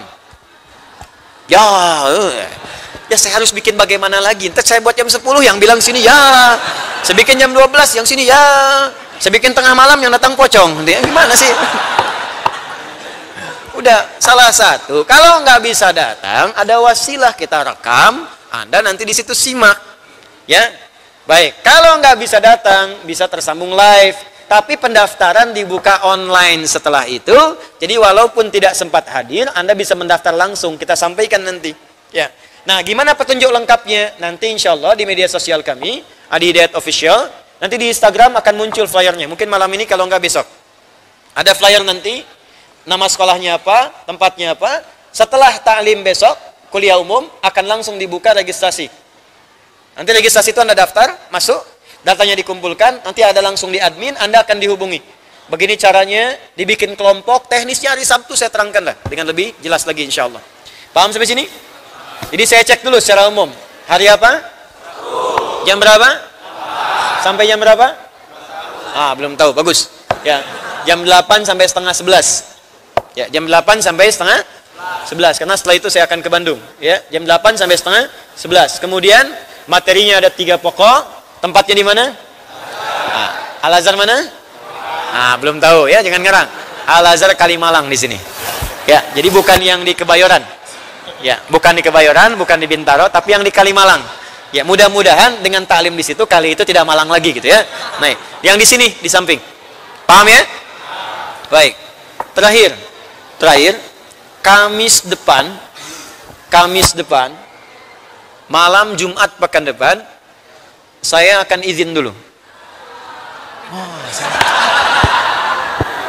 Ya, ya saya harus bikin bagaimana lagi. Ntar saya buat jam sepuluh, yang bilang sini ya. Saya bikin jam dua belas, yang sini ya. Saya bikin tengah malam, yang datang pocong. Gimana sih? Udah, salah satu. Kalau nggak bisa datang, ada wasilah kita rekam. Anda nanti di situ simak. Ya, baik. Kalau nggak bisa datang, bisa tersambung live. Tapi pendaftaran dibuka online setelah itu. Jadi walaupun tidak sempat hadir, Anda bisa mendaftar langsung. Kita sampaikan nanti. Ya. Nah, gimana petunjuk lengkapnya? Nanti insya Allah di media sosial kami, Adi Hidayat Official. Nanti di Instagram akan muncul flyernya. Mungkin malam ini kalau nggak besok. Ada flyer nanti. Nama sekolahnya apa, tempatnya apa. Setelah ta'lim besok, kuliah umum, akan langsung dibuka registrasi. Nanti registrasi itu Anda daftar, masuk. Datanya dikumpulkan, nanti ada langsung di admin, Anda akan dihubungi. Begini caranya, dibikin kelompok, teknisnya hari Sabtu saya terangkan lah, dengan lebih jelas lagi insya Allah. Paham sampai sini? Jadi saya cek dulu secara umum. Hari apa? Jam berapa? Sampai jam berapa? Ah, belum tahu, bagus. Ya, jam delapan sampai setengah sebelas. Ya, jam delapan sampai setengah sebelas. Karena setelah itu saya akan ke Bandung. Ya, jam delapan sampai setengah sebelas. Kemudian materinya ada tiga pokok. Tempatnya di mana? Nah, Al-Azhar mana? Nah, belum tahu ya, jangan ngarang. Al-Azhar Kalimalang di sini. Ya, jadi bukan yang di Kebayoran. Ya, bukan di Kebayoran, bukan di Bintaro, tapi yang di Kalimalang. Ya, mudah-mudahan dengan taklim di situ kali itu tidak malang lagi gitu ya. Nah, yang di sini di samping. Paham ya? Baik. Terakhir. Terakhir, Kamis depan, Kamis depan, malam Jumat pekan depan, saya akan izin dulu. Oh,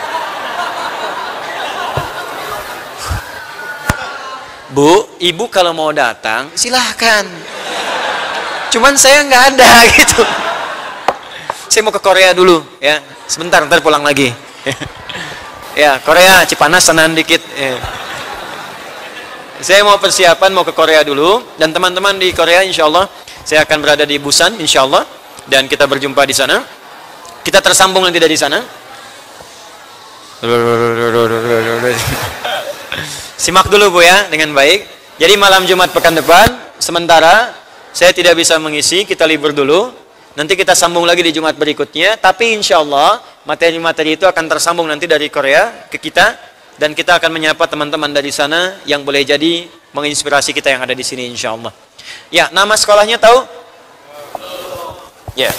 Bu, ibu kalau mau datang silahkan, cuman saya nggak ada gitu. Saya mau ke Korea dulu ya, sebentar ntar pulang lagi. Ya, Korea Cipanas sanan dikit ya. Saya mau persiapan mau ke Korea dulu, dan teman-teman di Korea insya Allah saya akan berada di Busan insya Allah, dan kita berjumpa di sana. Kita tersambung nanti dari sana. Simak dulu Bu ya dengan baik. Jadi malam Jumat pekan depan sementara saya tidak bisa mengisi, kita libur dulu. Nanti kita sambung lagi di Jumat berikutnya, tapi insya Allah materi-materi itu akan tersambung nanti dari Korea ke kita, dan kita akan menyapa teman-teman dari sana yang boleh jadi menginspirasi kita yang ada di sini insya Allah. Ya, nama sekolahnya tahu? Ya.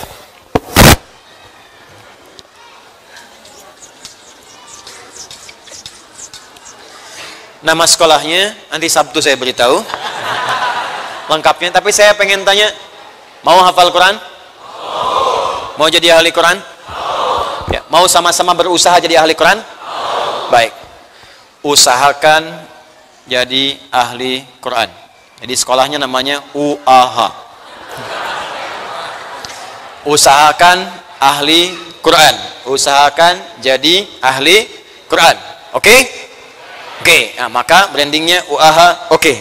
Nama sekolahnya nanti Sabtu saya beritahu lengkapnya, tapi saya pengen tanya, mau hafal Quran? Mau jadi ahli Quran? Ya, mau sama-sama berusaha jadi ahli Quran? Baik. Usahakan jadi ahli Quran. Jadi sekolahnya namanya U A H. Usahakan ahli Quran. Usahakan jadi ahli Quran. Oke? Okay? Oke. Okay. Nah, maka brandingnya U A H. Oke. Okay.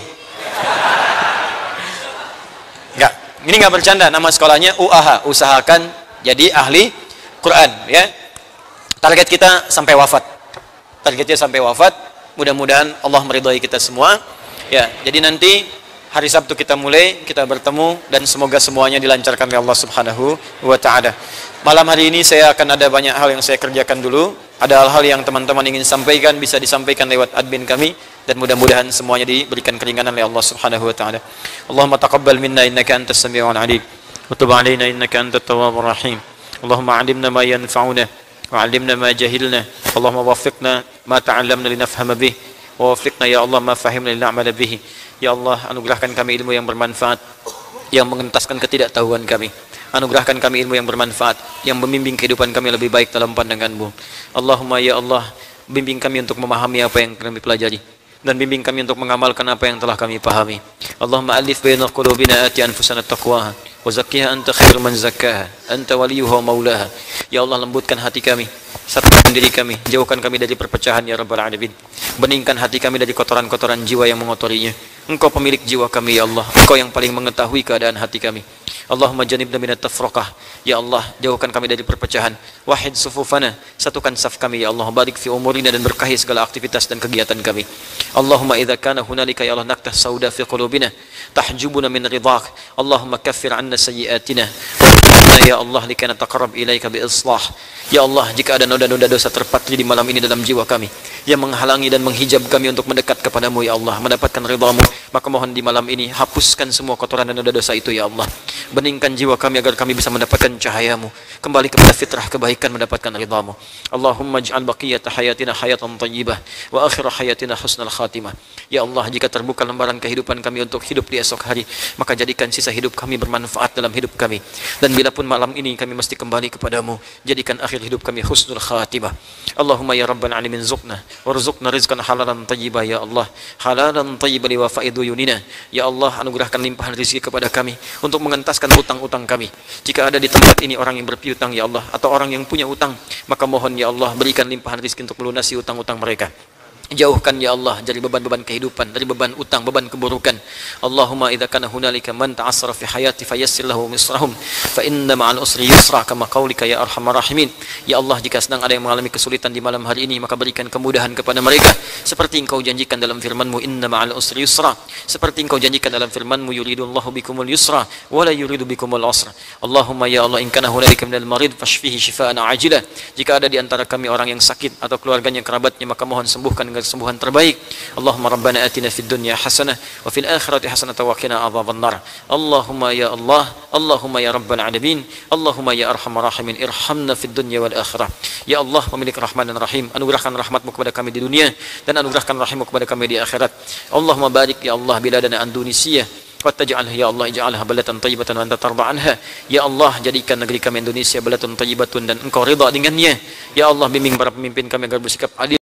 Enggak. Ini nggak bercanda. Nama sekolahnya U A H. Usahakan jadi ahli Quran. Ya. Target kita sampai wafat. Targetnya sampai wafat. Mudah-mudahan Allah meridhai kita semua. Ya, jadi nanti hari Sabtu kita mulai, kita bertemu, dan semoga semuanya dilancarkan oleh Allah Subhanahu wa taala. Malam hari ini saya akan ada banyak hal yang saya kerjakan dulu. Ada hal-hal yang teman-teman ingin sampaikan, bisa disampaikan lewat admin kami, dan mudah-mudahan semuanya diberikan keringanan oleh Allah Subhanahu wa taala. Allahumma taqabbal minna innaka antas samiul alim wa tub alaina innaka antat tawwabur rahim. Allahumma 'allimna ma yanfa'una وعلمنا ما جهلنا اللهم وفقنا ما تعلمنا لنفهم به ووفقنا ya Allah ma fahimna lina'mal bihi. Ya Allah, anugerahkan kami ilmu yang bermanfaat, yang mengentaskan ketidaktahuan kami. Anugerahkan kami ilmu yang bermanfaat, yang membimbing kehidupan kami lebih baik dalam pandangan-Mu. Allahumma ya Allah, bimbing kami untuk memahami apa yang kami pelajari, dan bimbing kami untuk mengamalkan apa yang telah kami pahami. Allahumma alif baina qulubina ati anfusana taqwaha wa zakkiha anta khairu man zakkaha anta waliyuha wa maulaha. Ya Allah, lembutkan hati kami, satukan diri kami, jauhkan kami dari perpecahan ya rabbal alamin. Beningkan hati kami dari kotoran-kotoran jiwa yang mengotorinya. Engkau pemilik jiwa kami ya Allah, Engkau yang paling mengetahui keadaan hati kami. Allahumma janibna minat tafraqah. Ya Allah, jauhkan kami dari perpecahan. Wahid sufufana, satukan saf kami ya Allah. Barik fi umurina, dan berkahi segala aktivitas dan kegiatan kami. Allahumma idza kana hunalika ya Allah naktah sauda fi qulubina tahjubuna min ridhak. Allahumma kaffir 'anna sayyi'atina wa ya Allah likana taqarrab ilaika bi islah. Ya Allah, jika ada noda-noda dosa terpatri di malam ini dalam jiwa kami yang menghalangi dan menghijab kami untuk mendekat kepadamu ya Allah, mendapatkan ridhamu, maka mohon di malam ini hapuskan semua kotoran dan noda dosa itu ya Allah. Beningkan jiwa kami agar kami bisa mendapatkan cahayamu, kembali kepada fitrah kebaikan, mendapatkan ridhamu. Allahumma ij'al baqiyata hayatina hayatan thayyibah wa akhir hayatina husnal khatimah. Ya Allah, jika terbuka lembaran kehidupan kami untuk hidup di esok hari, maka jadikan sisa hidup kami bermanfaat dalam hidup kami, dan bila pun malam ini kami mesti kembali kepadamu, jadikan akhir hidup kami husnul khatimah. Allahumma ya rabbal alamin zuqna warzuqna rizqan halalan thayyibah ya Allah, halalan thayyiban li wafa'i duyunina. Ya Allah, anugerahkan limpahan rezeki kepada kami untuk mengentaskan utang-utang kami. Jika ada di tempat ini orang yang berpiutang ya Allah, atau orang yang punya utang, maka mohon ya Allah berikan limpahan rezeki untuk melunasi utang-utang mereka. Jauhkan ya Allah dari beban-beban kehidupan, dari beban utang, beban keburukan. Allahumma idza kana hunalika man ta'assara fi hayati fayassir lahu misrahum fa inna ma'al usri yusra kama qaulika ya arhamar rahimin. Ya Allah, jika sedang ada yang mengalami kesulitan di malam hari ini, maka berikan kemudahan kepada mereka, seperti Engkau janjikan dalam firman-Mu inna ma'al usri yusra, seperti Engkau janjikan dalam firman-Mu yuridullahu bikumul yusra wa la yuridu bikumul usra. Allahumma ya Allah, in kana hunalika minal marid fashfihi shifaa'an ajilah. Jika ada di antara kami orang yang sakit atau keluarganya, kerabatnya, maka mohon sembuhkan kesembuhan terbaik. Allahumma rabbana atina fid dunya hasanah wa fil akhirati hasanah wa qina adzabannar. Allahumma ya Allah, Allahumma ya rabbal alamin, Allahumma ya arhamar rahimin, irhamna fid dunya wal akhirah. Ya Allah, pemilik rahman dan rahim, anugerahkan rahmat-Mu kepada kami di dunia, dan anugerahkan rahim-Mu kepada kami di akhirat. Allahumma barik ya Allah biladana Indonesia, wataj'alha ya Allah, ij'alha balatan thayyibatan wa anta tarda anha. Ya Allah, jadikan negeri kami Indonesia balatan thayyibatun, dan Engkau ridha dengannya. Ya Allah, bimbing para pemimpin kami agar bersikap adil